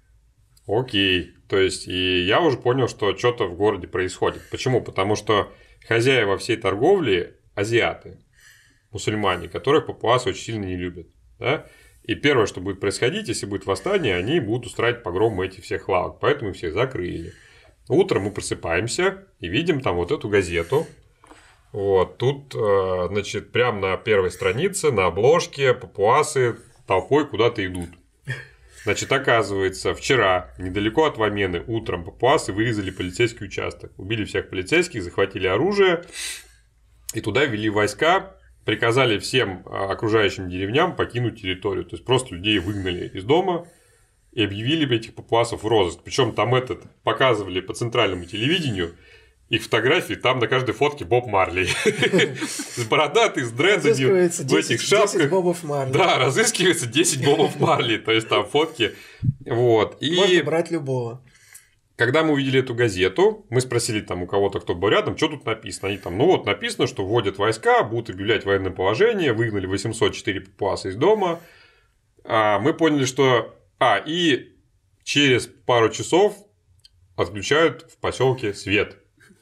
Окей. То есть, и я уже понял, что что-то в городе происходит. Почему? Потому что хозяева всей торговли азиаты, мусульмане, которых папуасы очень сильно не любят. Да? И первое, что будет происходить, если будет восстание, они будут устраивать погром этих всех лавок. Поэтому их всех закрыли. Утром мы просыпаемся и видим там вот эту газету. Вот. Тут, значит, прямо на первой странице, на обложке папуасы толпой куда-то идут. Значит, оказывается, вчера, недалеко от Вамены, утром папуасы вырезали полицейский участок. Убили всех полицейских, захватили оружие. И туда ввели войска, приказали всем окружающим деревням покинуть территорию. То есть, просто людей выгнали из дома и объявили этих папуасов в розыск. Причем там показывали по центральному телевидению их фотографии, там на каждой фотке Боб Марли. С бородатый, с дредами, в этих шапках. 10 Бобов Марли. Да, разыскивается 10 Бобов Марли. То есть, там фотки. Вот. Можно брать любого. Когда мы увидели эту газету, мы спросили там у кого-то, кто был рядом, что тут написано. Они там, написано, что вводят войска, будут объявлять военное положение, выгнали 804 папуаса из дома. Мы поняли, что... и через пару часов отключают в поселке свет.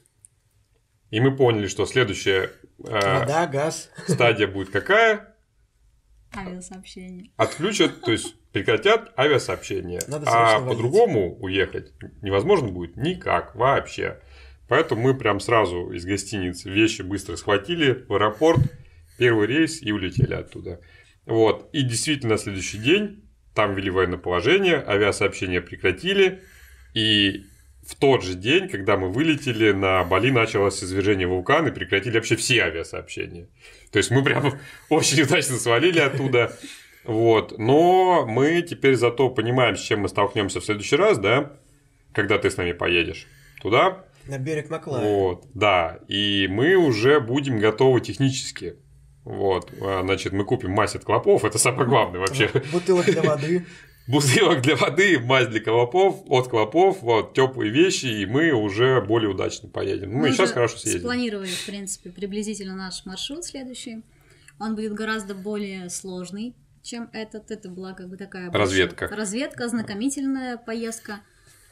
И мы поняли, что следующая вода, газ. Стадия будет какая? Авиасообщение. Отключат, то есть прекратят авиасообщение. Надо по-другому уехать невозможно будет никак вообще. Поэтому мы прям сразу из гостиницы вещи быстро схватили в аэропорт, первый рейс и улетели оттуда. Вот. И действительно на следующий день там ввели военное положение, авиасообщение прекратили. И в тот же день, когда мы вылетели, на Бали началось извержение вулкана и прекратили вообще все авиасообщения. То есть мы прям очень удачно свалили оттуда. Вот. Но мы теперь зато понимаем, с чем мы столкнемся в следующий раз, да, когда ты с нами поедешь туда. На берег Маклая. Вот, да. И мы уже будем готовы технически. Вот. Значит, мы купим мазь от клопов, это самое главное вообще. Бутылок для воды. Бутылок для воды, мазь для клопов, от клопов, вот, теплые вещи, и мы уже более удачно поедем. Мы сейчас хорошо съездим. Спланировали, в принципе, приблизительно наш маршрут следующий. Он будет гораздо более сложный, чем этот. Это была как бы такая разведка, ознакомительная поездка.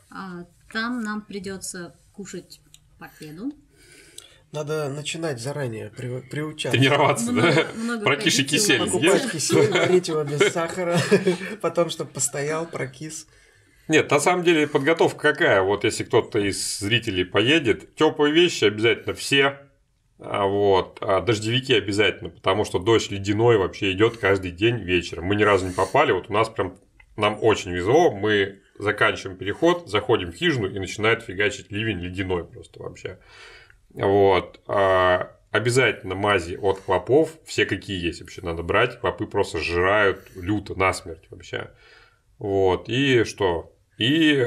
Там нам придется кушать по обеду. Надо начинать заранее приучаться. Тренироваться, да? Прокиши кисель. Покупать кисель, варить его без сахара, потом, чтобы постоял, прокис. Нет, на самом деле подготовка какая? Вот если кто-то из зрителей поедет, теплые вещи обязательно все. Вот. А дождевики обязательно, потому что дождь ледяной вообще идет каждый день вечером. Мы ни разу не попали, вот у нас прям, нам очень везло, мы заканчиваем переход, заходим в хижину и начинает фигачить ливень ледяной просто вообще. Вот. Обязательно мази от клопов, все какие есть вообще надо брать, клопы просто сжирают люто, насмерть вообще. Вот. И что? И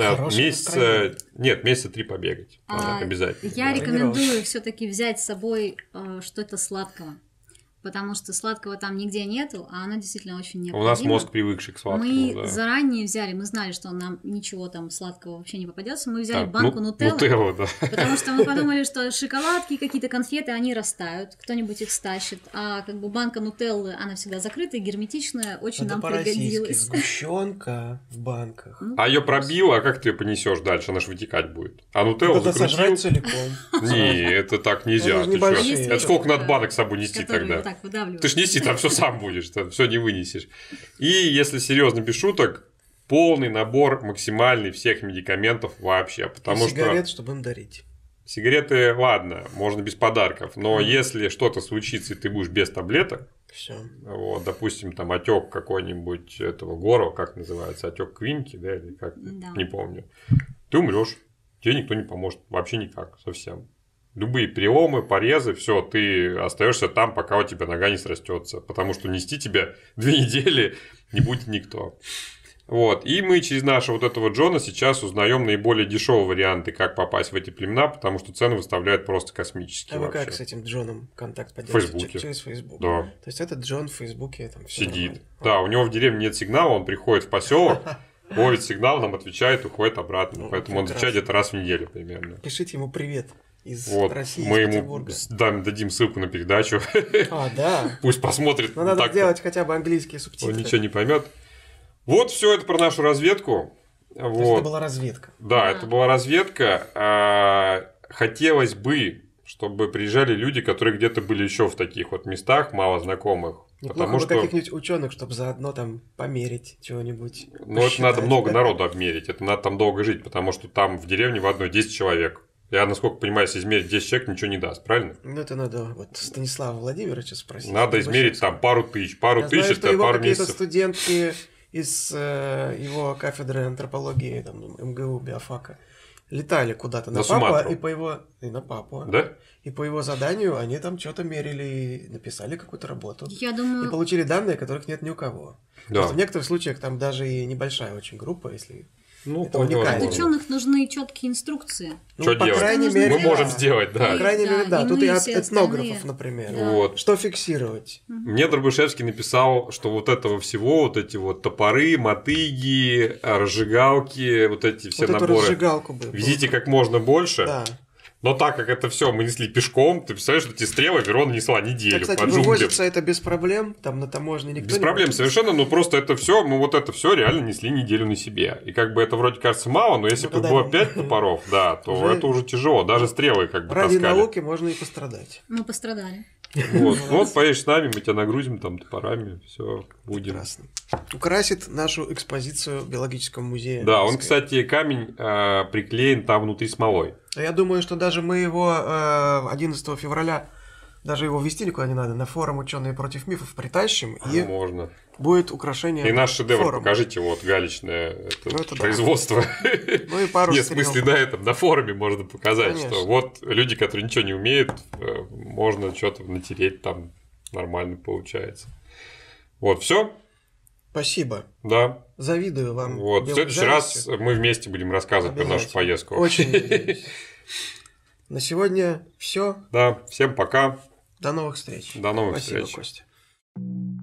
месяца 3 побегать. Обязательно. Я рекомендую все-таки взять с собой что-то сладкого. Потому что сладкого там нигде нету, а оно действительно очень необходимо. У нас мозг привыкший к сладкому. Мы заранее взяли, мы знали, что нам ничего там сладкого вообще не попадется. Мы взяли банку нутеллы. Нутеллу, да. Потому что мы подумали, что шоколадки, какие-то конфеты, они растают, кто-нибудь их стащит. А как бы банка нутеллы, она всегда закрытая, герметичная, очень нам пригодилась. Сгущенка в банках. А ее пробило, а как ты ее понесешь дальше? Она же вытекать будет. А нутеллу закрутил. Сожрать целиком. Не, это так нельзя. Это сколько надо банок с собой нести тогда? Ты ж неси, там все сам будешь, там все не вынесешь. И если серьезно, без шуток, полный набор максимальный всех медикаментов вообще. Потому сигарет, чтобы им дарить. Сигареты, ладно, можно без подарков, но если что-то случится, и ты будешь без таблеток, все. Вот, допустим, там отек какой-нибудь этого гора, как называется, отек квинки, да, или как, не помню, ты умрешь, тебе никто не поможет, вообще никак, совсем. Любые переломы, порезы, все, ты остаешься там, пока у тебя нога не срастется, потому что нести тебя 2 недели не будет никто. Вот. И мы через нашего вот этого Джона сейчас узнаем наиболее дешевые варианты, как попасть в эти племена, потому что цены выставляют просто космические. А вы вообще. как с этим Джоном контакт В поддерживаете? Фейсбуке. Через Facebook? Да. То есть этот Джон в Фейсбуке там всё Сидит. нормально. Да, у него в деревне нет сигнала, он приходит в поселок, ловит сигнал, нам отвечает, уходит обратно. Ну, Поэтому он прекрасно. отвечает где-то раз в неделю примерно. Пишите ему привет из Вот. России, Мы из ему Петербурга. дадим ссылку на передачу. А, да. Пусть посмотрит. Но надо Так-то сделать хотя бы английские он субтитры. ничего не поймет. Вот все это про нашу разведку. То есть Вот. это была разведка. Да, это была разведка. Хотелось бы, чтобы приезжали люди, которые где-то были еще в таких вот местах, мало знакомых. Неплохо Потому бы что, каких-нибудь ученых, чтобы заодно там померить чего-нибудь. ну, это надо посчитать. много народу обмерить, это надо там долго жить, потому что там в деревне в одной 10 человек. Я, насколько понимаю, если измерить 10 человек, ничего не даст, правильно? Ну, это надо вот Станислава Владимировича спросить. Надо из измерить Вышинска. там пару тысяч. Пару Я тысяч знаю, что это его пару какие-то месяцев. студентки из его кафедры антропологии, там, МГУ, биофака, летали куда-то на На Папуа, Суматру. и по его... И на Папуа. Да? И по его заданию они там что-то мерили и написали какую-то работу. Я И думаю, получили данные, которых нет ни у кого. Да. Просто в некоторых случаях там даже и небольшая очень группа, если... Ну, это вполне уникально. от возможно. ученых нужны четкие инструкции. Ну, Что по делать? крайней Что нужно мере, Мы можем да. сделать, да. По крайней Да, мере, да. и Тут мы, и и от все этнографов, остальные. например. Да. Вот. Что фиксировать? Мне Дробышевский написал, что вот этого всего, вот эти вот топоры, мотыги, разжигалки, вот эти все Вот эту наборы, разжигалку бы. везите как можно больше. Да. Но так как это все мы несли пешком, ты представляешь, что эти стрелы Верона несла неделю Так, кстати, по джунглям. вывозится это без проблем, там на таможне никто Без не проблем будет. совершенно, но просто это все, мы вот это все реально несли неделю на себе. И как бы это вроде кажется мало, но если Ну, бы тогда было не- 5 топоров, да, то Уже- это уже тяжело. Даже стрелы как бы Ради таскали. науки можно и пострадать. Мы пострадали. Вот. Ну, вот поедешь с нами, мы тебя нагрузим там топорами, все будем. Прекрасно. Украсит нашу экспозицию в биологическом музее. Да, он, Москвы. кстати, камень приклеен там внутри смолой. Я думаю, что даже мы его 11 февраля, даже его вести никуда не надо, на форум «Ученые против мифов» притащим, и Можно. будет украшение И наш шедевр форума. покажите, вот галечное это Ну, это да. производство. Ну и пару Нет, в стрел. смысле, на этом, на форуме можно показать, Конечно. что вот люди, которые ничего не умеют, можно что-то натереть, там нормально получается. Вот, все, Спасибо. да. Завидую вам. Вот, в белой следующий раз завистью. мы вместе будем рассказывать про нашу Обязательно. поездку. Очень надеюсь. На сегодня все. Да, всем пока, До новых встреч. до новых Спасибо, встреч. Костя.